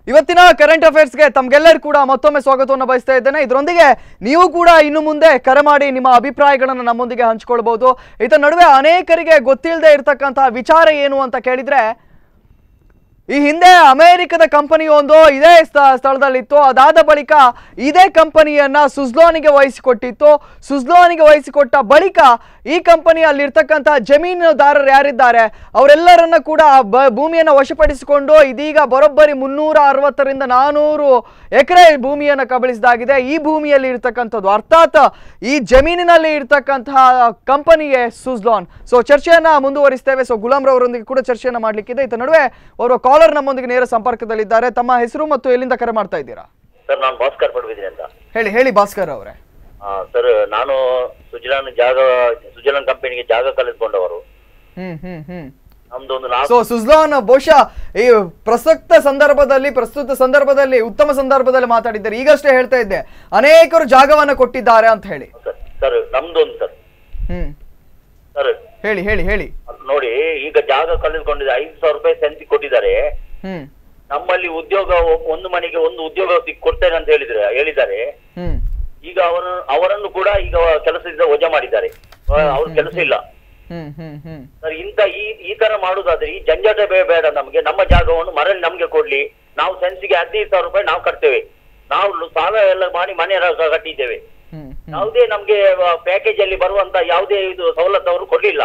ಇವತ್ತಿನ ಕರೆಂಟ್ ಅಫೇರ್ಸ್ಗೆ ತಮಗೆಲ್ಲರೂ ಕೂಡ ಮತ್ತೊಮ್ಮೆ ಸ್ವಾಗತವನ್ನು ಬಯಸ್ತಾ ಇದ್ದೇನೆ. ಇದರೊಂದಿಗೆ ನೀವು ಕೂಡ ಇನ್ನು ಮುಂದೆ ಕರೆ ಮಾಡಿ ನಿಮ್ಮ ಅಭಿಪ್ರಾಯಗಳನ್ನು ನಮ್ಮೊಂದಿಗೆ ಹಂಚಿಕೊಳ್ಬಹುದು. ಇದರ ನಡುವೆ ಅನೇಕರಿಗೆ ಗೊತ್ತಿಲ್ಲದೆ ಇರತಕ್ಕಂತಹ ವಿಚಾರ ಏನು ಅಂತ ಕೇಳಿದ್ರೆ, ಈ ಹಿಂದೆ ಅಮೆರಿಕದ ಕಂಪನಿಯೊಂದು ಇದೇ ಸ್ಥಳದಲ್ಲಿತ್ತು. ಅದಾದ ಬಳಿಕ ಇದೇ ಕಂಪನಿಯನ್ನ ಸುಜ್ಲಾನಿಗೆ ವಹಿಸಿಕೊಟ್ಟಿತ್ತು. ಸುಜ್ಲಾನಿಗೆ ವಹಿಸಿಕೊಟ್ಟ ಬಳಿಕ ಈ ಕಂಪನಿಯಲ್ಲಿರ್ತಕ್ಕಂಥ ಜಮೀನುದಾರರು ಯಾರಿದ್ದಾರೆ ಅವರೆಲ್ಲರನ್ನ ಕೂಡ ಭೂಮಿಯನ್ನು ವಶಪಡಿಸಿಕೊಂಡು ಇದೀಗ ಬರೋಬ್ಬರಿ ಮುನ್ನೂರ ಅರವತ್ತರಿಂದ ನಾನೂರು ಎಕರೆ ಭೂಮಿಯನ್ನು ಕಬಳಿಸಿದಾಗಿದೆ. ಈ ಭೂಮಿಯಲ್ಲಿ ಇರ್ತಕ್ಕಂಥದ್ದು ಅರ್ಥಾತ್ ಈ ಜಮೀನಿನಲ್ಲಿ ಇರ್ತಕ್ಕಂತಹ ಕಂಪನಿಗೆ ಸುಜ್ಲಾನ್. ಸೊ ಚರ್ಚೆಯನ್ನ ಮುಂದುವರಿಸ್ತೇವೆ. ಸೊ ಗುಲಾಮ್ ರವರೊಂದಿಗೆ ಕೂಡ ಚರ್ಚೆಯನ್ನ ಮಾಡ್ಲಿಕ್ಕಿದೆ. ಇದರ ನಡುವೆ ಅವರು ಕಾಲರ್ ನಮ್ಮೊಂದಿಗೆ ನೇರ ಸಂಪರ್ಕದಲ್ಲಿದ್ದಾರೆ. ತಮ್ಮ ಹೆಸರು ಮತ್ತು ಎಲ್ಲಿಂದ ಕರೆ ಮಾಡ್ತಾ ಇದ್ದೀರಾ? ಸರ್, ನಾನು ಭಾಸ್ಕರ್ ಪಡುವಿದ್ದೀನಿ ಅಂತ. ಹೇಳಿ ಹೇಳಿ ಭಾಸ್ಕರ್ ಅವರೇ. ಸರ್, ನಾನು ಸುಜಲಾನ್ ಜಾಗ ಸುಜಲಾನ್ ಕಂಪನಿಗೆ ಜಾಗ ಕಳೆದುಕೊಂಡವರು. ಹ್ಮ್ ಹ್ಮ್ ಹ್ಮ್ ನಮ್ದೊಂದು ಸೊ ಸುಜ್ಲಾನ್ ಬಹುಶಃ ಈ ಪ್ರಸಕ್ತ ಸಂದರ್ಭದಲ್ಲಿ ಪ್ರಸ್ತುತ ಸಂದರ್ಭದಲ್ಲಿ ಉತ್ತಮ ಸಂದರ್ಭದಲ್ಲಿ ಮಾತಾಡಿದ್ದಾರೆ. ಈಗಷ್ಟೇ ಹೇಳ್ತಾ ಇದ್ದೆ ಅನೇಕರು ಜಾಗವನ್ನ ಕೊಟ್ಟಿದ್ದಾರೆ ಅಂತ ಹೇಳಿ. ಸರ್, ನಮ್ದೊಂದು ಸರ್ ಹ್ಮ್ ಸರ್ ಹೇಳಿ ಹೇಳಿ ಹೇಳಿ ನೋಡಿ, ಈಗ ಜಾಗ ಕಳೆದುಕೊಂಡಿದೆ. ಐದು ಸಾವಿರ ರೂಪಾಯಿ ಸೆಂತಿ ಕೊಟ್ಟಿದ್ದಾರೆ. ಹ್ಮ್ ನಮ್ಮಲ್ಲಿ ಉದ್ಯೋಗ ಒಂದು ಮನೆಗೆ ಒಂದು ಉದ್ಯೋಗ ಕೊಡ್ತೇನೆ ಅಂತ ಹೇಳಿದ್ರೆ ಹೇಳಿದ್ದಾರೆ. ಹ್ಮ್ ಈಗ ಅವರು ಅವರನ್ನು ಕೂಡ ಈಗ ಕೆಲಸದಿಂದ ವಜಾ ಮಾಡಿದ್ದಾರೆ. ಅವ್ರ ಕೆಲಸ ಇಲ್ಲ ಹ್ಮ್ ಹ್ಮ್ ಹ್ಮ್ ಸರ್. ಇಂತ ಈ ಈ ತರ ಮಾಡುದಾದ್ರೆ ಈ ಜಂಜಾಟ ಬೇಡ ನಮಗೆ. ನಮ್ಮ ಜಾಗವನ್ನು ಮರಳಿ ನಮ್ಗೆ ಕೊಡ್ಲಿ. ನಾವು ಸೆನ್ಸಿಗೆ ಹದಿನೈದು ಸಾವಿರ ರೂಪಾಯಿ ನಾವು ಕಟ್ತೇವೆ. ನಾವು ಸಾಲ ಎಲ್ಲ ಮಾಡಿ ಮನೆ ಕಟ್ಟಿದ್ದೇವೆ. ಯಾವುದೇ ನಮ್ಗೆ ಪ್ಯಾಕೇಜ್ ಅಲ್ಲಿ ಬರುವಂತ ಯಾವುದೇ ಇದು ಸವಲತ್ತು ಅವರು ಕೊಡ್ಲಿಲ್ಲ.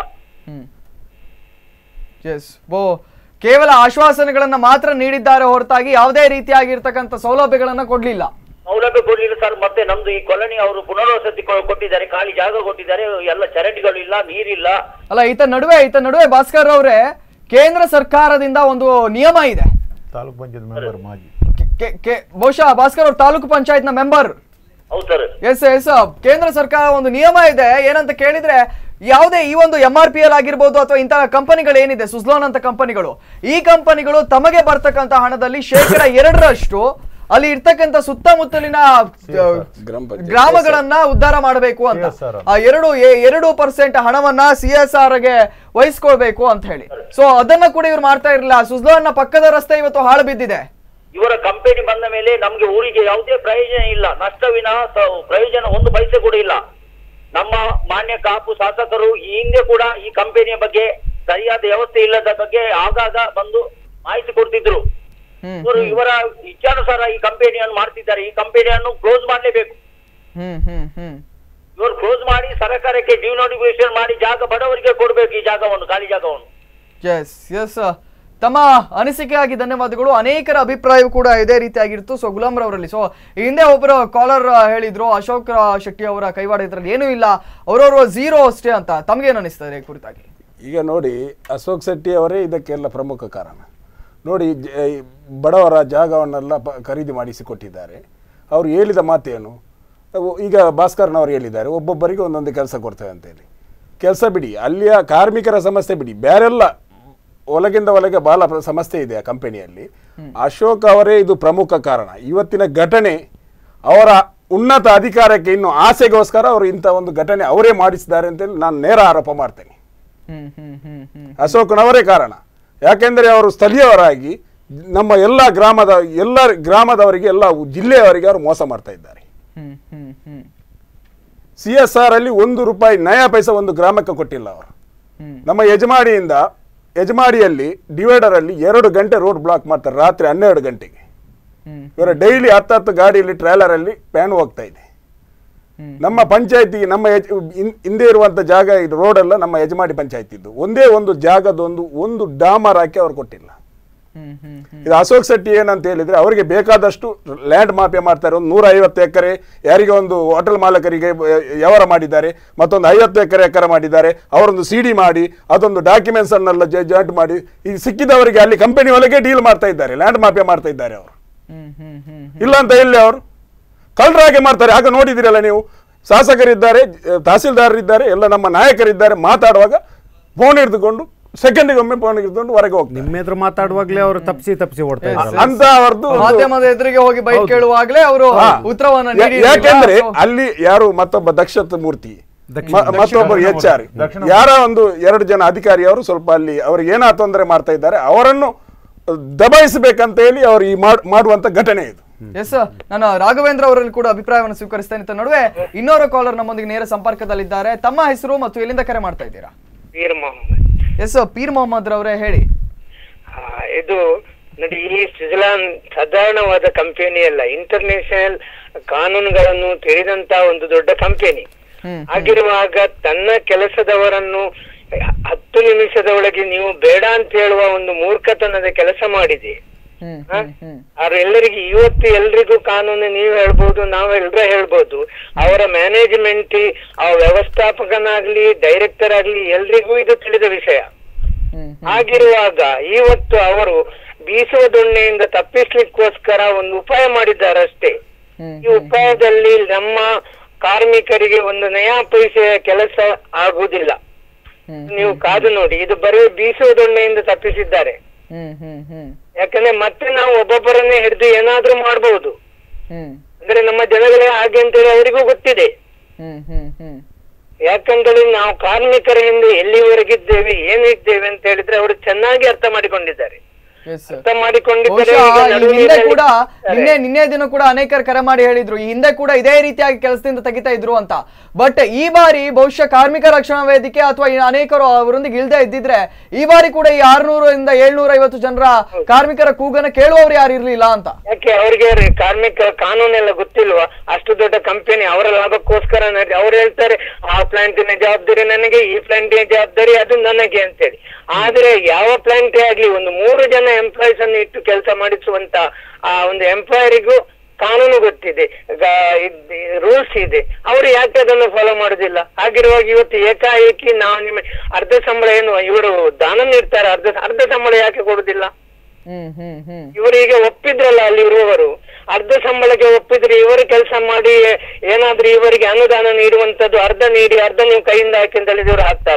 ಎಸ್ ಬೋ ಕೇವಲ ಆಶ್ವಾಸನೆಗಳನ್ನ ಮಾತ್ರ ನೀಡಿದ್ದಾರೆ ಹೊರತಾಗಿ ಯಾವುದೇ ರೀತಿಯಾಗಿರ್ತಕ್ಕಂಥ ಸೌಲಭ್ಯಗಳನ್ನ ಕೊಡ್ಲಿಲ್ಲ ಸೌಲಭ್ಯ ಕೊಡ್ಲಿಲ್ಲ ಸರ್. ಮತ್ತೆ ನಮ್ದು ಈ ಕಾಲೋನಿ ಅವರು ಪುನರ್ವಸತಿ ಕೊಟ್ಟಿದ್ದಾರೆ, ಖಾಲಿ ಜಾಗ ಕೊಟ್ಟಿದ್ದಾರೆ, ಎಲ್ಲ ಚರಂಡಿಗಳು ಇಲ್ಲ, ನೀರಿಲ್ಲ. ಅಲ್ಲ ಈತ ನಡುವೆ ಈತ ನಡುವೆ ಭಾಸ್ಕರ್ ಅವರೇ, ಕೇಂದ್ರ ಸರ್ಕಾರದಿಂದ ಒಂದು ನಿಯಮ ಇದೆ. ತಾಲೂಕು ಪಂಚಾಯತ್ ಮೆಂಬರ್ ಮಾಜಿ ಬಹುಶಃ ಭಾಸ್ಕರ್ ಅವರು ತಾಲೂಕು ಪಂಚಾಯತ್ ನ ಮೆಂಬರ್. ಹೌದು ಸರ್. ಎಸ್ ಎಸ್ ಕೇಂದ್ರ ಸರ್ಕಾರ ಒಂದು ನಿಯಮ ಇದೆ. ಏನಂತ ಕೇಳಿದ್ರೆ, ಯಾವುದೇ ಈ ಒಂದು ಎಂ ಆರ್ ಪಿ ಎಲ್ ಆಗಿರ್ಬೋದು ಅಥವಾ ಇಂತಹ ಕಂಪನಿಗಳು ಏನಿದೆ ಸುಜ್ಲಾನ್ ಅಂತ ಕಂಪನಿಗಳು, ಈ ಕಂಪನಿಗಳು ತಮಗೆ ಬರ್ತಕ್ಕಂಥ ಹಣದಲ್ಲಿ ಶೇಕಡ ಎರಡರಷ್ಟು ಅಲ್ಲಿ ಇರ್ತಕ್ಕಂಥ ಸುತ್ತಮುತ್ತಲಿನ ಗ್ರಾಮಗಳನ್ನ ಉದ್ಧಾರ ಮಾಡಬೇಕು ಅಂತ. ಆ ಎರಡು ಎರಡು ಪರ್ಸೆಂಟ್ ಹಣವನ್ನ ಸಿ ಎಸ್ ಆರ್ ಗೆ ವಹಿಸ್ಕೊಳ್ಬೇಕು ಅಂತ ಹೇಳಿ. ಸೊ ಅದನ್ನ ಕೂಡ ಇವ್ರು ಮಾಡ್ತಾ ಇರಲಿಲ್ಲ. ಸುಜ್ಲಾನ್ ನ ಪಕ್ಕದ ರಸ್ತೆ ಇವತ್ತು ಹಾಳು ಬಿದ್ದಿದೆ. ಇವರ ಕಂಪನಿ ಬಂದ ಮೇಲೆ ನಮ್ಗೆ ಊರಿಗೆ ಯಾವುದೇ ಪ್ರಯೋಜನ ಇಲ್ಲ, ನಷ್ಟವಿನ ಪ್ರಯೋಜನ ಒಂದು ಪೈಸೆ ಕೂಡ ಇಲ್ಲ. ನಮ್ಮ ಮಾನ್ಯ ಕಾಪು ಶಾಸಕರು ಈ ಹಿಂದೆ ಕೂಡ ಈ ಕಂಪನಿಯ ಬಗ್ಗೆ ಸರಿಯಾದ ವ್ಯವಸ್ಥೆ ಇಲ್ಲದ ಬಗ್ಗೆ ಆಗಾಗ ಬಂದು ಮಾಹಿತಿ ಕೊಡ್ತಿದ್ರು. ಇವರು ಇವರ ಇಚ್ಛಾನುಸಾರ ಈ ಕಂಪನಿಯನ್ನು ಮಾಡ್ತಿದ್ದಾರೆ. ಈ ಕಂಪನಿಯನ್ನು ಕ್ಲೋಸ್ ಮಾಡಲೇಬೇಕು. ಇವರು ಕ್ಲೋಸ್ ಮಾಡಿ ಸರ್ಕಾರಕ್ಕೆ ಡ್ಯೂ ನೋಟಿಫಿಕೇಶನ್ ಮಾಡಿ ಜಾಗ ಬಡವರಿಗೆ ಕೊಡಬೇಕು, ಈ ಜಾಗವನ್ನು, ಖಾಲಿ ಜಾಗವನ್ನು. ಎಸ್ ಎಸ್ ತಮ್ಮ ಅನಿಸಿಕೆಯಾಗಿ ಧನ್ಯವಾದಗಳು. ಅನೇಕರ ಅಭಿಪ್ರಾಯವೂ ಕೂಡ ಇದೇ ರೀತಿಯಾಗಿತ್ತು. ಸೊ ಗುಲಾಮ್ ರವರಲ್ಲಿ ಸೊ ಹಿಂದೆ ಒಬ್ಬರು ಕಾಲರ್ ಹೇಳಿದ್ರು ಅಶೋಕ್ ಶೆಟ್ಟಿ ಅವರ ಕೈವಾಡ ಇದ್ರಲ್ಲಿ ಏನೂ ಇಲ್ಲ, ಅವರವರು ಝೀರೋ ಅಷ್ಟೇ ಅಂತ. ತಮಗೇನು ಅನಿಸ್ತದೆ ಈ ಕುರಿತಾಗಿ? ಈಗ ನೋಡಿ, ಅಶೋಕ್ ಶೆಟ್ಟಿ ಅವರೇ ಇದಕ್ಕೆಲ್ಲ ಪ್ರಮುಖ ಕಾರಣ. ನೋಡಿ, ಬಡವರ ಜಾಗವನ್ನೆಲ್ಲ ಪ ಖರೀದಿ ಮಾಡಿಸಿಕೊಟ್ಟಿದ್ದಾರೆ. ಅವರು ಹೇಳಿದ ಮಾತೇನು, ಈಗ ಭಾಸ್ಕರ್ನವರು ಹೇಳಿದ್ದಾರೆ ಒಬ್ಬೊಬ್ಬರಿಗೆ ಒಂದೊಂದು ಕೆಲಸ ಕೊಡ್ತೇವೆ ಅಂತೇಳಿ. ಕೆಲಸ ಬಿಡಿ, ಅಲ್ಲಿಯ ಕಾರ್ಮಿಕರ ಸಮಸ್ಯೆ ಬಿಡಿ, ಬೇರೆಲ್ಲ ಒಳಗಿಂದ ಒಳಗೆ ಬಹಳ ಸಮಸ್ಯೆ ಇದೆ ಆ ಕಂಪನಿಯಲ್ಲಿ. ಅಶೋಕ್ ಅವರೇ ಇದು ಪ್ರಮುಖ ಕಾರಣ. ಇವತ್ತಿನ ಘಟನೆ ಅವರ ಉನ್ನತ ಅಧಿಕಾರಕ್ಕೆ ಇನ್ನು ಆಸೆಗೋಸ್ಕರ ಅವರು ಇಂಥ ಒಂದು ಘಟನೆ ಅವರೇ ಮಾಡಿಸಿದ್ದಾರೆ ಅಂತೇಳಿ ನಾನು ನೇರ ಆರೋಪ ಮಾಡ್ತೇನೆ. ಅಶೋಕ್ನವರೇ ಕಾರಣ. ಯಾಕೆಂದರೆ ಅವರು ಸ್ಥಳೀಯರಾಗಿ ನಮ್ಮ ಎಲ್ಲ ಗ್ರಾಮದ ಎಲ್ಲ ಗ್ರಾಮದವರಿಗೆ ಎಲ್ಲ ಜಿಲ್ಲೆಯವರಿಗೆ ಅವರು ಮೋಸ ಮಾಡ್ತಾ ಇದ್ದಾರೆ. ಸಿ ಎಸ್ ಆರ್ ಅಲ್ಲಿ ಒಂದು ರೂಪಾಯಿ ನಯಾ ಪೈಸಾ ಒಂದು ಗ್ರಾಮಕ್ಕೆ ಕೊಟ್ಟಿಲ್ಲ ಅವರು. ನಮ್ಮ ಯಜಮಾಡಿಯಿಂದ ಯಜಮಾಡಿಯಲ್ಲಿ ಡಿವೈಡರ್ ಅಲ್ಲಿ ಎರಡು ಗಂಟೆ ರೋಡ್ ಬ್ಲಾಕ್ ಮಾಡ್ತಾರೆ, ರಾತ್ರಿ ಹನ್ನೆರಡು ಗಂಟೆಗೆ. ಇವರ ಡೈಲಿ ಹತ್ತು ಹತ್ತು ಗಾಡಿಯಲ್ಲಿ ಟ್ರೇಲರ್ ಅಲ್ಲಿ ಪ್ಯಾನ್ ಹೋಗ್ತಾ ಇದೆ. ನಮ್ಮ ಪಂಚಾಯತಿಗೆ ನಮ್ಮ ಹಿಂದೆ ಇರುವಂತ ಜಾಗ ಇದು ರೋಡ್ ಎಲ್ಲ ನಮ್ಮ ಯಜಮಾಡಿ ಪಂಚಾಯತ್ ಇದ್ದು, ಒಂದೇ ಒಂದು ಜಾಗದೊಂದು ಒಂದು ಡಾಮರ್ ಹಾಕಿ ಅವ್ರು ಕೊಟ್ಟಿಲ್ಲ. ಇದು ಅಶೋಕ್ ಶೆಟ್ಟಿ ಏನಂತ ಹೇಳಿದ್ರೆ, ಅವರಿಗೆ ಬೇಕಾದಷ್ಟು ಲ್ಯಾಂಡ್ ಮಾಫಿಯಾ ಮಾಡ್ತಾರೆ. ಒಂದು ನೂರ ಐವತ್ತು ಎಕರೆ ಯಾರಿಗೆ ಒಂದು ಹೋಟೆಲ್ ಮಾಲಕರಿಗೆ ವ್ಯವಹಾರ ಮಾಡಿದ್ದಾರೆ, ಮತ್ತೊಂದು ಐವತ್ತು ಎಕರೆ ಎಕರೆ ಮಾಡಿದ್ದಾರೆ. ಅವರೊಂದು ಸಿ ಡಿ ಮಾಡಿ ಅದೊಂದು ಡಾಕ್ಯುಮೆಂಟ್ಸ್ ಅನ್ನೆಲ್ಲ ಜಾಯಿಂಟ್ ಮಾಡಿ ಈ ಸಿಕ್ಕಿದವರಿಗೆ ಅಲ್ಲಿ ಕಂಪನಿ ಒಳಗೆ ಡೀಲ್ ಮಾಡ್ತಾ ಇದ್ದಾರೆ, ಲ್ಯಾಂಡ್ ಮಾಫಿಯಾ ಮಾಡ್ತಾ ಇದ್ದಾರೆ ಅವರು. ಇಲ್ಲ ಅಂತ ಹೇಳಿ ಅವರು ಕಳ್ಳರಾಗೆ ಮಾಡ್ತಾರೆ. ಆಗ ನೋಡಿದಿರಲ್ಲ ನೀವು, ಶಾಸಕರಿದ್ದಾರೆ, ತಹಸೀಲ್ದಾರರಿದ್ದಾರೆ, ಎಲ್ಲ ನಮ್ಮ ನಾಯಕರಿದ್ದಾರೆ. ಮಾತಾಡುವಾಗ ಫೋನ್ ಹಿಡಿದುಕೊಂಡು ಸೆಕೆಂಡಿಗೊಮ್ಮೆ ಫೋನ್ ಹಿಡಿದುಕೊಂಡು ಹೊರಗೆ ಹೋಗ್ತಾರೆ. ನಿಮ್ಮ ಎದುರು ಮಾತಾಡುವಾಗಲೇ ಅವರು ತಪ್ಪಿಸಿ ತಪ್ಪಿಸಿ ಓಡ್ತಾ ಇದ್ದಾರೆ ಅಂತ ಅವರದ್ದು. ಮಾಧ್ಯಮದ ಎದುರಿಗೆ ಹೋಗಿ ಬೈಕ್ ಕೇಳುವಾಗಲೇ ಅವರು ಉತ್ತರವನ್ನು ನೀಡಿ, ಯಾಕೆಂದ್ರೆ ಅಲ್ಲಿ ಯಾರು ಮತ್ತೊಬ್ಬ ದಕ್ಷತ ಮೂರ್ತಿ ಮತ್ತೊಬ್ಬರು ಎಚ್ ಆರ್ ಯಾರ ಒಂದು ಎರಡು ಜನ ಅಧಿಕಾರಿಯವರು ಸ್ವಲ್ಪ ಅಲ್ಲಿ ಅವ್ರಿಗೆ ಏನಾ ತೊಂದರೆ ಮಾಡ್ತಾ ಇದ್ದಾರೆ, ಅವರನ್ನು ದಬಾಯಿಸಬೇಕಂತ ಹೇಳಿ ಅವರು ಈ ಮಾಡುವಂತ ಘಟನೆ ಇದು. ಎಸ್, ನಾನು ರಾಘವೇಂದ್ರ ಅವರಲ್ಲಿ ಕೂಡ ಅಭಿಪ್ರಾಯವನ್ನು ಸ್ವೀಕರಿಸ್ತೇನೆ. ನಡುವೆ ಇನ್ನೋರ ಕಾಲರ್ ನಮ್ಮೊಂದಿಗೆ ನೇರ ಸಂಪರ್ಕದಲ್ಲಿದ್ದಾರೆ. ತಮ್ಮ ಹೆಸರು ಮತ್ತು ಎಲ್ಲಿಂದ ಕರೆ ಮಾಡ್ತಾ ಇದ್ದೀರಾ? ಪೀರ್ ಮೊಹಮ್ಮದ್. ಎಸ್, ಪೀರ್ ಮೊಹಮ್ಮದ್ ರವರೇ ಹೇಳಿ. ಇದು ನೋಡಿ, ಈ ಸ್ವಿಟ್ಜರ್ಲ್ಯಾಂಡ್ ಸಾಧಾರಣವಾದ ಕಂಪನಿ ಅಲ್ಲ, ಇಂಟರ್ನ್ಯಾಷನಲ್ ಕಾನೂನುಗಳನ್ನು ತಿಳಿದಂತ ಒಂದು ದೊಡ್ಡ ಕಂಪನಿ. ಆಗಿರುವಾಗ ತನ್ನ ಕೆಲಸದವರನ್ನು ಹತ್ತು ನಿಮಿಷದ ಒಳಗೆ ನೀವು ಬೇಡ ಅಂತ ಹೇಳುವ ಒಂದು ಮೂರ್ಖತನದ ಕೆಲಸ ಮಾಡಿದೆ. ಅವ್ರ ಎಲ್ಲರಿಗೆ ಇವತ್ತು ಎಲ್ರಿಗೂ ಕಾನೂನು ನೀವು ಹೇಳ್ಬೋದು, ನಾವು ಎಲ್ರ ಹೇಳ್ಬೋದು. ಅವರ ಮ್ಯಾನೇಜ್ಮೆಂಟ್, ಆ ವ್ಯವಸ್ಥಾಪಕನಾಗ್ಲಿ ಡೈರೆಕ್ಟರ್ ಆಗ್ಲಿ ಎಲ್ರಿಗೂ ಇದು ತಿಳಿದ ವಿಷಯ. ಆಗಿರುವಾಗ ಇವತ್ತು ಅವರು ಬೀಸುವ ದೊಣ್ಣೆಯಿಂದ ತಪ್ಪಿಸ್ಲಿಕ್ಕೋಸ್ಕರ ಒಂದು ಉಪಾಯ ಮಾಡಿದ್ದಾರೆ ಅಷ್ಟೇ. ಈ ಉಪಾಯದಲ್ಲಿ ನಮ್ಮ ಕಾರ್ಮಿಕರಿಗೆ ಒಂದು ನಯಾ ಪೈಸೆಯ ಕೆಲಸ ಆಗುವುದಿಲ್ಲ. ನೀವು ಕಾದು ನೋಡಿ, ಇದು ಬರೀ ಬೀಸುವ ದೊಣ್ಣೆಯಿಂದ ತಪ್ಪಿಸಿದ್ದಾರೆ. ಯಾಕಂದ್ರೆ ಮತ್ತೆ ನಾವು ಒಬ್ಬೊಬ್ಬರನ್ನೇ ಹಿಡಿದು ಏನಾದ್ರೂ ಮಾಡಬಹುದು. ಅಂದ್ರೆ ನಮ್ಮ ಜನಗಳೇ ಹಾಗೆ ಅಂತೇಳಿ ಅವರಿಗೂ ಗೊತ್ತಿದೆ. ಯಾಕಂದ್ರೆ ನಾವು ಕಾರ್ಮಿಕರ ಹಿಂದೆ ಎಲ್ಲಿವರೆಗಿದ್ದೇವೆ ಏನಿದ್ದೇವೆ ಅಂತ ಹೇಳಿದ್ರೆ ಅವರು ಚೆನ್ನಾಗಿ ಅರ್ಥ ಮಾಡಿಕೊಂಡಿದ್ದಾರೆ. ಅರ್ಥ ಮಾಡಿಕೊಂಡಿದ್ದಾರೆ. ಹಿಂದೆ ಕೂಡ ನಿನ್ನೆ ನಿನ್ನೆ ದಿನ ಕೂಡ ಅನೇಕರು ಕರೆ ಮಾಡಿ ಹೇಳಿದ್ರು, ಈ ಹಿಂದೆ ಕೂಡ ಇದೇ ರೀತಿಯಾಗಿ ಕೆಲಸದಿಂದ ತೆಗಿತಾ ಇದ್ರು ಅಂತ. ಬಟ್ ಈ ಬಾರಿ ಬಹುಶಃ ಕಾರ್ಮಿಕ ರಕ್ಷಣಾ ವೇದಿಕೆ ಅಥವಾ ಅನೇಕರು ಅವರೊಂದಿಗೆ ಇಲ್ದೇ ಇದ್ದಿದ್ರೆ ಈ ಬಾರಿ ಕೂಡ ಈ ಆರ್ನೂರಿಂದ ಏಳ್ನೂರ ಐವತ್ತು ಜನರ ಕಾರ್ಮಿಕರ ಕೂಗನ್ನ ಕೇಳುವವರು ಯಾರು ಇರ್ಲಿಲ್ಲ ಅಂತ. ಯಾಕೆ ಅವ್ರಿಗೆ ಕಾರ್ಮಿಕ ಕಾನೂನೆಲ್ಲ ಗೊತ್ತಿಲ್ವಾ? ಅಷ್ಟು ದೊಡ್ಡ ಕಂಪನಿ ಅವರ ಲಾಭಕ್ಕೋಸ್ಕರ ಅವ್ರು ಹೇಳ್ತಾರೆ ಆ ಪ್ಲಾಂಟಿನ ಜವಾಬ್ದಾರಿ ನನಗೆ, ಈ ಪ್ಲಾಂಟಿನ ಜವಾಬ್ದಾರಿ ಅದು ನನಗೆ ಅಂತೇಳಿ. ಆದ್ರೆ ಯಾವ ಪ್ಲಾಂಟ್ ಆಗ್ಲಿ ಒಂದು ಮೂರು ಜನ ಎಂಪ್ಲಾಯೀಸ್ ಅನ್ನು ಇಟ್ಟು ಕೆಲಸ ಮಾಡಿಸುವಂತ ಆ ಒಂದು ಎಂಪ್ಲಾಯರಿಗೂ ಕಾನೂನು ಗೊತ್ತಿದೆ, ರೂಲ್ಸ್ ಇದೆ. ಅವರು ಯಾಕೆ ಅದನ್ನು ಫಾಲೋ ಮಾಡುದಿಲ್ಲ? ಹಾಗಿರುವಾಗ ಇವತ್ತು ಏಕಾಏಕಿ ನಾವು ನಿಮ್ಮ ಅರ್ಧ ಸಂಬಳ ಏನು ಇವರು ದಾನ ನೀಡ್ತಾರೆ, ಅರ್ಧ ಅರ್ಧ ಸಂಬಳ ಯಾಕೆ ಕೊಡುದಿಲ್ಲ? ಇವರು ಈಗ ಒಪ್ಪಿದ್ರಲ್ಲ ಅಲ್ಲಿ ಇರುವವರು, ಅರ್ಧ ಸಂಬಳಕ್ಕೆ ಒಪ್ಪಿದ್ರೆ ಇವರು ಕೆಲಸ ಮಾಡಿ ಏನಾದ್ರೂ ಇವರಿಗೆ ಅನುದಾನ ನೀಡುವಂತದ್ದು ಅರ್ಧ ನೀಡಿ ಅರ್ಧ ನೀವು ಕೈಯಿಂದ ಹಾಕಿ ಅಂತ ಹೇಳಿದ್ರೆ ಇವರು ಹಾಕ್ತಾರ?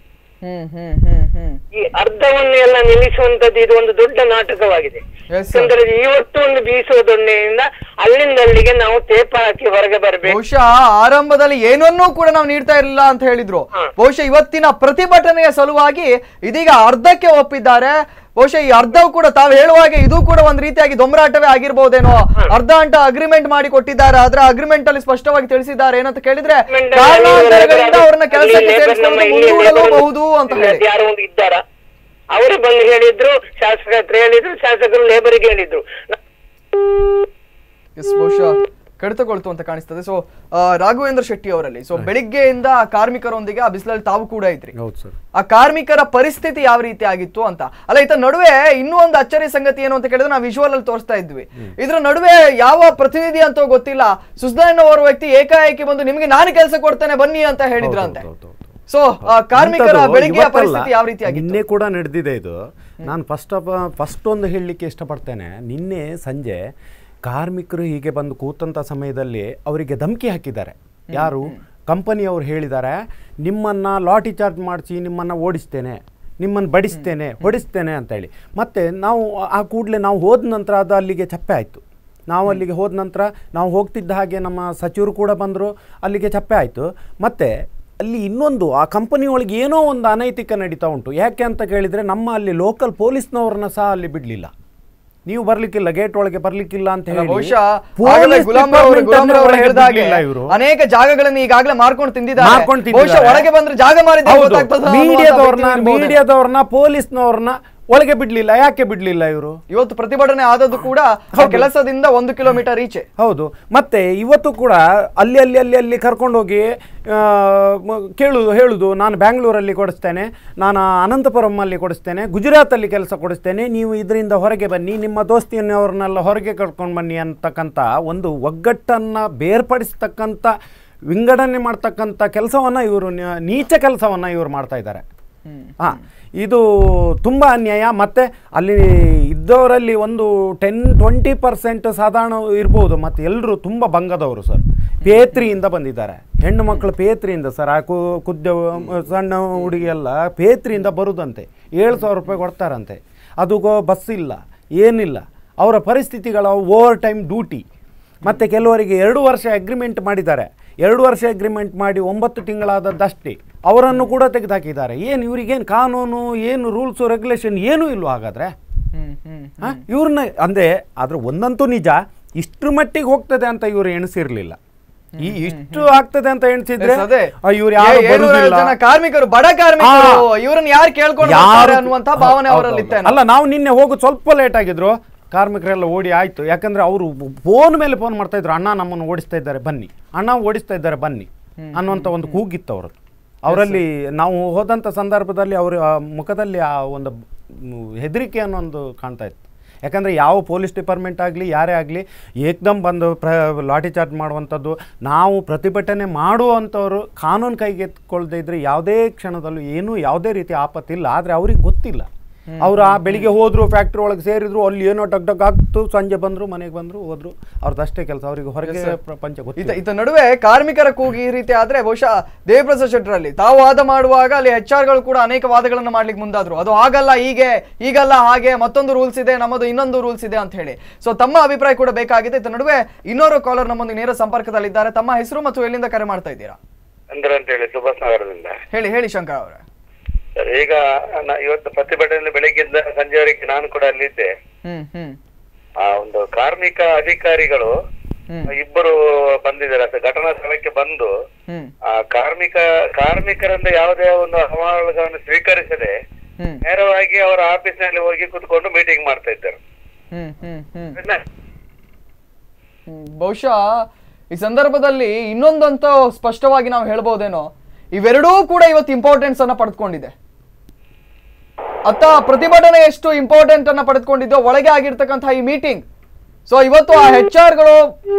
ಈ ಅರ್ಧವನ್ನು ಎಲ್ಲ ನಿಲ್ಲಿಸುವಂತದ್ದು ಇದು ಒಂದು ದೊಡ್ಡ ನಾಟಕವಾಗಿದೆ. ಯಾಕಂದ್ರೆ ಇವತ್ತು ಒಂದು ಬೀಸುವ ದೊಣ್ಣೆಯಿಂದ ಅಲ್ಲಿಂದ ಅಲ್ಲಿಗೆ ನಾವು ತೇಪ ಹಾಕಿ ಹೊರಗೆ ಬರಬೇಕು. ಬಹುಶಃ ಆರಂಭದಲ್ಲಿ ಏನನ್ನೂ ಕೂಡ ನಾವು ನೀಡ್ತಾ ಇರಲಿಲ್ಲ ಅಂತ ಹೇಳಿದ್ರು. ಬಹುಶಃ ಇವತ್ತಿನ ಪ್ರತಿಭಟನೆಯ ಸಲುವಾಗಿ ಇದೀಗ ಅರ್ಧಕ್ಕೆ ಒಪ್ಪಿದ್ದಾರೆ. ಬಹುಶಃ ಈ ಅರ್ಧವು ಕೂಡ ತಾವು ಹೇಳುವಾಗೆ ಇದು ಕೂಡ ಒಂದ್ ರೀತಿಯಾಗಿ ದೊಂಬರಾಟವೇ ಆಗಿರ್ಬಹುದೇನೋ. ಅರ್ಧ ಅಂತ ಅಗ್ರಿಮೆಂಟ್ ಮಾಡಿ ಕೊಟ್ಟಿದ್ದಾರೆ, ಆದ್ರೆ ಅಗ್ರಿಮೆಂಟ್ ಅಲ್ಲಿ ಸ್ಪಷ್ಟವಾಗಿ ತಿಳಿಸಿದ್ದಾರೆ ಏನಂತ ಕೇಳಿದ್ರೆ ಕಾರಣಾಂತರಗಳಿಂದ ಅವ್ರನ್ನ ಕೆಲಸಕ್ಕೆ ಸೇರಿಸಿಕೊಂಡು ಮುಂದೂಡಲೂಬಹುದು ಅಂತ ಹೇಳಿ. ಯಾರೋ ಒಂದು ಇದ್ದಾರ, ಅವರು ಬಂದು ಹೇಳಿದ್ರು, ಶಾಸಕರ ಹತ್ರ ಹೇಳಿದ್ರು, ಶಾಸಕರು ಲೇಬರ್ಗೆ ಹೇಳಿದ್ರು. ಬಹುಶಃ ಕಡಿತಗೊಳ್ತು ಅಂತ ಕಾಣಿಸ್ತದೆ. ಸೊ ರಾಘವೇಂದ್ರ ಶೆಟ್ಟಿ ಅವರಲ್ಲಿ, ಸೊ ಬೆಳಿಗ್ಗೆಯಿಂದ ಕಾರ್ಮಿಕರೊಂದಿಗೆ ಆ ಬಿಸಿಲಲ್ಲಿ ತಾವು ಕೂಡ ಇದ್ರಿ. ಆ ಕಾರ್ಮಿಕರ ಪರಿಸ್ಥಿತಿ ಯಾವ ರೀತಿ ಆಗಿತ್ತು ಅಂತ. ಅಲ್ಲ, ಇತ ನಡುವೆ ಇನ್ನೂ ಒಂದು ಅಚ್ಚರಿ ಸಂಗತಿ ಏನು ಅಂತ ಕೇಳಿದ್ರೆ ನಾವು ವಿಜುವಲ್ ಅಲ್ಲಿ ತೋರಿಸ್ತಾ ಇದ್ವಿ. ಇದ್ರ ನಡುವೆ ಯಾವ ಪ್ರತಿನಿಧಿ ಅಂತ ಗೊತ್ತಿಲ್ಲ, ಸುಸ್ದಾನ್ ಅವರ ವ್ಯಕ್ತಿ ಏಕಾಏಕಿ ಬಂದು ನಿಮ್ಗೆ ನಾನು ಕೆಲಸ ಕೊಡ್ತೇನೆ ಬನ್ನಿ ಅಂತ ಹೇಳಿದ್ರಂತೆ. ಸೊ ಕಾರ್ಮಿಕರ ಬೆಳಿಗ್ಗೆ ಪರಿಸ್ಥಿತಿ ಯಾವ ರೀತಿ ಆಗಿದೆ? ನಿನ್ನೆ ಕೂಡ ನಡೆದಿದೆ ಇದು. ನಾನು ಫಸ್ಟ್ ಆಫ್ ಫಸ್ಟ್ ಒಂದು ಹೇಳಲಿಕ್ಕೆ ಇಷ್ಟಪಡ್ತೇನೆ. ನಿನ್ನೆ ಸಂಜೆ ಕಾರ್ಮಿಕರು ಹೀಗೆ ಬಂದು ಕೂತಂಥ ಸಮಯದಲ್ಲಿ ಅವರಿಗೆ ಧಮಕಿ ಹಾಕಿದ್ದಾರೆ. ಯಾರು? ಕಂಪನಿಯವರು ಹೇಳಿದ್ದಾರೆ, ನಿಮ್ಮನ್ನು ಲಾಠಿ ಚಾರ್ಜ್ ಮಾಡಿಸಿ ನಿಮ್ಮನ್ನು ಓಡಿಸ್ತೇನೆ, ನಿಮ್ಮನ್ನು ಬಡಿಸ್ತೇನೆ, ಹೊಡಿಸ್ತೇನೆ ಅಂತೇಳಿ. ಮತ್ತು ನಾವು ಆ ಕೂಡಲೇ ನಾವು ಹೋದ ನಂತರ ಅದು ಅಲ್ಲಿಗೆ ಚಪ್ಪೆ ಆಯಿತು. ನಾವು ಅಲ್ಲಿಗೆ ಹೋದ ನಂತರ ನಾವು ಹೋಗ್ತಿದ್ದ ಹಾಗೆ ನಮ್ಮ ಸಚಿವರು ಕೂಡ ಬಂದರು, ಅಲ್ಲಿಗೆ ಚಪ್ಪೆ ಆಯಿತು. ಮತ್ತು ಅಲ್ಲಿ ಇನ್ನೊಂದು ಆ ಕಂಪನಿ ಒಳಗೆ ಏನೋ ಒಂದು ಅನೈತಿಕ ನಡೀತಾ ಉಂಟು. ಯಾಕೆ ಅಂತ ಕೇಳಿದರೆ ನಮ್ಮ ಅಲ್ಲಿ ಲೋಕಲ್ ಪೊಲೀಸ್ನವ್ರನ್ನ ಸಹ ಅಲ್ಲಿ ಬಿಡಲಿಲ್ಲ. ನೀವು ಬರ್ಲಿಕ್ಕಿಲ್ಲ, ಗೇಟ್ ಒಳಗೆ ಬರ್ಲಿಕ್ಕಿಲ್ಲ ಅಂತ ಹೇಳಿ ಅನೇಕ ಜಾಗಗಳನ್ನು ಈಗಾಗಲೇ ಮಾರ್ಕೊಂಡು ತಿಂದಿದ್ದಾರೆ. ಒಳಗೆ ಬಂದ್ರೆ ಜಾಗ ಮಾರಿದ್ದಾರೆ. ಮೀಡಿಯಾದವ್ರನ್ನ ಮೀಡಿಯಾದವ್ರನ್ನ ಪೊಲೀಸ್ನವ್ರನ್ನ ಒಳಗೆ ಬಿಡ್ಲಿಲ್ಲ. ಯಾಕೆ ಬಿಡ್ಲಿಲ್ಲ ಇವರು? ಇವತ್ತು ಪ್ರತಿಭಟನೆ ಆದದ್ದು ಕೂಡ ಕೆಲಸದಿಂದ ಒಂದು ಕಿಲೋಮೀಟರ್ ಈಚೆ. ಹೌದು. ಮತ್ತೆ ಇವತ್ತು ಕೂಡ ಅಲ್ಲಿ ಅಲ್ಲಿ ಅಲ್ಲಿ ಅಲ್ಲಿ ಕರ್ಕೊಂಡೋಗಿ ಕೇಳುದು ಹೇಳುದು, ನಾನು ಬ್ಯಾಂಗ್ಳೂರಲ್ಲಿ ಕೊಡಿಸ್ತೇನೆ, ನಾನು ಅನಂತಪುರಮಲ್ಲಿ ಕೊಡಿಸ್ತೇನೆ, ಗುಜರಾತಲ್ಲಿ ಕೆಲಸ ಕೊಡಿಸ್ತೇನೆ, ನೀವು ಇದರಿಂದ ಹೊರಗೆ ಬನ್ನಿ, ನಿಮ್ಮ ದೋಸ್ತಿಯವ್ರನ್ನೆಲ್ಲ ಹೊರಗೆ ಕರ್ಕೊಂಡು ಬನ್ನಿ ಅಂತಕ್ಕಂಥ ಒಂದು ಒಗ್ಗಟ್ಟನ್ನು ಬೇರ್ಪಡಿಸ್ತಕ್ಕಂಥ ವಿಂಗಡಣೆ ಮಾಡ್ತಕ್ಕಂಥ ಕೆಲಸವನ್ನು ಇವರು, ನೀಚ ಕೆಲಸವನ್ನು ಇವರು ಮಾಡ್ತಾ ಇದ್ದಾರೆ. ಹಾಂ, ಇದು ತುಂಬ ಅನ್ಯಾಯ. ಮತ್ತು ಅಲ್ಲಿ ಇದ್ದವರಲ್ಲಿ ಒಂದು ಟೆನ್ ಟ್ವೆಂಟಿ ಪರ್ಸೆಂಟ್ ಸಾಧಾರಣ ಇರ್ಬೋದು. ಮತ್ತು ಎಲ್ಲರೂ ತುಂಬ ಬಂಗದವರು ಸರ್, ಪೇತ್ರಿಯಿಂದ ಬಂದಿದ್ದಾರೆ. ಹೆಣ್ಣು ಮಕ್ಕಳು ಪೇತ್ರಿಯಿಂದ ಸರ್, ಆ ಕುದ್ದ ಸಣ್ಣ ಹುಡುಗಿಯೆಲ್ಲ ಪೇತ್ರಿಯಿಂದ ಬರುದಂತೆ. ಏಳು ಸಾವಿರ ರೂಪಾಯಿ ಕೊಡ್ತಾರಂತೆ. ಅದು ಬಸ್ ಇಲ್ಲ, ಏನಿಲ್ಲ. ಅವರ ಪರಿಸ್ಥಿತಿಗಳ ಓವರ್ ಟೈಮ್ ಡ್ಯೂಟಿ. ಮತ್ತು ಕೆಲವರಿಗೆ ಎರಡು ವರ್ಷ ಅಗ್ರಿಮೆಂಟ್ ಮಾಡಿದ್ದಾರೆ. ಎರಡು ವರ್ಷ ಅಗ್ರಿಮೆಂಟ್ ಮಾಡಿ ಒಂಬತ್ತು ತಿಂಗಳಾದದ್ದಷ್ಟೇ ಅವರನ್ನು ಕೂಡ ತೆಗೆದುಹಾಕಿದ್ದಾರೆ. ಏನು ಇವರಿಗೇನು ಕಾನೂನು, ಏನು ರೂಲ್ಸು ರೆಗ್ಯುಲೇಷನ್ ಏನೂ ಇಲ್ವ? ಹಾಗಾದರೆ ಇವ್ರನ್ನ ಅಂದ್ರೆ ಅದ್ರ ಒಂದಂತೂ ನಿಜ, ಇಷ್ಟ್ರ ಮಟ್ಟಿಗೆ ಹೋಗ್ತದೆ ಅಂತ ಇವ್ರು ಎಣಿಸಿರ್ಲಿಲ್ಲ. ಈ ಇಷ್ಟು ಆಗ್ತದೆ ಅಂತ ಎಣಿಸಿದ್ರೆ ಇವ್ರು ಯಾರು ಬರುವುದಿಲ್ಲ, ಕಾರ್ಮಿಕರು ಬಡ ಕಾರ್ಮಿಕರು ಇವ್ರನ್ನ ಯಾರು ಕೇಳ್ಕೊಂಡು ಅನ್ನುವಂತ ಭಾವನೆ ಅವರಲ್ಲಿ ಇತ್ತು. ಅಲ್ಲ, ನಾವು ನಿನ್ನೆ ಹೋಗೋದು ಸ್ವಲ್ಪ ಲೇಟ್ ಆಗಿದ್ರು, ಕಾರ್ಮಿಕರೆಲ್ಲ ಓಡಿ ಆಯ್ತು. ಯಾಕಂದ್ರೆ ಅವರು ಫೋನ್ ಮೇಲೆ ಫೋನ್ ಮಾಡ್ತಾ ಇದ್ರು, ಅಣ್ಣ ನಮ್ಮನ್ನು ಓಡಿಸ್ತಾ ಇದ್ದಾರೆ ಬನ್ನಿ, ಅಣ್ಣ ಓಡಿಸ್ತಾ ಇದ್ದಾರೆ ಬನ್ನಿ ಅನ್ನುವಂಥ ಒಂದು ಕೂಗಿತ್ತು ಅವ್ರದ್ದು. ಅವರಲ್ಲಿ ನಾವು ಹೋದಂಥ ಸಂದರ್ಭದಲ್ಲಿ ಅವರ ಮುಖದಲ್ಲಿ ಆ ಒಂದು ಹೆದರಿಕೆ ಅನ್ನೋದು ಕಾಣ್ತಾ ಇತ್ತು. ಯಾಕಂದರೆ ಯಾವ ಪೊಲೀಸ್ ಡಿಪಾರ್ಟ್ಮೆಂಟ್ ಆಗಲಿ ಯಾರೇ ಆಗಲಿ ಏಕ್ದಮ್ ಬಂದು ಪ್ರ ಲಾಠಿ ಚಾರ್ಜ್ ಮಾಡುವಂಥದ್ದು, ನಾವು ಪ್ರತಿಭಟನೆ ಮಾಡುವಂಥವ್ರು ಕಾನೂನು ಕೈಗೆತ್ಕೊಳ್ದೇ ಇದ್ದರೆ ಯಾವುದೇ ಕ್ಷಣದಲ್ಲೂ ಏನೂ ಯಾವುದೇ ರೀತಿ ಆಪತ್ತಿಲ್ಲ. ಆದರೆ ಅವ್ರಿಗೆ ಗೊತ್ತಿಲ್ಲ. ಅವ್ರು ಆ ಬೆಳಿಗ್ಗೆ ಹೋದ್ರು, ಫ್ಯಾಕ್ಟ್ರಿ ಒಳಗೆ ಸೇರಿದ್ರು, ಅಲ್ಲಿ ಏನೋ ಡಗ್ ಡಗ್ ಆಗ್ತು, ಸಂಜೆ ಬಂದರು, ಮನೆಗೆ ಬಂದರು, ಹೋದ್ರು, ಅವ್ರದ್ದು ಅಷ್ಟೇ ಕೆಲಸ. ಅವರಿಗೆ ಹೊರಗೆ ಪ್ರಪಂಚ ಗೊತ್ತಿಲ್ಲ. ಇತ ನಡುವೆ ಕಾರ್ಮಿಕರ ಕೂಗಿ ಈ ರೀತಿ ಆದ್ರೆ ಬಹುಶಃ ದೇವಪ್ರಸಾದ್ ಶೆಟ್ಟರಲ್ಲಿ ತಾವು ವಾದ ಮಾಡುವಾಗ ಅಲ್ಲಿ ಎಚ್ ಆರ್ ಗಳು ಕೂಡ ಅನೇಕ ವಾದಗಳನ್ನ ಮಾಡ್ಲಿಕ್ಕೆ ಮುಂದಾದ್ರು. ಅದು ಆಗಲ್ಲ, ಹೀಗೆ ಈಗಲ್ಲ, ಹಾಗೆ ಮತ್ತೊಂದು ರೂಲ್ಸ್ ಇದೆ, ನಮ್ಮದು ಇನ್ನೊಂದು ರೂಲ್ಸ್ ಇದೆ ಅಂತ ಹೇಳಿ. ಸೊ ತಮ್ಮ ಅಭಿಪ್ರಾಯ ಕೂಡ ಬೇಕಾಗಿದೆ. ಇತ ನಡುವೆ ಇನ್ನೋರು ಕಾಲರ್ ನಮ್ಮೊಂದಿಗೆ ನೇರ ಸಂಪರ್ಕದಲ್ಲಿದ್ದಾರೆ. ತಮ್ಮ ಹೆಸರು ಮತ್ತು ಎಲ್ಲಿಂದ ಕರೆ ಮಾಡ್ತಾ ಇದ್ದೀರಾ? ಅಂದ್ರೆ ಅಂತ ಹೇಳಿ ಸುಭಾಷ್ ನಗರದಿಂದ. ಹೇಳಿ ಹೇಳಿ ಶಂಕರ್ ಅವರೇ. ಈಗ ಇವತ್ತು ಪ್ರತಿಭಟನೆ ಬೆಳಗ್ಗಿಂದ ಸಂಜೆವರೆಗೆ ನಾನು ಕೂಡ ಅಲ್ಲಿದ್ದೆ. ಆ ಒಂದು ಕಾರ್ಮಿಕ ಅಧಿಕಾರಿಗಳು ಇಬ್ಬರು ಬಂದಿದ್ದಾರೆ ಘಟನಾ ಸ್ಥಳಕ್ಕೆ ಬಂದು, ಆ ಕಾರ್ಮಿಕ ಕಾರ್ಮಿಕರಿಂದ ಯಾವುದೇ ಒಂದು ಅಹವಾಲುಗಳನ್ನು ಸ್ವೀಕರಿಸದೆ ನೇರವಾಗಿ ಅವರ ಆಫೀಸ್ ನಲ್ಲಿ ಹೋಗಿ ಕುತ್ಕೊಂಡು ಮೀಟಿಂಗ್ ಮಾಡ್ತಾ ಇದ್ದಾರೆ. ಬಹುಶಃ ಈ ಸಂದರ್ಭದಲ್ಲಿ ಇನ್ನೊಂದಂತ ಸ್ಪಷ್ಟವಾಗಿ ನಾವು ಹೇಳ್ಬಹುದೇನೋ, ಇವೆರಡೂ ಕೂಡ ಇವತ್ತು ಇಂಪಾರ್ಟೆನ್ಸ್ ಅನ್ನ ಪಡೆದುಕೊಂಡಿದೆ. ಅತ್ತ ಪ್ರತಿಭಟನೆ ಎಷ್ಟು ಇಂಪಾರ್ಟೆಂಟ್ ಅನ್ನ ಪಡೆದುಕೊಂಡಿದ್ದೋ ಒಳಗೆ ಆಗಿರ್ತಕ್ಕಂತಹ ಈ ಮೀಟಿಂಗ್. ಸೊ ಇವತ್ತು ಆ ಹೆಚ್ ಆರ್ ಗಳು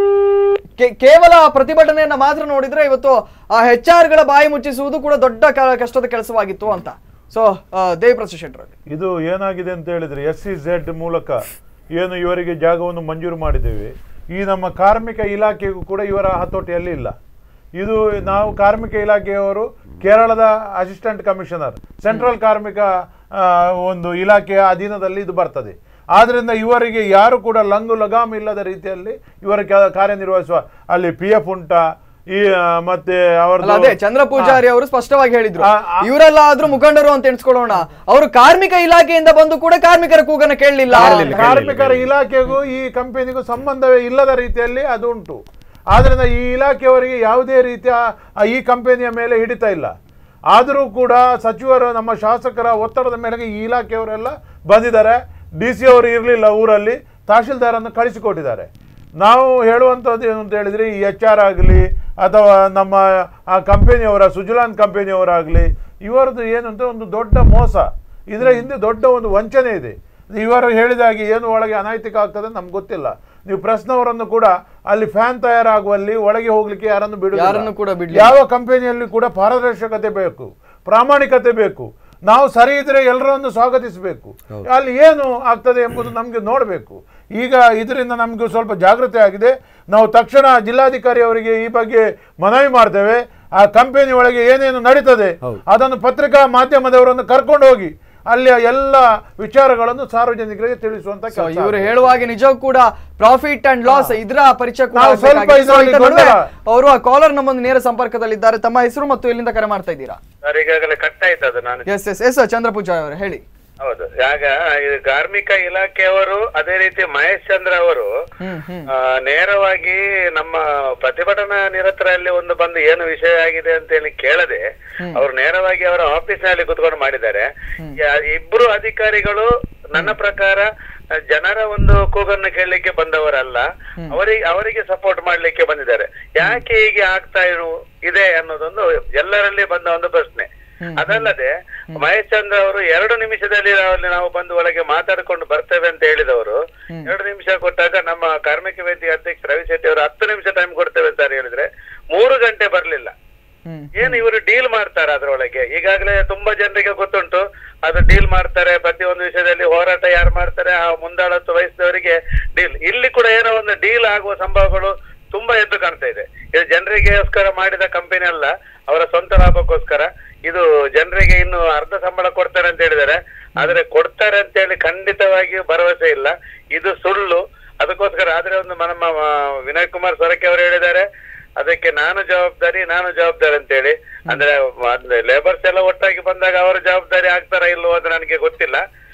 ಕೇವಲ ಪ್ರತಿಭಟನೆಯನ್ನ ಮಾತ್ರ ನೋಡಿದ್ರೆ ಇವತ್ತು ಆ ಹೆಚ್ ಆರ್ ಗಳ ಬಾಯಿ ಮುಚ್ಚಿಸುವುದು ಕೂಡ ದೊಡ್ಡ ಕಷ್ಟದ ಕೆಲಸವಾಗಿತ್ತು ಅಂತ. ಸೊ ದೇವಪ್ರಸಾದ್ ಶೆಟ್ಟರ್, ಇದು ಏನಾಗಿದೆ ಅಂತ ಹೇಳಿದ್ರೆ ಎಸ್ ಸಿ ಝೆಡ್ ಮೂಲಕ ಏನು ಇವರಿಗೆ ಜಾಗವನ್ನು ಮಂಜೂರು ಮಾಡಿದ್ದೇವೆ, ಈ ನಮ್ಮ ಕಾರ್ಮಿಕ ಇಲಾಖೆಗೂ ಕೂಡ ಇವರ ಹತೋಟಿಯಲ್ಲಿ ಇಲ್ಲ. ಇದು ನಾವು ಕಾರ್ಮಿಕ ಇಲಾಖೆಯವರು ಕೇರಳದ ಅಸಿಸ್ಟೆಂಟ್ ಕಮಿಷನರ್, ಸೆಂಟ್ರಲ್ ಕಾರ್ಮಿಕ ಒಂದು ಇಲಾಖೆಯ ಅಧೀನದಲ್ಲಿ ಇದು ಬರ್ತದೆ. ಆದ್ದರಿಂದ ಇವರಿಗೆ ಯಾರು ಕೂಡ ಲಂಗು ಲಗಾಮ್ ಇಲ್ಲದ ರೀತಿಯಲ್ಲಿ ಇವರ ಕಾರ್ಯನಿರ್ವಹಿಸುವ, ಅಲ್ಲಿ ಪಿ ಎಫ್ ಉಂಟಾ, ಈ ಮತ್ತೆ ಅದೇ ಚಂದ್ರ ಪೂಜಾರಿ ಅವರು ಸ್ಪಷ್ಟವಾಗಿ ಹೇಳಿದ್ರು, ಇವರೆಲ್ಲ ಆದ್ರೂ ಮುಖಂಡರು ಅಂತ ಎಣಿಸ್ಕೊಳ್ಳೋಣ, ಅವರು ಕಾರ್ಮಿಕ ಇಲಾಖೆಯಿಂದ ಬಂದು ಕೂಡ ಕಾರ್ಮಿಕರ ಕೂಗನ್ನು ಕೇಳಲಿಲ್ಲ. ಕಾರ್ಮಿಕರ ಇಲಾಖೆಗೂ ಈ ಕಂಪನಿಗೂ ಸಂಬಂಧವೇ ಇಲ್ಲದ ರೀತಿಯಲ್ಲಿ ಅದು ಉಂಟು. ಆದ್ದರಿಂದ ಈ ಇಲಾಖೆಯವರಿಗೆ ಯಾವುದೇ ರೀತಿಯ ಈ ಕಂಪನಿಯ ಮೇಲೆ ಹಿಡಿತಾ ಇಲ್ಲ. ಆದರೂ ಕೂಡ ಸಚಿವರು, ನಮ್ಮ ಶಾಸಕರ ಒತ್ತಡದ ಮೇರೆಗೆ ಈ ಇಲಾಖೆಯವರೆಲ್ಲ ಬಂದಿದ್ದಾರೆ. ಡಿ ಸಿ ಅವರು ಇರಲಿಲ್ಲ ಊರಲ್ಲಿ, ತಹಶೀಲ್ದಾರನ್ನು ಕಳಿಸಿಕೊಟ್ಟಿದ್ದಾರೆ. ನಾವು ಹೇಳುವಂಥದ್ದು ಏನು ಅಂತ ಹೇಳಿದರೆ, ಈ ಎಚ್ ಆರ್ ಆಗಲಿ ಅಥವಾ ನಮ್ಮ ಆ ಕಂಪನಿಯವರ ಸುಜಲಾನ್ ಕಂಪನಿಯವರಾಗಲಿ, ಇವರದ್ದು ಏನು ಅಂತ ಒಂದು ದೊಡ್ಡ ಮೋಸ, ಇದರ ಹಿಂದೆ ದೊಡ್ಡ ಒಂದು ವಂಚನೆ ಇದೆ. ಇವರು ಹೇಳಿದಾಗೆ ಏನು ಒಳಗೆ ಅನೈತಿಕ ಆಗ್ತದೆ ನಮ್ಗೆ ಗೊತ್ತಿಲ್ಲ. ನೀವು ಪ್ರಶ್ನವರನ್ನು ಕೂಡ ಅಲ್ಲಿ ಫ್ಯಾನ್ ತಯಾರಾಗುವಲ್ಲಿ ಒಳಗೆ ಹೋಗ್ಲಿಕ್ಕೆ ಯಾರನ್ನು ಬಿಡುವುದಿಲ್ಲ. ಯಾವ ಕಂಪನಿಯಲ್ಲಿ ಕೂಡ ಪಾರದರ್ಶಕತೆ ಬೇಕು, ಪ್ರಾಮಾಣಿಕತೆ ಬೇಕು. ನಾವು ಸರಿ ಇದ್ರೆ ಎಲ್ಲರನ್ನು ಸ್ವಾಗತಿಸಬೇಕು. ಅಲ್ಲಿ ಏನು ಆಗ್ತದೆ ಎಂಬುದು ನಮಗೆ ನೋಡಬೇಕು. ಈಗ ಇದರಿಂದ ನಮಗೆ ಸ್ವಲ್ಪ ಜಾಗೃತಿ ಆಗಿದೆ. ನಾವು ತಕ್ಷಣ ಜಿಲ್ಲಾಧಿಕಾರಿ ಅವರಿಗೆ ಈ ಬಗ್ಗೆ ಮನವಿ ಮಾಡ್ತೇವೆ. ಆ ಕಂಪನಿ ಒಳಗೆ ಏನೇನು ನಡೀತದೆ ಅದನ್ನು ಪತ್ರಿಕಾ ಮಾಧ್ಯಮದವರನ್ನು ಕರ್ಕೊಂಡು ಹೋಗಿ ಅಲ್ಲಿ ಎಲ್ಲ ವಿಚಾರಗಳನ್ನು ಸಾರ್ವಜನಿಕರಿಗೆ ತಿಳಿಸುವಂತ ಕೆಲಸ. ಇವರು ಹೇಳುವಾಗೆ ನಿಜವೂ ಕೂಡ ಪ್ರಾಫಿಟ್ ಅಂಡ್ ಲಾಸ್ ಇದರ ಪರಿಚಯ ಅವರು ಆ ಕಾಲರ್ ನಮ್ಮೊಂದು ನೇರ ಸಂಪರ್ಕದಲ್ಲಿದ್ದಾರೆ. ತಮ್ಮ ಹೆಸರು ಮತ್ತು ಎಲ್ಲಿಂದ ಕರೆ ಮಾಡ್ತಾ ಇದ್ದೀರಾ? ಸರ್ ಈಗಾಗಲೇ ಕಟ್ ಆಯ್ತದ ನಾನು. Yes yes yes Chandra Poojary ಅವರು ಹೇಳಿ. ಹೌದು, ಆಗ ಕಾರ್ಮಿಕ ಇಲಾಖೆಯವರು ಅದೇ ರೀತಿ ಮಹೇಶ್ ಚಂದ್ರ ಅವರು ನೇರವಾಗಿ ನಮ್ಮ ಪ್ರತಿಭಟನಾ ನಿರತರಲ್ಲಿ ಒಂದು ಬಂದು ಏನು ವಿಷಯ ಆಗಿದೆ ಅಂತ ಹೇಳಿ ಕೇಳದೆ ಅವರು ನೇರವಾಗಿ ಅವರ ಆಫೀಸ್ ನಲ್ಲಿ ಕುತ್ಕೊಂಡು ಮಾಡಿದ್ದಾರೆ. ಇಬ್ರು ಅಧಿಕಾರಿಗಳು ನನ್ನ ಪ್ರಕಾರ ಜನರ ಒಂದು ಕೂಗನ್ನು ಕೇಳಲಿಕ್ಕೆ ಬಂದವರಲ್ಲ, ಅವರಿಗೆ ಅವರಿಗೆ ಸಪೋರ್ಟ್ ಮಾಡ್ಲಿಕ್ಕೆ ಬಂದಿದ್ದಾರೆ. ಯಾಕೆ ಹೀಗೆ ಆಗ್ತಾ ಇರು ಇದೆ ಅನ್ನೋದೊಂದು ಎಲ್ಲರಲ್ಲಿ ಬಂದ ಒಂದು ಪ್ರಶ್ನೆ. ಅದಲ್ಲದೆ ಮಹೇಶ್ ಚಂದ್ರ ಅವರು ಎರಡು ನಿಮಿಷದಲ್ಲಿ ನಾವು ಬಂದು ಒಳಗೆ ಮಾತಾಡ್ಕೊಂಡು ಬರ್ತೇವೆ ಅಂತ ಹೇಳಿದವರು ಎರಡು ನಿಮಿಷ ಕೊಟ್ಟಾಗ ನಮ್ಮ ಕಾರ್ಮಿಕ ವೇದಿಕೆ ಅಧ್ಯಕ್ಷ ರವಿ ಶೆಟ್ಟಿ ಅವರು ಹತ್ತು ನಿಮಿಷ ಟೈಮ್ ಕೊಡ್ತೇವೆ ಅಂತ ಹೇಳಿದ್ರೆ ಮೂರು ಗಂಟೆ ಬರ್ಲಿಲ್ಲ. ಏನು ಇವರು ಡೀಲ್ ಮಾಡ್ತಾರೆ ಅದ್ರೊಳಗೆ? ಈಗಾಗಲೇ ತುಂಬಾ ಜನರಿಗೆ ಗೊತ್ತುಂಟು ಅದು ಡೀಲ್ ಮಾಡ್ತಾರೆ. ಪ್ರತಿಯೊಂದು ವಿಷಯದಲ್ಲಿ ಹೋರಾಟ ಯಾರು ಮಾಡ್ತಾರೆ ಆ ಮುಂದಾಳತ್ವ ವಹಿಸಿದವರಿಗೆ ಡೀಲ್. ಇಲ್ಲಿ ಕೂಡ ಏನೋ ಒಂದು ಡೀಲ್ ಆಗುವ ಸಂಭವಗಳು ತುಂಬಾ ಎದ್ದು ಕಾಣ್ತಾ ಇದೆ. ಇದು ಜನರಿಗೋಸ್ಕರ ಮಾಡಿದ ಕಂಪನಿ ಅಲ್ಲ, ಅವರ ಸ್ವಂತ ಲಾಭಕ್ಕೋಸ್ಕರ. ಇದು ಜನರಿಗೆ ಇನ್ನು ಅರ್ಧ ಸಂಬಳ ಕೊಡ್ತಾರೆ ಅಂತ ಹೇಳಿದ್ದಾರೆ, ಆದ್ರೆ ಕೊಡ್ತಾರೆ ಅಂತ ಹೇಳಿ ಖಂಡಿತವಾಗಿಯೂ ಭರವಸೆ ಇಲ್ಲ. ಇದು ಸುಳ್ಳು. ಅದಕ್ಕೋಸ್ಕರ ಆದ್ರೆ ಒಂದು ನಮ್ಮ ವಿನಯ್ ಕುಮಾರ್ ಸೊರಕೆ ಅವರು ಹೇಳಿದ್ದಾರೆ, ಅದಕ್ಕೆ ನಾನು ಜವಾಬ್ದಾರಿ ನಾನು ಜವಾಬ್ದಾರಿ ಅಂತ ಹೇಳಿ. ಅಂದ್ರೆ ಲೇಬರ್ಸ್ ಎಲ್ಲ ಒಟ್ಟಾಗಿ ಬಂದಾಗ ಅವರು ಜವಾಬ್ದಾರಿ ಆಗ್ತಾರ ಇಲ್ವೋ ಅದು ನನಗೆ ಗೊತ್ತಿಲ್ಲ.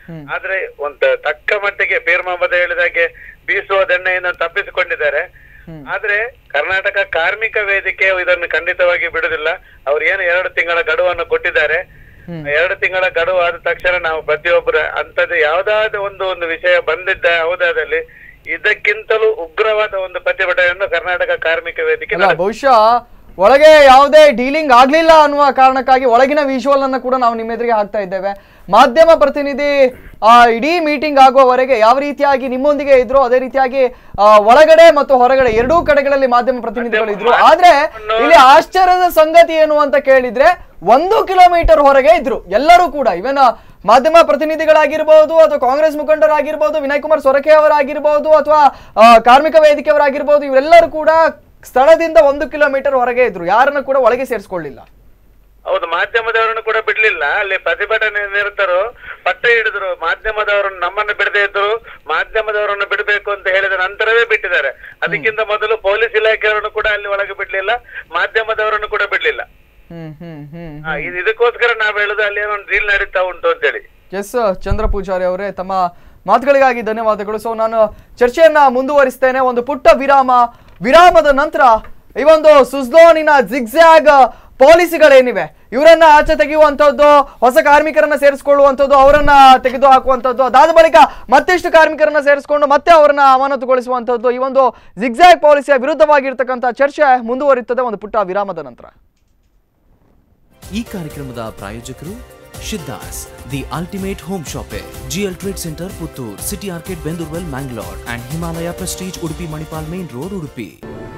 ಆದ್ರೆ ಒಂದು ತಕ್ಕ ಮಟ್ಟಿಗೆ ಪೀರ್ ಮೊಹಮ್ಮದ್ ಹೇಳಿದಾಗೆ ಬೀಸುವ ದೆಣ್ಣೆಯನ್ನು ತಪ್ಪಿಸಿಕೊಂಡಿದ್ದಾರೆ. ಆದ್ರೆ ಕರ್ನಾಟಕ ಕಾರ್ಮಿಕ ವೇದಿಕೆ ಇದನ್ನು ಖಂಡಿತವಾಗಿ ಬಿಡುದಿಲ್ಲ. ಅವ್ರು ಏನು ಎರಡು ತಿಂಗಳ ಗಡುವನ್ನು ಕೊಟ್ಟಿದ್ದಾರೆ. ಎರಡು ತಿಂಗಳ ಗಡುವು ಆದ ತಕ್ಷಣ ನಾವು ಪ್ರತಿಯೊಬ್ಬರ ಅಂತದ್ದು ಯಾವ್ದಾದ್ರು ಒಂದು ಒಂದು ವಿಷಯ ಬಂದಿದ್ದ ಹೌದಾದಲ್ಲಿ ಇದಕ್ಕಿಂತಲೂ ಉಗ್ರವಾದ ಒಂದು ಪ್ರತಿಭಟನೆಯನ್ನು ಕರ್ನಾಟಕ ಕಾರ್ಮಿಕ ವೇದಿಕೆ ಬಹುಶಃ ಒಳಗೆ ಯಾವುದೇ ಡೀಲಿಂಗ್ ಆಗ್ಲಿಲ್ಲ ಅನ್ನುವ ಕಾರಣಕ್ಕಾಗಿ ಒಳಗಿನ ವಿಜುವಲ್ ಅನ್ನು ಕೂಡ ನಾವು ನಿಮ್ಮ ಎದುರಿಗೆ ಹಾಕ್ತಾ ಇದ್ದೇವೆ. ಮಾಧ್ಯಮ ಪ್ರತಿನಿಧಿ ಆ ಇಡೀ ಮೀಟಿಂಗ್ ಆಗುವವರೆಗೆ ಯಾವ ರೀತಿಯಾಗಿ ನಿಮ್ಮೊಂದಿಗೆ ಇದ್ರು ಅದೇ ರೀತಿಯಾಗಿ ಒಳಗಡೆ ಮತ್ತು ಹೊರಗಡೆ ಎರಡೂ ಕಡೆಗಳಲ್ಲಿ ಮಾಧ್ಯಮ ಪ್ರತಿನಿಧಿಗಳು ಇದ್ರು. ಆದ್ರೆ ಇಲ್ಲಿ ಆಶ್ಚರ್ಯದ ಸಂಗತಿ ಏನು ಅಂತ ಕೇಳಿದ್ರೆ ಒಂದು ಕಿಲೋಮೀಟರ್ ಹೊರಗೆ ಇದ್ರು ಎಲ್ಲರೂ ಕೂಡ. ಇವನ್ ಮಾಧ್ಯಮ ಪ್ರತಿನಿಧಿಗಳಾಗಿರ್ಬೋದು ಅಥವಾ ಕಾಂಗ್ರೆಸ್ ಮುಖಂಡರಾಗಿರ್ಬೋದು, ವಿನಯ್ ಕುಮಾರ್ ಸೊರಕೆ ಅವರಾಗಿರ್ಬೋದು ಅಥವಾ ಕಾರ್ಮಿಕ ವೇದಿಕೆಯವರಾಗಿರ್ಬೋದು, ಇವರೆಲ್ಲರೂ ಕೂಡ ಸ್ಥಳದಿಂದ ಒಂದು ಕಿಲೋಮೀಟರ್ ಹೊರಗೆ ಇದ್ರು. ಯಾರನ್ನು ಕೂಡ ಒಳಗೆ ಸೇರಿಸಿಕೊಳ್ಳಿಲ್ಲ. ಹೌದು, ಮಾಧ್ಯಮದವರನ್ನು ಕೂಡ ಬಿಡ್ಲಿಲ್ಲ. ಅಲ್ಲಿ ಪ್ರತಿಭಟನೆ ನಿರತರು ಪಟ್ಟ ಹಿಡಿದ್ರು. ಮಾಧ್ಯಮದವರನ್ನು ನಮ್ಮನ್ನು ಬಿಡದೇ ಇದ್ರು, ಮಾಧ್ಯಮದವರನ್ನು ಬಿಡಬೇಕು ಅಂತ ಹೇಳಿದ ನಂತರವೇ ಬಿಟ್ಟಿದ್ದಾರೆ. ಅದಕ್ಕಿಂತ ಮೊದಲು ಪೊಲೀಸ್ ಇಲಾಖೆಯವರನ್ನು ಕೂಡ ಅಲ್ಲಿ ಒಳಗೆ ಬಿಡ್ಲಿಲ್ಲ, ಮಾಧ್ಯಮದವರನ್ನು ಕೂಡ ಬಿಡ್ಲಿಲ್ಲ. ಇದಕ್ಕೋಸ್ಕರ ನಾವ್ ಹೇಳುದು ಅಲ್ಲಿ ಏನೋ ಡೀಲ್ ನಡೀತಾ ಉಂಟು ಅಂತ ಹೇಳಿ. ಎಸ್ ಚಂದ್ರ ಪೂಜಾರಿ ಅವರೇ, ತಮ್ಮ ಮಾತುಗಳಿಗಾಗಿ ಧನ್ಯವಾದಗಳು. ಸೊ ನಾನು ಚರ್ಚೆಯನ್ನ ಮುಂದುವರಿಸ್ತೇನೆ. ಒಂದು ಪುಟ್ಟ ವಿರಾಮ. ವಿರಾಮದ ನಂತರ ಈ ಒಂದು ಸುಜ್ಲೋನಿನ ಜಿಗ್ಜ್ಯಾಗ್ ಪಾಲಿಸಿಗಳೇನಿವೆ ಇವರನ್ನ ಆಚೆ ತೆಗೆಯುವಂಥದ್ದು, ಹೊಸ ಕಾರ್ಮಿಕರನ್ನ ಸೇರಿಸಿಕೊಳ್ಳುವಂಥದ್ದು, ಅವರನ್ನ ತೆಗೆದು ಹಾಕುವಂಥದ್ದು, ಅದಾದ ಬಳಿಕ ಮತ್ತಿಷ್ಟು ಕಾರ್ಮಿಕರನ್ನ ಸೇರಿಸಿಕೊಂಡು ಮತ್ತೆ ಅವರನ್ನ ಅಮಾನತುಗೊಳಿಸುವಂಥದ್ದು, ಈ ಒಂದು ಜಿಗ್ಜ್ಯಾಗ್ ಪಾಲಿಸಿಯ ವಿರುದ್ಧವಾಗಿರ್ತಕ್ಕಂಥ ಚರ್ಚೆ ಮುಂದುವರಿಯುತ್ತದೆ ಒಂದು ಪುಟ್ಟ ವಿರಾಮದ ನಂತರ. ಈ ಕಾರ್ಯಕ್ರಮದ ಪ್ರಾಯೋಜಕರು Siddhas the ultimate home shoppe, GL trade centre Puttur, city ಆರ್ಕೆಟ್ Bendoorwell Mangalore and Himalaya prestige Udupi Manipal main road Udupi.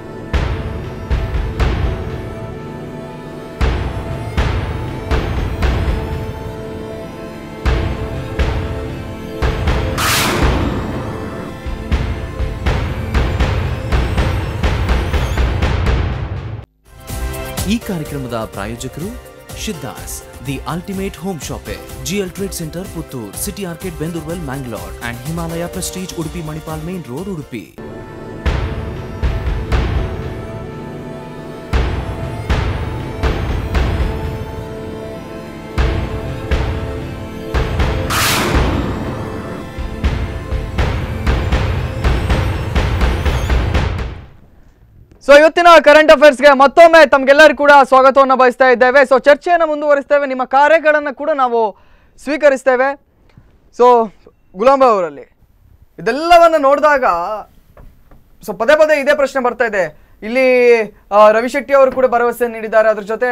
ಈ ಕಾರ್ಯಕ್ರಮದ ಪ್ರಾಯೋಜಕರು Siddhas the ultimate home shoppe, GL trade centre Puttur, city ಆರ್ಕೆಟ್ Bendoorwell Mangalore and Himalaya prestige Udupi Manipal main road Udupi. So ಇವತ್ತಿನ ಕರೆಂಟ್ ಅಫೇರ್ಸ್ಗೆ ಮತ್ತೊಮ್ಮೆ ತಮ್ಗೆಲ್ಲರಿಗೂ ಕೂಡ ಸ್ವಾಗತವನ್ನು ಬಯಸ್ತಾ ಇದ್ದೇವೆ. ಸೊ ಚರ್ಚೆಯನ್ನು ಮುಂದುವರಿಸ್ತೇವೆ, ನಿಮ್ಮ ಕಾರ್ಯಗಳನ್ನು ಕೂಡ ನಾವು ಸ್ವೀಕರಿಸ್ತೇವೆ. ಸೊ ಗುಲಾಂಬ ಅವರಲ್ಲಿ ಇದೆಲ್ಲವನ್ನು ನೋಡಿದಾಗ ಸೊ ಪದೇ ಪದೇ ಇದೇ ಪ್ರಶ್ನೆ ಬರ್ತಾ ಇದೆ. ಇಲ್ಲಿ ರವಿ ಶೆಟ್ಟಿ ಅವರು ಕೂಡ ಭರವಸೆ ನೀಡಿದ್ದಾರೆ, ಅದ್ರ ಜೊತೆ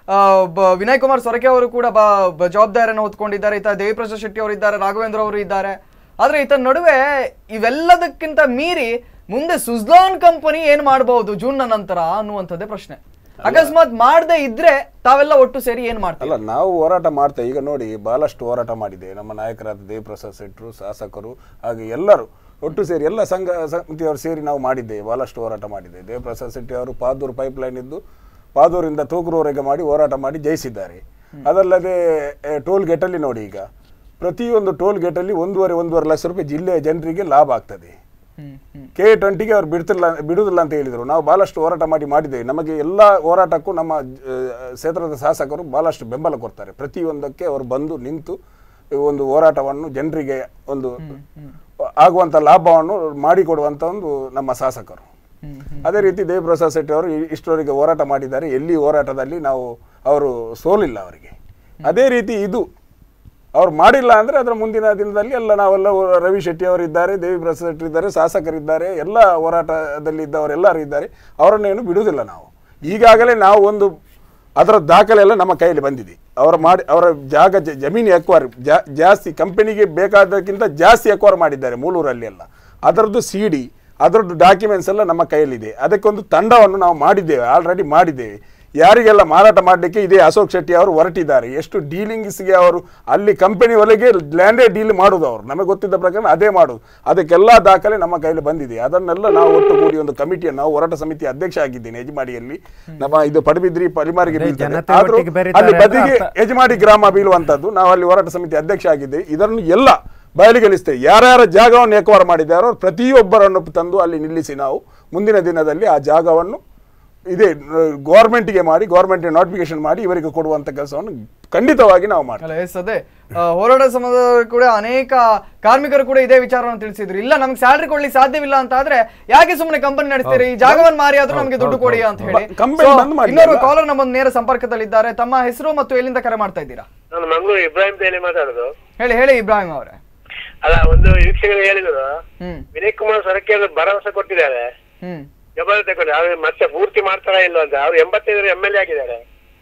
ವಿನಯ್ ಕುಮಾರ್ ಸೊರಕೆ ಅವರು ಕೂಡ ಜವಾಬ್ದಾರಿಯನ್ನು ಹೊತ್ಕೊಂಡಿದ್ದಾರೆ, ಈತ ದೇವಿಪ್ರಸಾದ್ ಶೆಟ್ಟಿ ಅವರು ಇದ್ದಾರೆ, ರಾಘವೇಂದ್ರ ಅವರು ಇದ್ದಾರೆ. ಆದರೆ ಈತ ನಡುವೆ ಇವೆಲ್ಲದಕ್ಕಿಂತ ಮೀರಿ ಮುಂದೆ ಸುಜ್ಲಾನ್ ಕಂಪನಿ ಏನ್ ಮಾಡಬಹುದು ಜೂನ್ ನಂತರ ಅನ್ನುವಂಥದ್ದೇ ಪ್ರಶ್ನೆ. ಅಕಸ್ಮಾತ್ ಮಾಡದೇ ಇದ್ರೆ ತಾವೆಲ್ಲ ಒಟ್ಟು ಸೇರಿ ಏನ್ ಮಾಡ್ತೀವಿ? ಅಲ್ಲ, ನಾವು ಹೋರಾಟ ಮಾಡ್ತೇವೆ. ಈಗ ನೋಡಿ, ಬಹಳಷ್ಟು ಹೋರಾಟ ಮಾಡಿದೆ ನಮ್ಮ ನಾಯಕರಾದ ದೇವಿಪ್ರಸಾದ್ ಶೆಟ್ಟರು, ಶಾಸಕರು, ಹಾಗೆ ಎಲ್ಲರೂ ಒಟ್ಟು ಸೇರಿ ಎಲ್ಲ ಸಂಘ ಸಮಿತಿಯವರು ಸೇರಿ ನಾವು ಮಾಡಿದ್ದೇವೆ, ಬಹಳಷ್ಟು ಹೋರಾಟ ಮಾಡಿದ್ದೇವೆ. ದೇವಿಪ್ರಸಾದ್ ಶೆಟ್ಟಿ ಅವರು ಪಾದೂರು ಪೈಪ್ ಲೈನ್ ಇದ್ದು ಪಾದೂರಿಂದ ತೂಕೂರುವರೆಗೆ ಮಾಡಿ ಹೋರಾಟ ಮಾಡಿ ಜಯಿಸಿದ್ದಾರೆ. ಅದಲ್ಲದೆ ಟೋಲ್ ಗೇಟಲ್ಲಿ ನೋಡಿ, ಈಗ ಪ್ರತಿಯೊಂದು ಟೋಲ್ ಗೇಟಲ್ಲಿ ಒಂದೂವರೆ ಒಂದೂವರೆ ಲಕ್ಷ ರೂಪಾಯಿ ಜಿಲ್ಲೆಯ ಜನರಿಗೆ ಲಾಭ ಆಗ್ತದೆ. ಕೆ ಟ್ವೆಂಟಿಗೆ ಅವ್ರು ಬಿಡ್ತಿಲ್ಲ ಬಿಡುವುದಿಲ್ಲ ಅಂತ ಹೇಳಿದರು. ನಾವು ಭಾಳಷ್ಟು ಹೋರಾಟ ಮಾಡಿ ಮಾಡಿದ್ದೇವೆ. ನಮಗೆ ಎಲ್ಲ ಹೋರಾಟಕ್ಕೂ ನಮ್ಮ ಕ್ಷೇತ್ರದ ಶಾಸಕರು ಭಾಳಷ್ಟು ಬೆಂಬಲ ಕೊಡ್ತಾರೆ. ಪ್ರತಿಯೊಂದಕ್ಕೆ ಅವರು ಬಂದು ನಿಂತು ಒಂದು ಹೋರಾಟವನ್ನು ಜನರಿಗೆ ಒಂದು ಆಗುವಂಥ ಲಾಭವನ್ನು ಮಾಡಿಕೊಡುವಂಥ ಒಂದು ನಮ್ಮ ಶಾಸಕರು. ಅದೇ ರೀತಿ ದೇವಿಪ್ರಸಾದ್ ಶೆಟ್ಟಿ ಅವರು ಇಷ್ಟವರೆಗೆ ಹೋರಾಟ ಮಾಡಿದ್ದಾರೆ. ಎಲ್ಲಿ ಹೋರಾಟದಲ್ಲಿ ನಾವು ಅವರು ಸೋಲಿಲ್ಲ ಅವರಿಗೆ. ಅದೇ ರೀತಿ ಇದು ಅವ್ರು ಮಾಡಿಲ್ಲ ಅಂದರೆ ಅದರ ಮುಂದಿನ ದಿನದಲ್ಲಿ ಎಲ್ಲ ನಾವೆಲ್ಲ ರವಿ ಶೆಟ್ಟಿ ಅವರಿದ್ದಾರೆ, ದೇವಿಪ್ರಸಾದ್ ಶೆಟ್ಟಿ ಇದ್ದಾರೆ, ಶಾಸಕರಿದ್ದಾರೆ, ಎಲ್ಲ ಹೋರಾಟದಲ್ಲಿ ಇದ್ದವರೆಲ್ಲರೂ ಇದ್ದಾರೆ. ಅವರನ್ನೇನು ಬಿಡುವುದಿಲ್ಲ ನಾವು. ಈಗಾಗಲೇ ನಾವು ಒಂದು ಅದರ ದಾಖಲೆ ಎಲ್ಲ ನಮ್ಮ ಕೈಯಲ್ಲಿ ಬಂದಿದೆ. ಅವರ ಮಾಡಿ ಅವರ ಜಾಗ ಜಮೀನು ಎಕ್ವೈರ್ ಜಾಸ್ತಿ ಕಂಪನಿಗೆ ಬೇಕಾದಕ್ಕಿಂತ ಜಾಸ್ತಿ ಎಕ್ವೈರ್ ಮಾಡಿದ್ದಾರೆ ಮೂಳೂರಲ್ಲಿ ಎಲ್ಲ. ಅದರದ್ದು ಸಿ ಡಿ ಅದರದ್ದು ಡಾಕ್ಯುಮೆಂಟ್ಸ್ ಎಲ್ಲ ನಮ್ಮ ಕೈಯಲ್ಲಿದೆ. ಅದಕ್ಕೊಂದು ತಂಡವನ್ನು ನಾವು ಮಾಡಿದ್ದೇವೆ, ಆಲ್ರೆಡಿ ಮಾಡಿದ್ದೇವೆ. ಯಾರಿಗೆಲ್ಲ ಮಾರಾಟ ಮಾಡಲಿಕ್ಕೆ ಇದೇ ಅಶೋಕ್ ಶೆಟ್ಟಿ ಅವರು ಹೊರಟಿದ್ದಾರೆ. ಎಷ್ಟು ಡೀಲಿಂಗ್ಸ್ಗೆ ಅವರು ಅಲ್ಲಿ ಕಂಪನಿ ಒಳಗೆ ಲ್ಯಾಂಡೇ ಡೀಲ್ ಮಾಡೋದು, ಅವರು ನಮಗೆ ಗೊತ್ತಿದ್ದ ಪ್ರಕಾರ ಅದೇ ಮಾಡೋದು. ಅದಕ್ಕೆಲ್ಲ ದಾಖಲೆ ನಮ್ಮ ಕೈಯಲ್ಲಿ ಬಂದಿದೆ. ಅದನ್ನೆಲ್ಲ ನಾವು ಒಟ್ಟು ಕೂಡಿ ಒಂದು ಕಮಿಟಿಯನ್ನು, ನಾವು ಹೋರಾಟ ಸಮಿತಿ ಅಧ್ಯಕ್ಷ ಆಗಿದ್ದೇನೆ ಯಜಮಾಡಿಯಲ್ಲಿ. ನಮ್ಮ ಇದು ಪಡುಬಿದ್ರಿ ಪಲಿಮಾರಿಗೆ ಬೀಳ್ತದೆ, ಆದರೂ ಅಲ್ಲಿ ಬದಿಗೆ ಯಜಮಾಡಿ ಗ್ರಾಮ ಬೀಳುವಂಥದ್ದು. ನಾವು ಅಲ್ಲಿ ಹೋರಾಟ ಸಮಿತಿ ಅಧ್ಯಕ್ಷ ಆಗಿದ್ದೇವೆ. ಇದನ್ನು ಎಲ್ಲ ಬಯಲಿಗೆಳಿಸ್ತೇವೆ. ಯಾರ್ಯಾರ ಜಾಗವನ್ನು ಎಕ್ವೈರ್ ಮಾಡಿದ್ದಾರೋ ಪ್ರತಿಯೊಬ್ಬರನ್ನು ತಂದು ಅಲ್ಲಿ ನಿಲ್ಲಿಸಿ ನಾವು ಮುಂದಿನ ದಿನದಲ್ಲಿ ಆ ಜಾಗವನ್ನು ಇದೆ ಗೌರ್ಮೆಂಟ್ಗೆ ಮಾಡಿ ಗೌರ್ಮೆಂಟ್ ನೋಟಿಫಿಕೇಶನ್ ಮಾಡಿ ಇವರಿಗೆ ಕೊಡುವಂತ ಕೆಲಸವನ್ನು ಖಂಡಿತವಾಗಿ ನಾವು ಮಾಡ್ತೀವಿ. ಎಸ್ ಅದೇ ಹೋರಾಟ ಸಂಬಂಧ ಕೂಡ ಅನೇಕ ಕಾರ್ಮಿಕರು ಕೂಡ ಇದೇ ವಿಚಾರವನ್ನು ತಿಳಿಸಿದ್ರು. ಇಲ್ಲ ನಮ್ಗೆ ಸ್ಯಾಲರಿ ಕೊಡ್ಲಿಕ್ಕೆ ಸಾಧ್ಯವಿಲ್ಲ ಅಂತ ಆದ್ರೆ ಯಾಕೆ ಸುಮ್ಮನೆ ಕಂಪನಿ ನಡೆಸ್ತೀರಿ, ಈ ಜಾಗವನ್ನು ಮಾರಿ ಆದ್ರೂ ನಮಗೆ ದುಡ್ಡು ಕೊಡಿ ಅಂತ ಹೇಳಿ. ಇನ್ನೊಬ್ಬ ಕಾಲರ್ ನಮ್ಮ ನೇರ ಸಂಪರ್ಕದಲ್ಲಿದ್ದಾರೆ. ತಮ್ಮ ಹೆಸರು ಮತ್ತು ಎಲ್ಲಿಂದ ಕರೆ ಮಾಡ್ತಾ ಇದ್ದೀರಾ? ನಾನು ಮಂಗಳೂರು ಇಬ್ರಾಹಿಂ ತೇಲಿ ಮಾತಾಡೋದು. ಹೇಳಿ ಹೇಳಿ ಇಬ್ರಾಹಿಂ ಅವರೇ. ಅಲ್ಲ, ಒಂದು ವೀಕ್ಷಕರು ಹೇಳಿದ್ರು ವಿನಯ್ ಕುಮಾರ್ ಸೊರಕೆ ಭರವಸೆ ಕೊಟ್ಟಿದ್ದಾರೆ, ಜಬರ್ ತಗೊಂಡು ಅವ್ರು ಮತ್ತೆ ಪೂರ್ತಿ ಮಾಡ್ತಾರ ಇಲ್ಲ ಅಂತ. ಅವ್ರು ಎಂಬತ್ತೈದರ ಎಂ ಎಲ್ ಎ ಆಗಿದ್ದಾರೆ.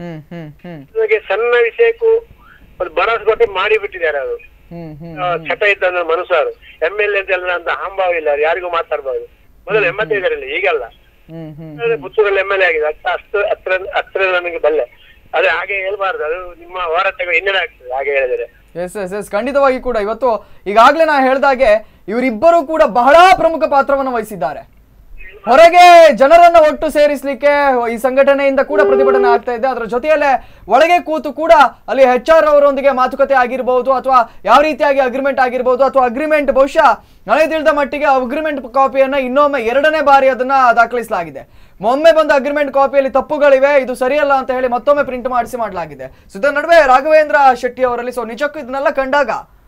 ಸಣ್ಣ ವಿಷಯಕ್ಕೂ ಒಂದು ಭರವಸೆ ಕೊಟ್ಟು ಮಾಡಿ ಬಿಟ್ಟಿದ್ದಾರೆ. ಅವರು ಚಟ ಇದ್ದ ಮನುಷ್ಯರು ಎಂ ಎಲ್ ಎ ಅಂತ ಅಹಂಭಾವ ಇಲ್ಲ, ಯಾರಿಗೂ ಮಾತಾಡ್ಬಹುದು. ಮೊದಲು ಎಂಬತ್ತೈದರಲ್ಲಿ, ಈಗಲ್ಲ. ಪುತ್ತೂರಲ್ಲಿ ಎಂ ಎಲ್ ಎ ಆಗಿದೆ. ಅಷ್ಟು ಹತ್ರ ಹತ್ರ ನನಗೆ ಬಲ್ಲೆ. ಅದೇ ಹಾಗೆ ಹೇಳ್ಬಾರ್ದು, ಅದು ನಿಮ್ಮ ಹೋರಾಟ ಹಿನ್ನಡೆ ಆಗ್ತದೆ ಹಾಗೆ ಹೇಳಿದರೆ. ಎಸ್ ಎಸ್ ಎಸ್ ಖಂಡಿತವಾಗಿ ಕೂಡ ಇವತ್ತು ಈಗಾಗಲೇ ನಾ ಹೇಳ್ದಾಗೆ ಇವರಿಬ್ಬರು ಕೂಡ ಬಹಳ ಪ್ರಮುಖ ಪಾತ್ರವನ್ನು ವಹಿಸಿದ್ದಾರೆ. ಹೊರಗೆ ಜನರನ್ನ ಒಟ್ಟು ಸೇರಿಸಲಿಕ್ಕೆ ಈ ಸಂಘಟನೆಯಿಂದ ಕೂಡ ಪ್ರತಿಭಟನೆ ಆಗ್ತಾ ಇದೆ. ಅದರ ಜೊತೆಯಲ್ಲೇ ಒಳಗೆ ಕೂತು ಕೂಡ ಅಲ್ಲಿ ಎಚ್ ಆರ್ ಅವರೊಂದಿಗೆ ಮಾತುಕತೆ ಆಗಿರಬಹುದು, ಅಥವಾ ಯಾವ ರೀತಿಯಾಗಿ ಅಗ್ರಿಮೆಂಟ್ ಆಗಿರಬಹುದು, ಅಥವಾ ಅಗ್ರಿಮೆಂಟ್ ಬಹುಶಃ ನನಗೆ ತಿಳಿದ ಮಟ್ಟಿಗೆ ಅಗ್ರಿಮೆಂಟ್ ಕಾಪಿಯನ್ನ ಇನ್ನೊಮ್ಮೆ ಎರಡನೇ ಬಾರಿ ಅದನ್ನ ದಾಖಲಿಸಲಾಗಿದೆ. ಒಮ್ಮೆ ಬಂದ ಅಗ್ರಿಮೆಂಟ್ ಕಾಪಿಯಲ್ಲಿ ತಪ್ಪುಗಳಿವೆ, ಇದು ಸರಿಯಲ್ಲ ಅಂತ ಹೇಳಿ ಮತ್ತೊಮ್ಮೆ ಪ್ರಿಂಟ್ ಮಾಡಿಸಿ ಮಾಡಲಾಗಿದೆ. ಸೊ ಇದರ ನಡುವೆ ರಾಘವೇಂದ್ರ ಶೆಟ್ಟಿ ಅವರಲ್ಲಿ ಸೊ ನಿಜಕ್ಕೂ ಇದನ್ನೆಲ್ಲ ಕಂಡಾಗ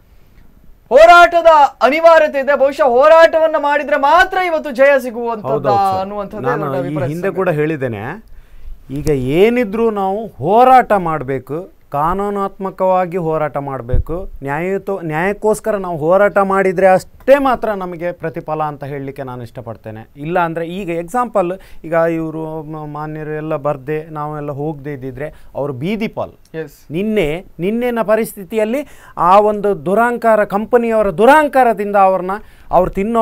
ಹೋರಾಟದ ಅನಿವಾರ್ಯತೆ ಇದೆ. ಬಹುಶಃ ಹೋರಾಟವನ್ನ ಮಾಡಿದ್ರೆ ಮಾತ್ರ ಇವತ್ತು ಜಯ ಸಿಗುವಂತದ್ದು ಅನ್ನುವಂಥದ್ದು ಹಿಂದೆ ಕೂಡ ಹೇಳಿದ್ದೇನೆ. ಈಗ ಏನಿದ್ರು ನಾವು ಹೋರಾಟ ಮಾಡಬೇಕು, ಕಾನೂನಾತ್ಮಕವಾಗಿ ಹೋರಾಟ ಮಾಡಬೇಕು. ನ್ಯಾಯಯುತ ನ್ಯಾಯಕ್ಕೋಸ್ಕರ ನಾವು ಹೋರಾಟ ಮಾಡಿದರೆ ಅಷ್ಟೇ ಮಾತ್ರ ನಮಗೆ ಪ್ರತಿಫಲ ಅಂತ ಹೇಳಲಿಕ್ಕೆ ನಾನು ಇಷ್ಟಪಡ್ತೇನೆ. ಇಲ್ಲ ಅಂದರೆ ಈಗ ಎಕ್ಸಾಂಪಲ್, ಈಗ ಇವರು ಮಾನ್ಯರು ಎಲ್ಲ ಬರದೆ ನಾವೆಲ್ಲ ಹೋಗದೆ ಇದ್ದಿದ್ರೆ ಅವರು ಬೀದಿ ಪಾಲ್. ನಿನ್ನೆ ನಿನ್ನೆನ ಪರಿಸ್ಥಿತಿಯಲ್ಲಿ ಆ ಒಂದು ದುರಾಂಕಾರ ಕಂಪನಿಯವರ ದುರಾಂಕಾರದಿಂದ ಅವ್ರನ್ನ ಅವ್ರು ತಿನ್ನೋ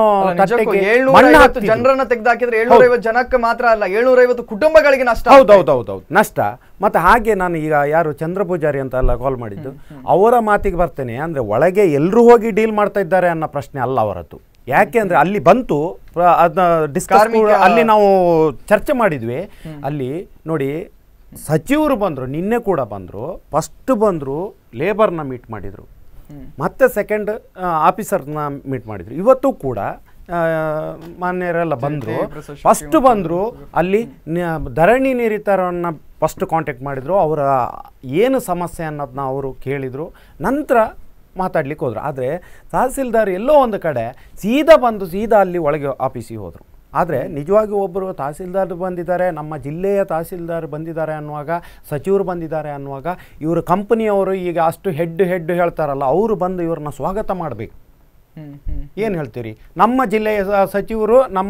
ಜನರನ್ನ ತೆಗೆದಾಕಿದ್ರೆ ಏಳ್ನೂರ ಐವತ್ತು ಜನಕ್ಕೆ ಮಾತ್ರ ಅಲ್ಲ, ಏಳ್ನೂರ ಐವತ್ತು ಕುಟುಂಬಗಳಿಗೆ ನಷ್ಟ. ಹೌದೌದೌದೌದು ನಷ್ಟ. ಮತ್ತು ಹಾಗೆ ನಾನು ಈಗ ಯಾರು ಚಂದ್ರ ಪೂಜಾರಿ ಅಂತ ಎಲ್ಲ ಕಾಲ್ ಮಾಡಿದ್ದು, ಅವರ ಮಾತಿಗೆ ಬರ್ತೇನೆ. ಅಂದರೆ ಒಳಗೆ ಎಲ್ಲರೂ ಹೋಗಿ ಡೀಲ್ ಮಾಡ್ತಾ ಇದ್ದಾರೆ ಅನ್ನೋ ಪ್ರಶ್ನೆ ಅಲ್ಲ ಅವರದ್ದು. ಯಾಕೆ ಅಂದರೆ ಅಲ್ಲಿ ಬಂತು ಅದನ್ನ ಡಿಸ್ಕಸ್ ಅಲ್ಲಿ ನಾವು ಚರ್ಚೆ ಮಾಡಿದ್ವಿ. ಅಲ್ಲಿ ನೋಡಿ ಸಚಿವರು ಬಂದರು, ನಿನ್ನೆ ಕೂಡ ಬಂದರು. ಫಸ್ಟ್ ಬಂದರು ಲೇಬರ್ನ ಮೀಟ್ ಮಾಡಿದರು, ಮತ್ತೆ ಸೆಕೆಂಡ್ ಆಫೀಸರ್ನ ಮೀಟ್ ಮಾಡಿದರು. ಇವತ್ತು ಕೂಡ ಮಾನ್ಯರೆಲ್ಲ ಬಂದರು. ಫಸ್ಟ್ ಬಂದರು ಅಲ್ಲಿ ಧರಣಿ ನಿರತರನ್ನು ಫಸ್ಟ್ ಕಾಂಟ್ಯಾಕ್ಟ್ ಮಾಡಿದರು. ಅವರ ಏನು ಸಮಸ್ಯೆ ಅನ್ನೋದನ್ನ ಅವರು ಕೇಳಿದರು, ನಂತರ ಮಾತಾಡ್ಲಿಕ್ಕೆ ಹೋದರು. ಆದರೆ ತಹಸೀಲ್ದಾರ್ ಎಲ್ಲೋ ಒಂದು ಕಡೆ ಸೀದಾ ಬಂದು ಸೀದಾ ಅಲ್ಲಿ ಒಳಗೆ ಆಫೀಸಿಗೆ ಹೋದರು. ಆದರೆ ನಿಜವಾಗಿ ಒಬ್ಬರು ತಹಸೀಲ್ದಾರ್ ಬಂದಿದ್ದಾರೆ, ನಮ್ಮ ಜಿಲ್ಲೆಯ ತಹಸೀಲ್ದಾರ್ ಬಂದಿದ್ದಾರೆ ಅನ್ನುವಾಗ, ಸಚಿವರು ಬಂದಿದ್ದಾರೆ ಅನ್ನುವಾಗ, ಇವರು ಕಂಪನಿಯವರು ಈಗ ಅಷ್ಟು ಹೆಡ್ ಹೆಡ್ ಹೇಳ್ತಾರಲ್ಲ, ಅವರು ಬಂದು ಇವ್ರನ್ನ ಸ್ವಾಗತ ಮಾಡಬೇಕು. ಏನು ಹೇಳ್ತೀರಿ? ನಮ್ಮ ಜಿಲ್ಲೆಯ ಸಚಿವರು ನಮ್ಮ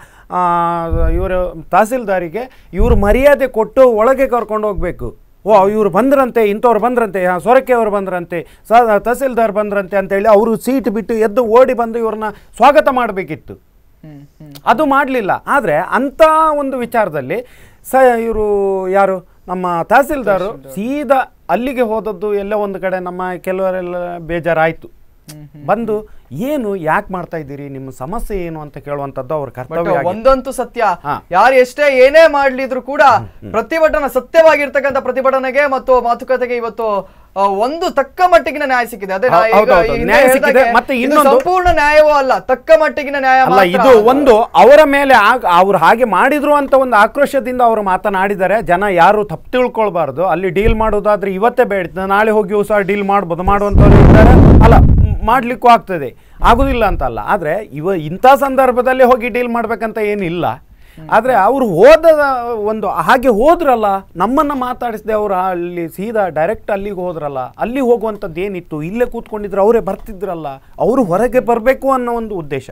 ಇವರು ತಹಸೀಲ್ದಾರಿಗೆ ಇವರು ಮರ್ಯಾದೆ ಕೊಟ್ಟು ಒಳಗೆ ಕರ್ಕೊಂಡು ಹೋಗಬೇಕು. ಓ ಇವರು ಬಂದ್ರಂತೆ, ಇಂಥವ್ರು ಬಂದ್ರಂತೆ, ಸೊರಕೆ ಅವರು ಬಂದ್ರಂತೆ, ಸ ತಹಸೀಲ್ದಾರ್ ಬಂದ್ರಂತೆ ಅಂತೇಳಿ ಅವರು ಸೀಟ್ ಬಿಟ್ಟು ಎದ್ದು ಓಡಿ ಬಂದು ಇವ್ರನ್ನ ಸ್ವಾಗತ ಮಾಡಬೇಕಿತ್ತು. ಅದು ಮಾಡಲಿಲ್ಲ. ಆದರೆ ಅಂಥ ಒಂದು ವಿಚಾರದಲ್ಲಿ ಸ ಇವರು ಯಾರು ನಮ್ಮ ತಹಸೀಲ್ದಾರು ಸೀದಾ ಅಲ್ಲಿಗೆ ಹೋದದ್ದು ಎಲ್ಲ ಒಂದು ಕಡೆ ನಮ್ಮ ಕೆಲವರೆಲ್ಲ ಬೇಜಾರಾಯಿತು. ಬಂದು ಏನು ಯಾಕೆ ಮಾಡ್ತಾ ಇದ್ದೀರಿ, ನಿಮ್ಮ ಸಮಸ್ಯೆ ಏನು ಅಂತ ಕೇಳುವಂತದ್ದು ಅವ್ರ ಕರ್ತವ್ಯ. ಒಂದಂತೂ ಸತ್ಯ, ಯಾರು ಎಷ್ಟೇ ಏನೇ ಮಾಡ್ಲಿದ್ರು ಕೂಡ ಪ್ರತಿಭಟನೆ ಸತ್ಯವಾಗಿರ್ತಕ್ಕಂಥ ಪ್ರತಿಭಟನೆಗೆ ಮತ್ತು ಮಾತುಕತೆಗೆ ಇವತ್ತು ಒಂದು ತಕ್ಕ ಮಟ್ಟಿಗಿನ ನ್ಯಾಯ ಸಿಕ್ಕಿದೆ. ಅದೇ ಮತ್ತೆ ಇನ್ನೊಂದು ಸಂಪೂರ್ಣ ನ್ಯಾಯವೂ ಅಲ್ಲ, ತಕ್ಕ ಮಟ್ಟಿಗಿನ ನ್ಯಾಯ ಅಲ್ಲ. ಇದು ಒಂದು ಅವರ ಮೇಲೆ ಅವ್ರು ಹಾಗೆ ಮಾಡಿದ್ರು ಅಂತ ಒಂದು ಆಕ್ರೋಶದಿಂದ ಅವರು ಮಾತನಾಡಿದ್ದಾರೆ. ಜನ ಯಾರು ತಪ್ಪು ತಿಳ್ಕೊಳ್ಬಾರ್ದು. ಅಲ್ಲಿ ಡೀಲ್ ಮಾಡೋದಾದ್ರೆ ಇವತ್ತೇ ಬೇಡ, ನಾಳೆ ಹೋಗಿ ಸಹ ಡೀಲ್ ಮಾಡ್ಬೋದು, ಮಾಡುವಂಥವ್ರು ಇದ್ದಾರೆ. ಅಲ್ಲ, ಮಾಡ್ಲಿಕ್ಕೂ ಆಗ್ತದೆ, ಆಗುದಿಲ್ಲ ಅಂತಲ್ಲ. ಆದರೆ ಇವ ಇಂಥ ಸಂದರ್ಭದಲ್ಲಿ ಹೋಗಿ ಡೀಲ್ ಮಾಡ್ಬೇಕಂತ ಏನಿಲ್ಲ. ಆದರೆ ಅವರು ಹೋದ ಒಂದು ಹಾಗೆ ಹೋದ್ರಲ್ಲ, ನಮ್ಮನ್ನು ಮಾತಾಡಿಸದೆ ಅವರು ಅಲ್ಲಿ ಸೀದಾ ಡೈರೆಕ್ಟ್ ಅಲ್ಲಿಗೆ ಹೋದ್ರಲ್ಲ. ಅಲ್ಲಿ ಹೋಗುವಂಥದ್ದು ಏನಿತ್ತು? ಇಲ್ಲೇ ಕೂತ್ಕೊಂಡಿದ್ರು ಅವರೇ ಬರ್ತಿದ್ರಲ್ಲ. ಅವರು ಹೊರಗೆ ಬರಬೇಕು ಅನ್ನೋ ಒಂದು ಉದ್ದೇಶ.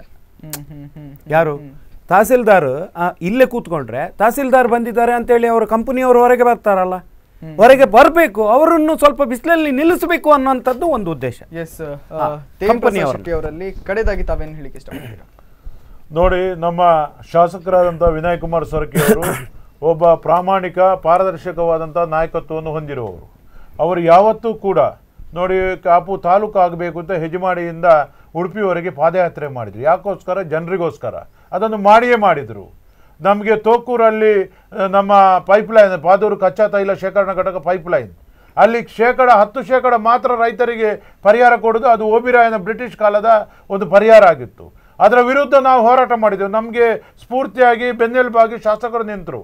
ಯಾರು ತಹಸೀಲ್ದಾರ್ ಇಲ್ಲೇ ಕೂತ್ಕೊಂಡ್ರೆ ತಹಸೀಲ್ದಾರ್ ಬಂದಿದ್ದಾರೆ ಅಂತೇಳಿ ಅವರು ಕಂಪನಿಯವರು ಹೊರಗೆ ಬರ್ತಾರಲ್ಲ, ಹೊರಗೆ ಬರಬೇಕು, ಅವರನ್ನು ಸ್ವಲ್ಪ ಬಿಸಿಲಲ್ಲಿ ನಿಲ್ಲಿಸಬೇಕು ಅನ್ನೋಂಥದ್ದು ಒಂದು ಉದ್ದೇಶ. ಎಸ್, ಕಂಪನಿಯವರಲ್ಲಿ ಕಡೆದಾಗಿ ತಾವೇನು ಹೇಳಿಕೆ ಇಷ್ಟಪಡ್ತೀರಾ? ನೋಡಿ, ನಮ್ಮ ಶಾಸಕರಾದಂಥ ವಿನಯ್ ಕುಮಾರ್ ಸೊರಕೆ ಅವರು ಒಬ್ಬ ಪ್ರಾಮಾಣಿಕ ಪಾರದರ್ಶಕವಾದಂಥ ನಾಯಕತ್ವವನ್ನು ಹೊಂದಿರುವವರು. ಅವರು ಯಾವತ್ತೂ ಕೂಡ ನೋಡಿ ಕಾಪು ತಾಲೂಕು ಆಗಬೇಕು ಅಂತ ಹೆಜಮಾಡಿಯಿಂದ ಉಡುಪಿವರೆಗೆ ಪಾದಯಾತ್ರೆ ಮಾಡಿದರು. ಯಾಕೋಸ್ಕರ? ಜನರಿಗೋಸ್ಕರ. ಅದನ್ನು ಮಾಡಿಯೇ ಮಾಡಿದರು. ನಮಗೆ ತೋಕೂರಲ್ಲಿ ನಮ್ಮ ಪೈಪ್ಲೈನ್, ಪಾದೂರು ಕಚ್ಚಾ ತೈಲ ಶೇಖರಣಾ ಘಟಕ ಪೈಪ್ಲೈನ್, ಅಲ್ಲಿ ಶೇಕಡ ಹತ್ತು ಶೇಕಡ ಮಾತ್ರ ರೈತರಿಗೆ ಪರಿಹಾರ ಕೊಡೋದು. ಅದು ಓಬಿರಾಯನ ಬ್ರಿಟಿಷ್ ಕಾಲದ ಒಂದು ಪರಿಹಾರ ಆಗಿತ್ತು. ಅದರ ವಿರುದ್ಧ ನಾವು ಹೋರಾಟ ಮಾಡಿದೆವು. ನಮಗೆ ಸ್ಫೂರ್ತಿಯಾಗಿ ಬೆನ್ನೆಲುಬಾಗಿ ಶಾಸಕರು ನಿಂತರು.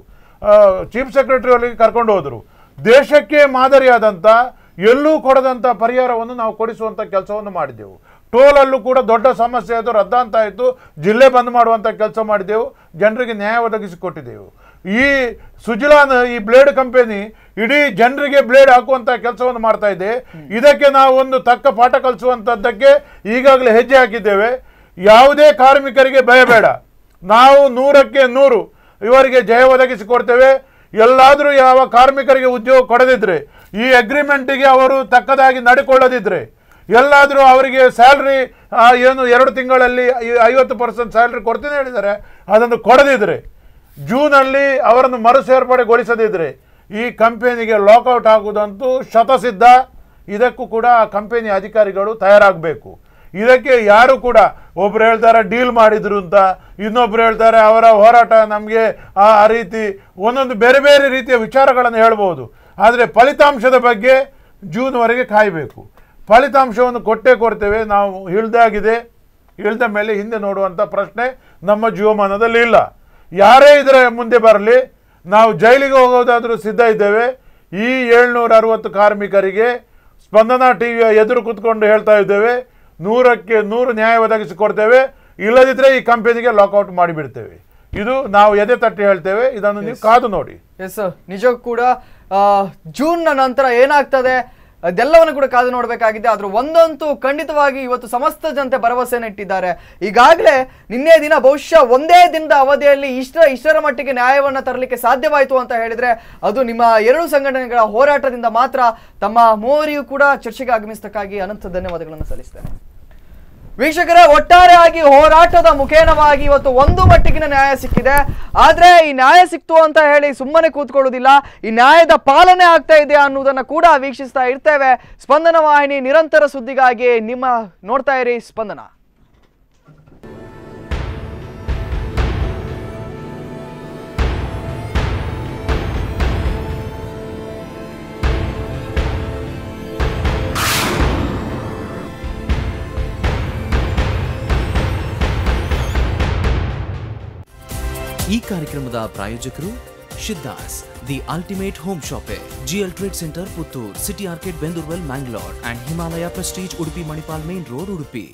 ಚೀಫ್ ಸೆಕ್ರೆಟರಿ ಅವರಿಗೆ ಕರ್ಕೊಂಡು ಹೋದರು. ದೇಶಕ್ಕೆ ಮಾದರಿಯಾದಂಥ ಎಲ್ಲೂ ಕೊಡದಂಥ ಪರಿಹಾರವನ್ನು ನಾವು ಕೊಡಿಸುವಂಥ ಕೆಲಸವನ್ನು ಮಾಡಿದ್ದೆವು. ಟೋಲಲ್ಲೂ ಕೂಡ ದೊಡ್ಡ ಸಮಸ್ಯೆ ಅದು ರದ್ದಾಂತ ಆಯಿತು, ಜಿಲ್ಲೆ ಬಂದ್ ಮಾಡುವಂಥ ಕೆಲಸ ಮಾಡಿದೆವು, ಜನರಿಗೆ ನ್ಯಾಯ ಒದಗಿಸಿಕೊಟ್ಟಿದ್ದೆವು. ಈ ಸುಜಲಾನ್ ಈ ಬ್ಲೇಡ್ ಕಂಪನಿ ಇಡೀ ಜನರಿಗೆ ಬ್ಲೇಡ್ ಹಾಕುವಂಥ ಕೆಲಸವನ್ನು ಮಾಡ್ತಾ ಇದೆ. ಇದಕ್ಕೆ ನಾವು ಒಂದು ತಕ್ಕ ಪಾಠ ಕಲಿಸುವಂಥದ್ದಕ್ಕೆ ಈಗಾಗಲೇ ಹೆಜ್ಜೆ ಹಾಕಿದ್ದೇವೆ. ಯಾವುದೇ ಕಾರ್ಮಿಕರಿಗೆ ಭಯ ಬೇಡ, ನಾವು ನೂರಕ್ಕೆ ನೂರು ಇವರಿಗೆ ಜಯ ಒದಗಿಸಿಕೊಡ್ತೇವೆ. ಎಲ್ಲಾದರೂ ಯಾವ ಕಾರ್ಮಿಕರಿಗೆ ಉದ್ಯೋಗ ಕೊಡದಿದ್ರೆ, ಈ ಅಗ್ರಿಮೆಂಟಿಗೆ ಅವರು ತಕ್ಕದಾಗಿ ನಡ್ಕೊಳ್ಳದಿದ್ರೆ, ಎಲ್ಲಾದರೂ ಅವರಿಗೆ ಸ್ಯಾಲ್ರಿ ಏನು ಎರಡು ತಿಂಗಳಲ್ಲಿ ಐವತ್ತು ಪರ್ಸೆಂಟ್ ಸ್ಯಾಲ್ರಿ ಕೊಡ್ತೀನಿ ಹೇಳಿದ್ದಾರೆ, ಅದನ್ನು ಕೊಡದಿದ್ರೆ, ಜೂನಲ್ಲಿ ಅವರನ್ನು ಮರು ಸೇರ್ಪಡೆಗೊಳಿಸದಿದ್ದರೆ ಈ ಕಂಪೆನಿಗೆ ಲಾಕೌಟ್ ಆಗುವುದಂತೂ ಶತಸಿದ್ಧ. ಇದಕ್ಕೂ ಕೂಡ ಆ ಕಂಪೆನಿ ಅಧಿಕಾರಿಗಳು ತಯಾರಾಗಬೇಕು. ಇದಕ್ಕೆ ಯಾರು ಕೂಡ ಒಬ್ರು ಹೇಳ್ತಾರೆ ಡೀಲ್ ಮಾಡಿದ್ರು ಅಂತ, ಇನ್ನೊಬ್ರು ಹೇಳ್ತಾರೆ ಅವರ ಹೋರಾಟ ನಮಗೆ ಆ ರೀತಿ ಒಂದೊಂದು ಬೇರೆ ಬೇರೆ ರೀತಿಯ ವಿಚಾರಗಳನ್ನು ಹೇಳ್ಬೋದು. ಆದರೆ ಫಲಿತಾಂಶದ ಬಗ್ಗೆ ಜೂನ್ವರೆಗೆ ಕಾಯಬೇಕು. ಫಲಿತಾಂಶವನ್ನು ಕೊಟ್ಟೇ ಕೊಡ್ತೇವೆ. ನಾವು ಇಳ್ದಾಗಿದೆ, ಇಳ್ದ ಮೇಲೆ ಹಿಂದೆ ನೋಡುವಂಥ ಪ್ರಶ್ನೆ ನಮ್ಮ ಜೀವಮಾನದಲ್ಲಿ ಇಲ್ಲ. ಯಾರೇ ಇದರ ಮುಂದೆ ಬರಲಿ, ನಾವು ಜೈಲಿಗೆ ಹೋಗೋದಾದರೂ ಸಿದ್ಧ ಇದ್ದೇವೆ. ಈ ಏಳ್ನೂರ ಅರವತ್ತು ಕಾರ್ಮಿಕರಿಗೆ ಸ್ಪಂದನಾ ಟಿ ವಿಯ ಎದುರು ಕೂತ್ಕೊಂಡು ಹೇಳ್ತಾ ಇದ್ದೇವೆ, ನೂರಕ್ಕೆ ನೂರು ನ್ಯಾಯ ಒದಗಿಸಿಕೊಡ್ತೇವೆ. ಇಲ್ಲದಿದ್ದರೆ ಈ ಕಂಪನಿಗೆ ಲಾಕೌಟ್ ಮಾಡಿಬಿಡ್ತೇವೆ. ಇದು ನಾವು ಎದೆ ತಟ್ಟಿ ಹೇಳ್ತೇವೆ. ಇದನ್ನು ನೀವು ಕಾದು ನೋಡಿ. ಎಸ್, ನಿಜಕ್ಕೂ ಕೂಡ ಜೂನ್ನ ನಂತರ ಏನಾಗ್ತದೆ ಅದೆಲ್ಲವನ್ನು ಕೂಡ ಕಾದು ನೋಡಬೇಕಾಗಿದೆ. ಆದ್ರೂ ಒಂದಂತೂ ಖಂಡಿತವಾಗಿ ಇವತ್ತು ಸಮಸ್ತ ಜನತೆ ಭರವಸೆಯನ್ನು ಇಟ್ಟಿದ್ದಾರೆ. ಈಗಾಗಲೇ ನಿನ್ನೆ ದಿನ ಬಹುಶಃ ಒಂದೇ ದಿನದ ಅವಧಿಯಲ್ಲಿ ಇಷ್ಟರ ಇಷ್ಟರ ಮಟ್ಟಿಗೆ ನ್ಯಾಯವನ್ನು ತರಲಿಕ್ಕೆ ಸಾಧ್ಯವಾಯಿತು ಅಂತ ಹೇಳಿದ್ರೆ ಅದು ನಿಮ್ಮ ಎರಡು ಸಂಘಟನೆಗಳ ಹೋರಾಟದಿಂದ ಮಾತ್ರ. ತಮ್ಮ ಮೂವರಿಗೂ ಕೂಡ ಚರ್ಚೆಗೆ ಆಗಮಿಸತಕ್ಕಾಗಿ ಅನಂತ ಧನ್ಯವಾದಗಳನ್ನು ಸಲ್ಲಿಸ್ತೇನೆ. ವೀಕ್ಷಕರೇ, ಒಟ್ಟಾರೆಯಾಗಿ ಹೋರಾಟದ ಮುಖೇನವಾಗಿ ಇವತ್ತು ಒಂದು ಮಟ್ಟಿಗಿನ ನ್ಯಾಯ ಸಿಕ್ಕಿದೆ. ಆದ್ರೆ ಈ ನ್ಯಾಯ ಸಿಕ್ತು ಅಂತ ಹೇಳಿ ಸುಮ್ಮನೆ ಕೂತ್ಕೊಳ್ಳೋದಿಲ್ಲ, ಈ ನ್ಯಾಯದ ಪಾಲನೆ ಆಗ್ತಾ ಇದೆ ಅನ್ನೋದನ್ನ ಕೂಡ ವೀಕ್ಷಿಸ್ತಾ ಇರ್ತೇವೆ. ಸ್ಪಂದನ ವಾಹಿನಿ ನಿರಂತರ ಸುದ್ದಿಗಾಗಿ ನಿಮ್ಮ ನೋಡ್ತಾ ಇರಿ ಸ್ಪಂದನ. ಈ ಕಾರ್ಯಕ್ರಮದ ಪ್ರಾಯೋಜಕರು Siddhas the ultimate home shoppe, GL trade centre Puttur, city ಆರ್ಕೆಟ್ Bendoorwell Mangalore and Himalaya prestige Udupi Manipal main road Udupi.